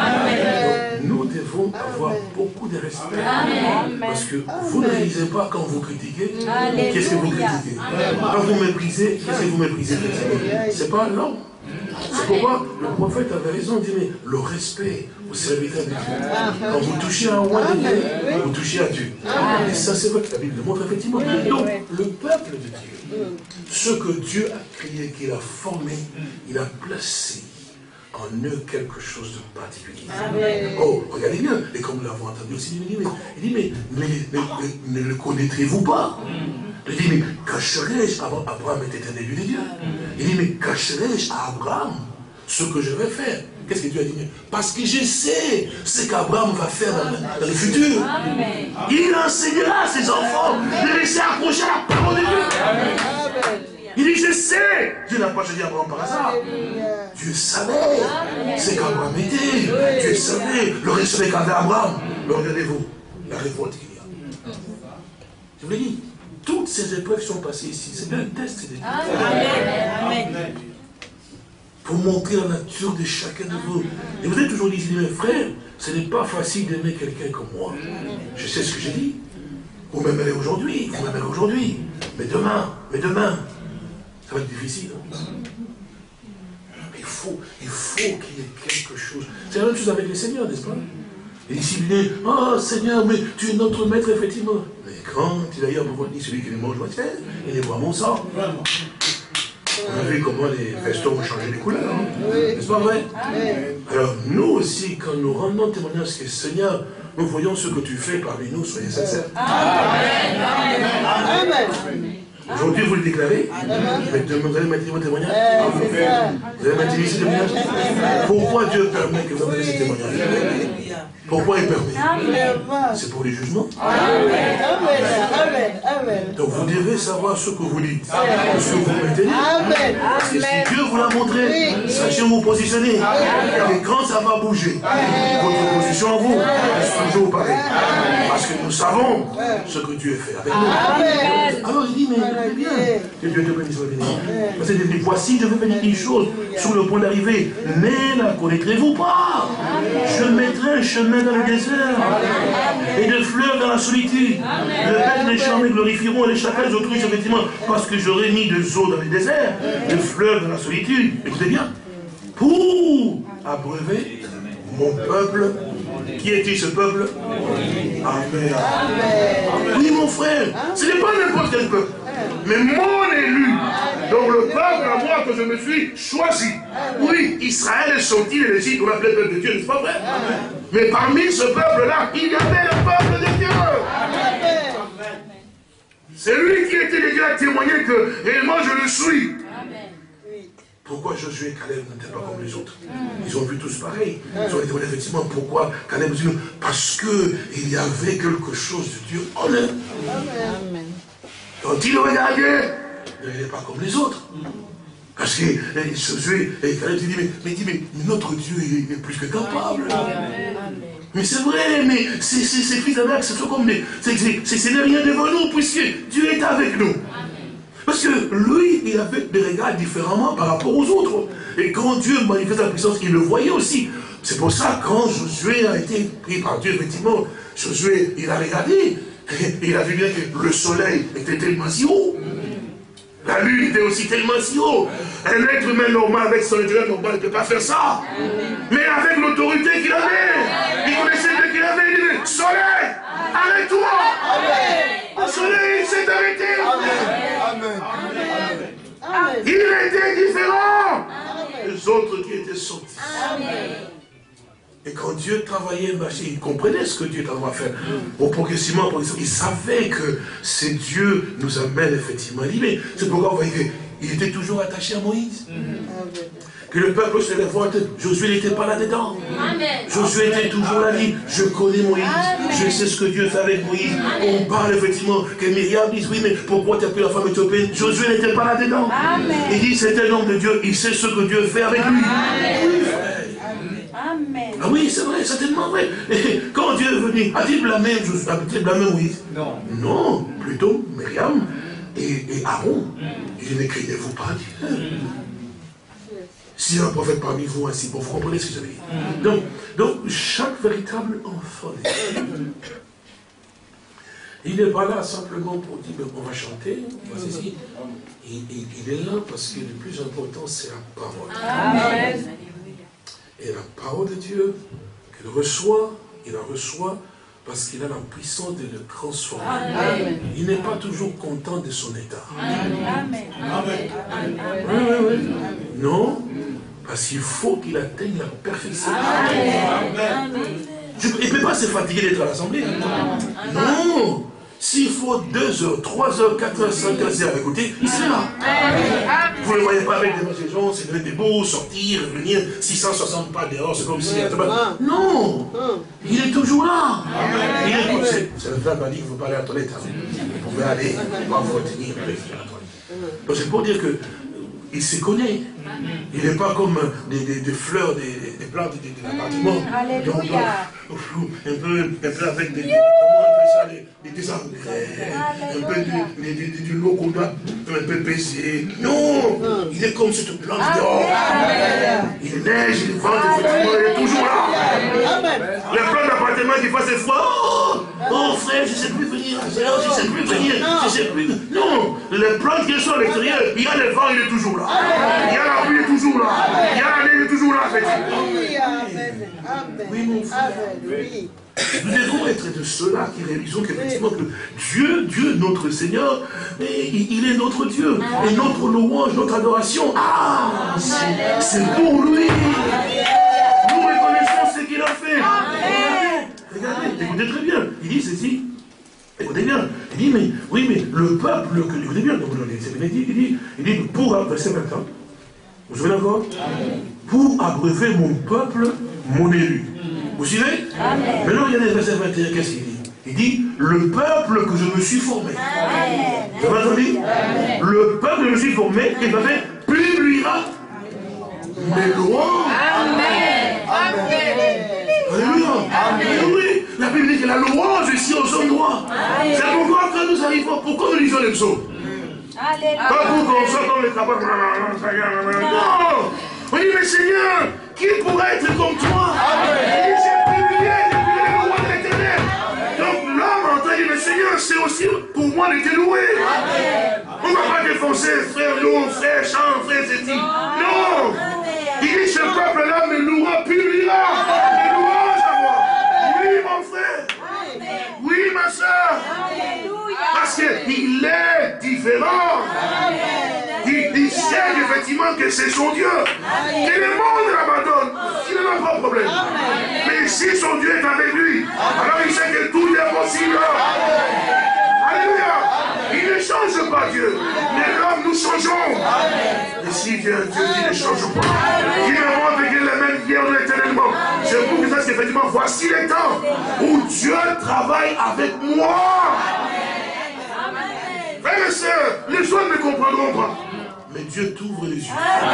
nous devons avoir beaucoup de respect. Parce que vous ne réalisez pas quand vous critiquez, qu'est-ce que vous critiquez. Quand vous méprisez, qu'est-ce que vous méprisez. C'est pas l'homme. C'est pourquoi le prophète avait raison de dire, mais le respect au serviteur de Dieu. Quand vous touchez à un roi de Dieu, vous touchez à Dieu. Et ça, c'est vrai que la Bible le montre effectivement. Donc, le peuple de Dieu, ce que Dieu a créé, qu'il a formé, il a placé en eux quelque chose de particulier. Oh, regardez bien, et comme nous l'avons entendu aussi, il dit, mais ne le connaîtrez-vous pas? Il dit, mais cacherai-je, Abraham était un élu de Dieu. Il dit, mais cacherai-je à Abraham ce que je vais faire? Qu'est-ce que Dieu a dit? Parce que je sais ce qu'Abraham va faire dans le futur. Amen. Il enseignera à ses enfants de laisser accrocher à la parole de Dieu. Il dit, je sais. Dieu n'a pas choisi Abraham par hasard. Dieu savait ce qu'Abraham était. Dieu savait le respect qu'avait Abraham. Mais regardez-vous, la révolte qu'il y a. Je vous l'ai dit, toutes ces épreuves sont passées ici. C'est un test de Dieu. Amen. Pour montrer la nature de chacun de vous. Et vous êtes toujours dit, mes frères, ce n'est pas facile d'aimer quelqu'un comme moi. Je sais ce que j'ai dit. Vous m'aimerez aujourd'hui, mais demain, ça va être difficile. Il faut qu'il y ait quelque chose. C'est la même chose avec le Seigneur, n'est-ce pas? Et ici, il dit, oh Seigneur, mais tu es notre maître, effectivement. Mais quand il a eu à pouvoir dire celui qui les mange, il est boit mon sang. On a vu comment les vestons ont changé de couleur. N'est-ce pas vrai? Alors nous aussi, quand nous rendons témoignage que Seigneur, nous voyons ce que tu fais parmi nous, soyez sincères. Aujourd'hui, vous le déclarez, mais vous allez maintenir votre témoignage. Vous allez maintenir ce témoignage. Pourquoi Dieu permet que vous fassiez ce témoignage? Pourquoi il permet? C'est pour les jugements. Donc vous devez savoir ce que vous dites, ce que vous mettez. Parce que si Dieu vous l'a montré, sachez où vous positionner. Et quand ça va bouger, votre position en vous reste toujours pareil. Parce que nous savons ce que Dieu fait avec nous. Alors il dit, mais écoutez bien, que Dieu te bénisse. Parce qu'il dit, voici, je vais vous dire une chose sur le point d'arriver. Mais la connaîtrez-vous pas? Je mettrai un chemin dans le désert et de fleurs dans la solitude. Le bête des champs me glorifieront et les chacals des autruches, effectivement, parce que j'aurai mis des eaux dans le désert, des fleurs dans la solitude. Écoutez bien, pour abreuver mon peuple. Qui est-il ce peuple? Amen. Oui, mon frère, ce n'est pas n'importe quel peuple, mais mon élu. Donc le peuple à moi que je me suis choisi. Oui, Israël est sorti de l'Égypte, on l'appelait peuple de Dieu, n'est-ce pas vrai? Mais parmi ce peuple-là, il y avait le peuple de Dieu. C'est lui qui était déjà témoigné que réellement je le suis. Pourquoi Josué et Caleb n'étaient pas comme les autres? Ils ont vu tous pareil. Ils ont été effectivement pourquoi Caleb dit parce qu'il y avait quelque chose de Dieu en eux. Quand il regardait, il n'était pas comme les autres. Parce que Josué et Caleb dit mais notre Dieu est plus que capable. Mais c'est vrai, mais ces fils d'Anak, c'est comme c'est n'est rien devant nous, puisque Dieu est avec nous. Parce que lui, il avait des regards différemment par rapport aux autres. Et quand Dieu manifeste la puissance, il le voyait aussi. C'est pour ça, quand Josué a été pris par Dieu, effectivement, Josué, il a regardé, et il a vu bien que le soleil était tellement si haut. La lune était aussi tellement si haut. Un être humain normal, avec son intérêt normal, ne peut pas faire ça. Mais avec l'autorité qu'il avait, il connaissait bien qu'il avait, il dit, soleil, arrête-toi. Le soleil s'est arrêté. Il était différent des autres qui étaient sortis. Et quand Dieu travaillait, il comprenait ce que Dieu était en train de faire. Bon, progressivement, il savait que c'est Dieu nous amène effectivement à l'idée. C'est pourquoi vous voyez qu'il était toujours attaché à Moïse. Que le peuple se révolte, Josué n'était pas là-dedans. Josué était toujours là, dit, je connais Moïse, je sais ce que Dieu fait avec Moïse. On parle effectivement que Myriam dit, oui, mais pourquoi tu as pris la femme éthiopienne? Josué n'était pas là-dedans. Il dit, c'est un homme de Dieu, il sait ce que Dieu fait avec lui. Ah oui, c'est vrai, certainement vrai. Et quand Dieu est venu, a-t-il blâmé Moïse? Non. Non, plutôt Myriam et Aaron. Il dit, ne craignez-vous pas Dieu. Si un prophète parmi vous ainsi, bon, vous comprenez ce que j'avais dit. Donc, chaque véritable enfant de Dieu, il n'est pas là simplement pour dire, on va chanter, on va ceci. Il est là parce que le plus important, c'est la parole. Amen. Et la parole de Dieu, qu'il reçoit, il la reçoit parce qu'il a la puissance de le transformer. Amen. Il n'est pas toujours content de son état. Amen. Amen. Non, parce qu'il faut qu'il atteigne la perfection. Amen. Il ne peut pas se fatiguer d'être à l'assemblée. Non. S'il faut 2 heures, 3 heures, 4 heures, 5 heures à écouter, il sera là. Vous ne le voyez pas avec des gens, c'est de beau, sortir, revenir, 660 pas dehors, c'est comme si... Non, il est toujours là. Il écoute. C'est le frère qui m'a dit qu'il ne faut pas aller à la toilette. Vous pouvez aller, pas vous retenir, aller à la toilette. Donc c'est pour dire que il se connaît. Il n'est pas comme des fleurs, des plantes de l'appartement. Alléluia. Un peu avec des... Comment on appelle ça? Des engrais. Un peu du lot qu'on doit un peu baisser. Non. Il est comme cette plante dehors. Il neige, il vente, effectivement, il est toujours là. Les plantes d'appartement qui fassent froid. Oh frère, je ne sais plus venir. si c'est plus venir, si c'est plus... Non, les plantes qui sont à l'extérieur, il y a le vent, il est toujours là. Il y a la pluie, il est toujours là. Il y a la neige, il est toujours là. Oui, mon frère. Nous devons être de ceux-là qui réalisons qu'effectivement que Dieu, notre Seigneur, il est notre Dieu. Et notre louange, notre adoration, c'est pour lui. Nous reconnaissons ce qu'il a fait. Regardez, écoutez très bien. Il dit ceci. Écoutez bien. Il dit, mais oui, mais le peuple, écoutez bien, il dit pour, verset 21, vous vous souvenez encore? Pour abreuver mon peuple, mon élu. Vous suivez? Maintenant, regardez le verset 21, qu'est-ce qu'il dit? Il dit, le peuple que je me suis formé. Vous avez entendu? Le peuple que je me suis formé, qui m'avait publiera mes louanges. Alléluia. Oui, la Bible dit que la louange est ici aux endroits. C'est pourquoi quand nous arrivons, pourquoi nous lisons les psaumes? Pas pour qu'on soit dans les tabacs. Non. On dit, mais Seigneur, qui pourrait être comme toi? J'ai publié les lois de l'Éternel. Donc l'homme entend dire, mais Seigneur, c'est aussi pour moi de te louer. On ne va pas défoncer, frère Lou, frère Jean, frère Zéti. Non. Il dit, ce peuple-là me louera, publiera mes louanges à moi. Oui, mon frère. Oui, ma soeur. Parce qu'il est différent. Il sait effectivement que c'est son Dieu. Et le monde l'abandonne. Il n'a pas de problème. Mais si son Dieu est avec lui, alors il sait que tout est possible. Alléluia. Il ne change pas Dieu. Mais l'homme, nous changeons. Et si Dieu dit ne change pas, il me montre qu'il est le même hier éternellement. C'est pour que ça, effectivement, voici les temps où Dieu travaille avec moi. Frères et sœurs, les gens ne comprendront pas. Mais Dieu t'ouvre les yeux.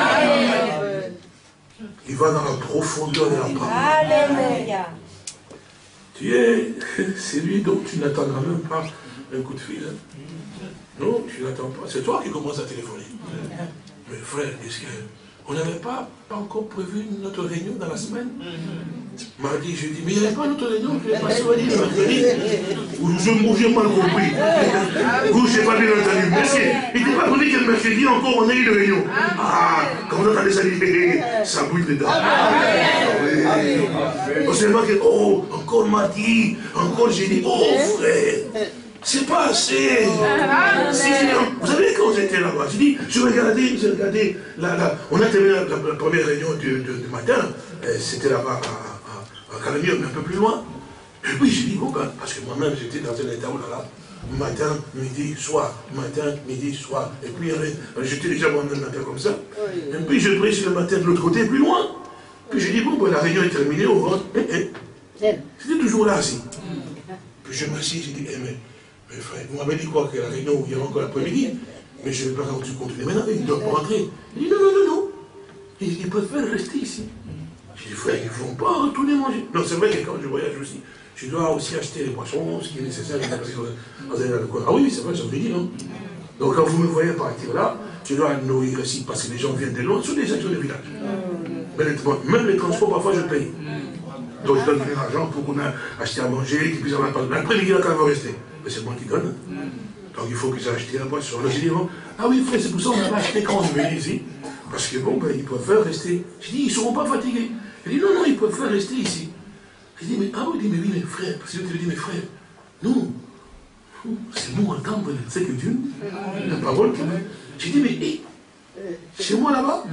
Il va dans la profondeur de la parole. Alléluia. Tu es celui dont tu n'attendras même pas un coup de fil. Non, je n'attends pas. C'est toi qui commences à téléphoner. Mais frère, est-ce qu'on n'avait pas encore prévu notre réunion dans la semaine? Mardi, je dis, mais il n'y avait pas notre réunion, je n'ai pas soigné le mercredi. Ou j'ai mal compris. Ou je n'ai pas bien entendu. Merci. Il n'était pas prévu que le mercredi encore on ait eu une réunion. Quand on entendait ça, ça bouille dedans. On s'est marqué, encore mardi, encore jeudi. Frère. C'est pas assez. Vous savez, quand j'étais là-bas, je regardais, on a terminé la première réunion du matin, c'était là-bas à Calamir, mais un peu plus loin. Et puis j'ai dit, bon, parce que moi-même j'étais dans un état où là, matin, midi, soir, matin, midi, soir. Et puis j'étais déjà moi-même un peu comme ça. Et puis je prêchais le matin de l'autre côté, plus loin. Puis j'ai dit, bon, la réunion est terminée, on rentre. C'était toujours là, assis. Puis je m'assis, j'ai dit, mais frère, vous m'avez dit quoi, que la réunion où il y aura encore l'après-midi, mais je ne vais pas continuer maintenant, ils doivent rentrer. Il dit non. Ils préfèrent rester ici. J'ai dit, frère, ils ne vont pas retourner manger. Non, c'est vrai que quand je voyage aussi, je dois aussi acheter les poissons, ce qui est nécessaire. Ah oui, c'est vrai, ça vous l'ai dit, non? Donc quand vous me voyez partir là, je dois nourrir ici, parce que les gens viennent de loin, sur des gens de village. Même les transports, parfois, je paye. Donc je donne de l'argent pour qu'on ait acheté à manger, qu'ils puissent avoir pas de l'après-midi, là, quand même, va rester. Mais c'est moi qui donne. Donc il faut qu'ils aient acheté la boisson. Alors j'ai dit, ah oui, frère, c'est pour ça qu'on a acheté quand on est venu ici. Parce que bon, ils préfèrent rester. J'ai dit, ils ne seront pas fatigués. Il dit, non, ils préfèrent rester ici. J'ai dit, mais oui, mais frère, parce que je te dis, mais frère, non, c'est bon entendre, c'est que Dieu, la parole. J'ai dit, mais chez moi là-bas.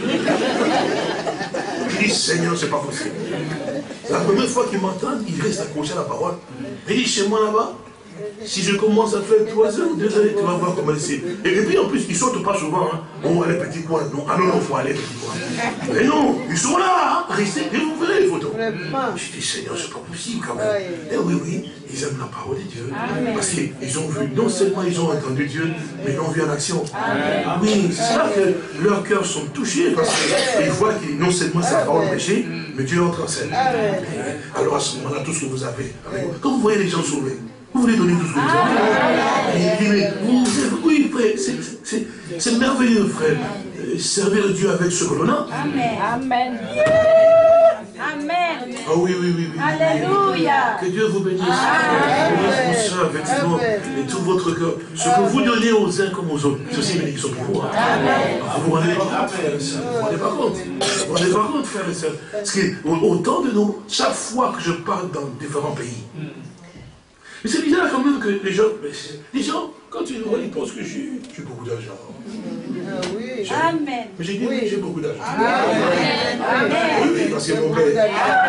J'ai dit, Seigneur, c'est pas possible. La première fois qu'ils m'entendent, ils restent accrochés à la parole. Il dit, chez moi là-bas, si je commence à faire 3 heures, 2 heures, tu vas voir comment c'est. Et puis en plus, ils ne sortent pas souvent. On va aller petit coin. Non, il faut aller petit coin. Mais non, ils sont là, restez, et vous verrez les photos. Je dis, Seigneur, c'est pas possible quand même. Et oui, ils aiment la parole de Dieu. Parce qu'ils ont vu, non seulement ils ont entendu Dieu, mais ils l'ont vu en action. Oui, c'est ça que leurs cœurs sont touchés, parce qu'ils voient que non seulement sa parole prêchée, mais Dieu entre en scène. Alors à ce moment-là, tout ce que vous avez, quand vous voyez les gens sauvés, vous voulez donner tout ce que vous avez. Il dit, mais oui, frère, c'est merveilleux, frère. Servir Dieu avec ce que l'on a. Amen. Amen. Ah oui, oui, oui, oui. Alléluia. Que Dieu vous bénisse. Bénisse vos soeurs, effectivement, et tout votre cœur. Ce que vous donnez aux uns comme aux autres, c'est aussi une bénédiction pour vous. Vous vous rendez pas compte, frères et sœurs. Vous vous rendez pas compte. Vous vous rendez pas compte, frères et sœurs. Parce qu'autant de nous, chaque fois que je pars dans différents pays, mais c'est bizarre quand même que les gens, quand ils voient, ils pensent que j'ai beaucoup d'argent. Oui. Amen. Mais j'ai dit, oui, j'ai beaucoup d'argent. Amen. Oui, oui, parce que mon père.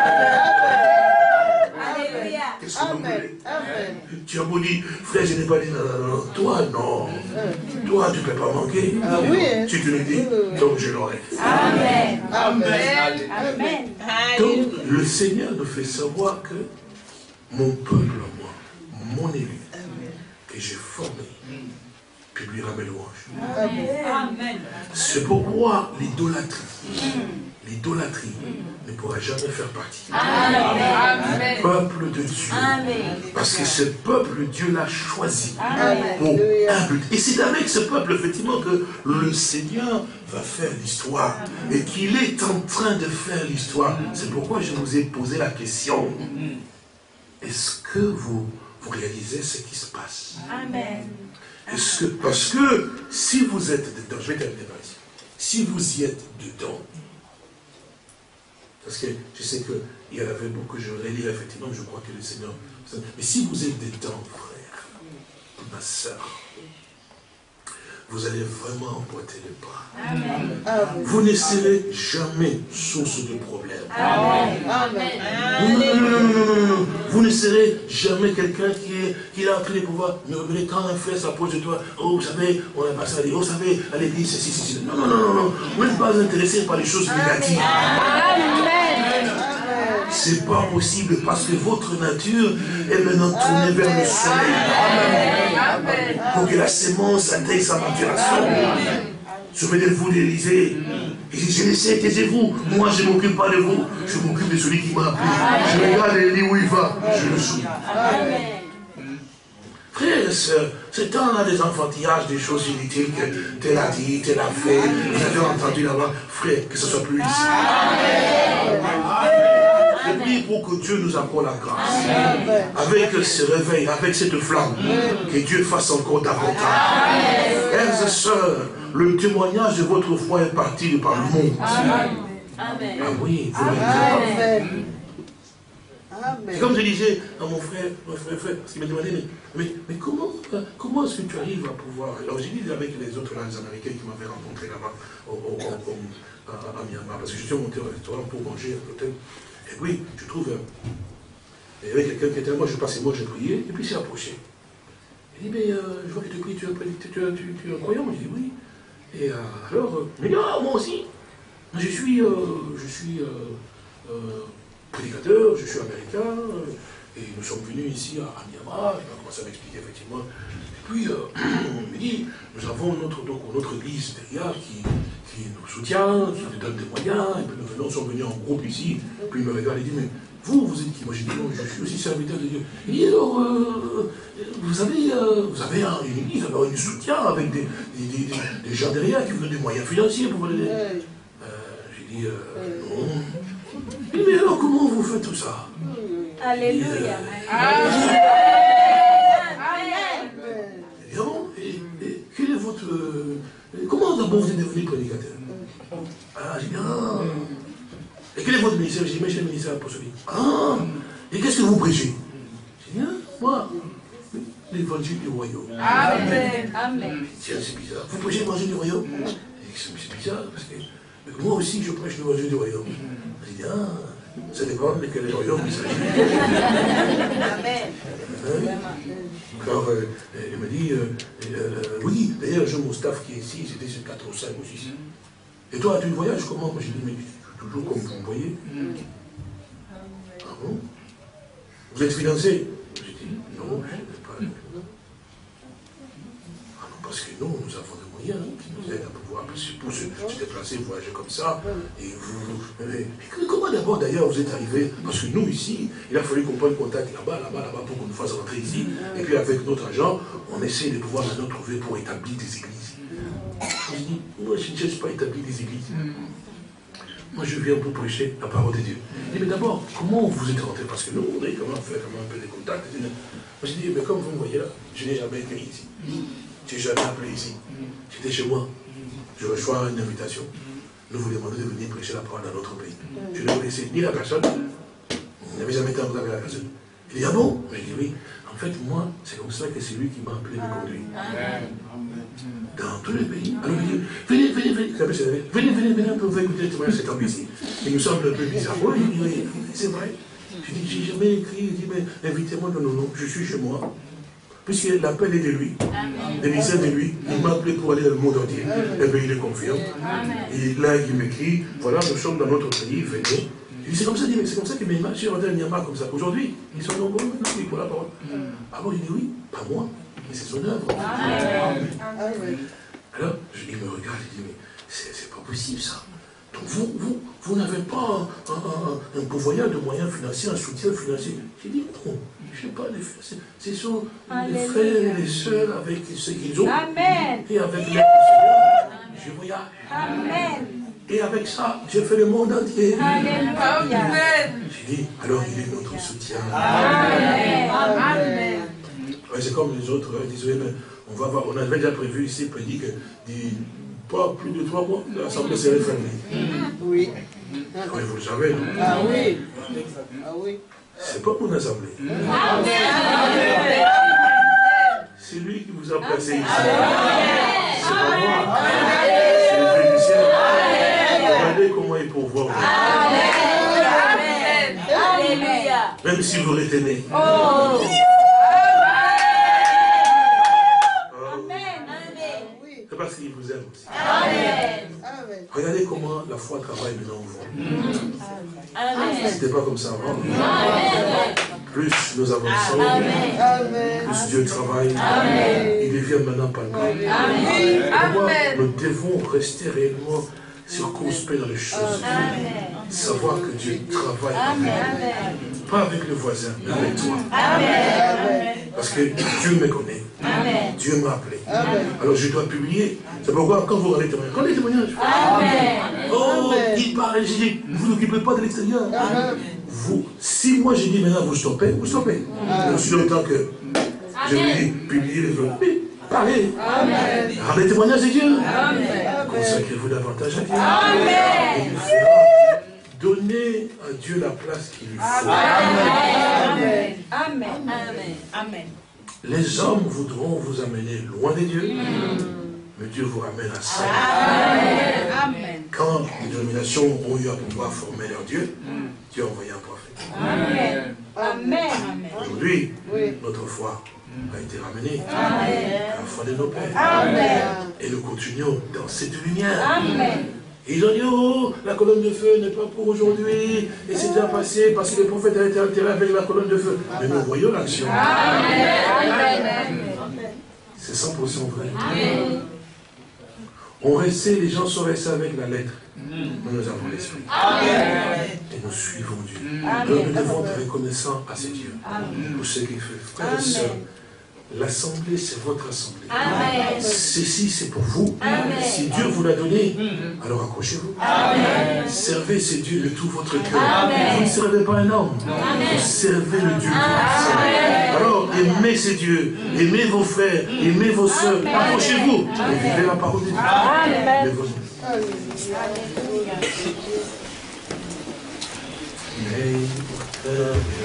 Alléluia. Qu'est-ce que vous voulez? Amen. Tu as beau dire, frère, je n'ai pas dit non, non, non. Toi, non. Toi, tu ne peux pas manquer. Ah oui. Si tu le dis, donc je l'aurai. Amen. Amen. Amen. Donc, le Seigneur nous fait savoir que mon peuple, moi, mon élu, que j'ai formé, publiera mes louanges. Amen. C'est pourquoi l'idolâtrie ne pourra jamais faire partie du peuple de Dieu. Amen. Parce que ce peuple, Dieu l'a choisi Amen. pour un but. Et c'est avec ce peuple, effectivement, que le Seigneur va faire l'histoire. Et qu'il est en train de faire l'histoire. C'est pourquoi je vous ai posé la question. Est-ce que vous réalisez ce qui se passe? Amen. Parce que si vous êtes dedans, je vais terminer par ici. Si vous y êtes dedans, parce que je sais qu'il y en avait beaucoup, je voudrais lire effectivement, je crois que le Seigneur... Mais si vous êtes dedans, frère, ma soeur, vous allez vraiment emboîter le pas. Amen. Vous ne serez jamais source de problème. Amen. Non. Vous ne serez jamais quelqu'un qui est en train de pouvoir murmurer quand un frère s'approche de toi. Oh, vous savez, on a passé à l'église. Oh, vous savez, à l'église, ceci. Non. Vous n'êtes pas intéressé par les choses négatives. C'est pas possible parce que votre nature est maintenant tournée vers le soleil. Pour que la sémence atteigne sa maturation. Souvenez-vous d'Élysée. Il dit, je le sais, taisez-vous. Moi, je ne m'occupe pas de vous. Je m'occupe de celui qui m'a appelé. Je regarde Élie où il va. Je le suis. Frères et sœurs, c'est temps là des enfantillages, des choses inutiles que tel a dit, tel a fait. Vous avez entendu là-bas. Frère, que ce soit plus ici. Je prie pour que Dieu nous accorde la grâce. Avec ce réveil, avec cette flamme, que Dieu fasse encore davantage. Frères et sœurs, le témoignage de votre foi est parti par le monde. Amen. Ah oui, vous l'avez dit. C'est comme je disais à mon frère, parce qu'il m'a demandé, mais comment est-ce que tu arrives à pouvoir... Alors j'ai dit avec les autres les Américains qui m'avaient rencontré là-bas, à Myanmar, parce que je suis monté au restaurant pour manger à l'hôtel. Et oui, je trouve, il y avait quelqu'un qui était là, moi je passais, moi j'ai prié, et puis il s'est approché. Il dit, mais je vois que tu pries, tu es un croyant? Je dis oui. Et alors, il dit, ah, moi aussi, je suis prédicateur, je suis américain, et nous sommes venus ici à Myanmar, il a commencé à m'expliquer effectivement. Et puis, on me dit, nous avons notre église derrière qui nous soutient, qui nous donne des moyens, et puis nous sommes venus en groupe ici, puis il me regarde et dit, mais vous êtes qui? Moi j'ai dit, non, je suis aussi serviteur de Dieu. Il dit, alors, vous avez une église, alors une soutien avec des gens derrière qui vous donnent des moyens financiers pour vous donner. J'ai dit, non. Il dit, mais alors comment vous faites tout ça? Alléluia. Et quel est votre... comment d'abord vous êtes devenu prédicateur? Ah, j'ai dit, ah. Et quel est votre ministère? J'ai dit, mais j'ai le ministère apostolique. Ah. Et qu'est-ce que vous prêchez? J'ai dit, moi, l'évangile du royaume. Amen. Amen. Tiens, c'est bizarre. Vous prêchez l'évangile du royaume? C'est bizarre, parce que moi aussi, je prêche l'évangile du royaume. J'ai dit, ah, ça dépend de quel royaume il s'agit. Amen. Alors, il m'a dit, oui, d'ailleurs, j'ai mon staff qui est ici, c'était sur 4 ou 5 ou 6. Et toi, tu voyages comment? Moi, j'ai dit, mais toujours comme vous me voyez. Ah bon? Vous êtes financé? J'ai dit, non, je n'ai pas. Ah non, parce que nous avons des moyens qui nous aident à pouvoir, pour se déplacer, voyager comme ça. Et vous, comment d'abord, d'ailleurs, vous êtes arrivé? Parce que nous, ici, il a fallu qu'on prenne contact là-bas, pour qu'on nous fasse rentrer ici. Et puis, avec notre agent, on essaie de pouvoir maintenant trouver pour établir des églises. Je dis, moi, je ne cherche pas à établir des églises. moi je viens pour prêcher la parole de Dieu. Il dit, mais d'abord, comment vous êtes rentré? Parce que nous, on a comment faire un peu des contacts. Moi j'ai dit, mais comme vous me voyez là, je n'ai jamais été ici. Je n'ai jamais appelé ici. J'étais chez moi. Je reçois une invitation. Nous vous demandons de venir prêcher la parole dans notre pays. Je ne connaissais ni la personne, je n'avais jamais été en contact avec la personne. Il dit, ah bon? Je dis, oui. En fait, moi, c'est comme ça que c'est lui qui m'a appelé de conduire. Dans tous les pays. Alors il dit, venez, un peu, vous écouter le témoignage, cet homme ici. Il nous semble un peu bizarre. Oui, c'est vrai. Je dis, j'ai jamais écrit, il dit, mais invitez-moi, non, je suis chez moi. Puisque l'appel est de lui, l'émission de lui, il m'a appelé pour aller dans le monde entier. Et bien il est confirme. Et là, il m'écrit, voilà, nous sommes dans notre pays, venez. Je dis, c'est comme ça, c'est comme ça que mes images, je rentré à Myanmar comme ça. Aujourd'hui, ils sont nombreux maintenant, oui, pour la parole. Ah bon, il dit, oui, pas moi, mais c'est son œuvre. Alors, il me regarde, il dit, mais c'est pas possible ça. Donc vous n'avez pas un pourvoyeur de moyens financiers, un soutien financier. J'ai dit, non, je n'ai pas les financiers. Ce sont les frères et les sœurs avec ce qu'ils ont. Amen. Et avec l'aide du Seigneur, je voyage. Amen. Et avec ça, j'ai fait le monde entier. Alléluia. J'ai dit, alors il est notre soutien. Amen. Amen. Ouais, c'est comme les autres, ils disaient, mais on avait déjà prévu ici, prédit que pas plus de 3 mois, l'assemblée serait fermée. Oui. Oui, vous le savez, non? Ah oui. Ah oui. C'est pas mon assemblée. Amen. C'est lui qui vous a placé ici. C'est pas moi. C'est le Vénitien. Regardez comment il pourvoit. Amen. Alléluia. Même si vous retenez. Oh. C'est parce qu'il vous aime aussi. Amen. Regardez comment la foi travaille maintenant au fond. Amen. C'était pas comme ça avant. Plus nous avançons, plus Dieu travaille. Il devient maintenant palpable. Nous devons rester réellement circonspects dans les choses. Savoir que Dieu travaille avec. Pas avec le voisin, mais avec toi. Parce que Dieu me connaît. Dieu m'a appelé. Alors je dois publier. C'est pourquoi quand vous regardez les témoignages, oh, il parle, je dis, vous n'occupez pas de l'extérieur. Vous, si moi j'ai dit maintenant vous stoppez, vous stoppez. Aussi longtemps que je vous dis publier les autres. Mais parlez. Rendez les témoignages de Dieu. Consacrez-vous davantage à Dieu. Et il fera. Donnez à Dieu la place qu'il lui faut. Amen. Amen. Amen. Les hommes voudront vous amener loin de Dieu, mais Dieu vous ramène à ça. Amen. Quand les dénominations ont eu à pouvoir former leur Dieu, Dieu a envoyé un prophète. Amen. Amen. Aujourd'hui, notre foi a été ramenée à la foi de nos pères. Amen. Et nous continuons dans cette lumière. Amen. Ils ont dit, oh, la colonne de feu n'est pas pour aujourd'hui, et c'est déjà passé parce que le prophète a été enterré avec la colonne de feu. Mais nous voyons l'action. C'est 100% vrai. Amen. On restait, les gens sont restés avec la lettre. Nous avons l'esprit. Et nous suivons Dieu. Alors nous devons être reconnaissants à ce Dieu. Pour ce qu'il fait. Frères et sœurs, l'assemblée, c'est votre assemblée. Amen. Ceci, c'est pour vous. Amen. Si Dieu vous l'a donné, alors accrochez-vous. Servez ce Dieu de tout votre cœur. Vous ne servez pas un homme. Vous servez le Dieu tout-puissant. Alors, aimez ce Dieu. Aimez vos frères. Aimez vos soeurs. Accrochez-vous. Et vivez la parole de Dieu. Lève-vous. Mais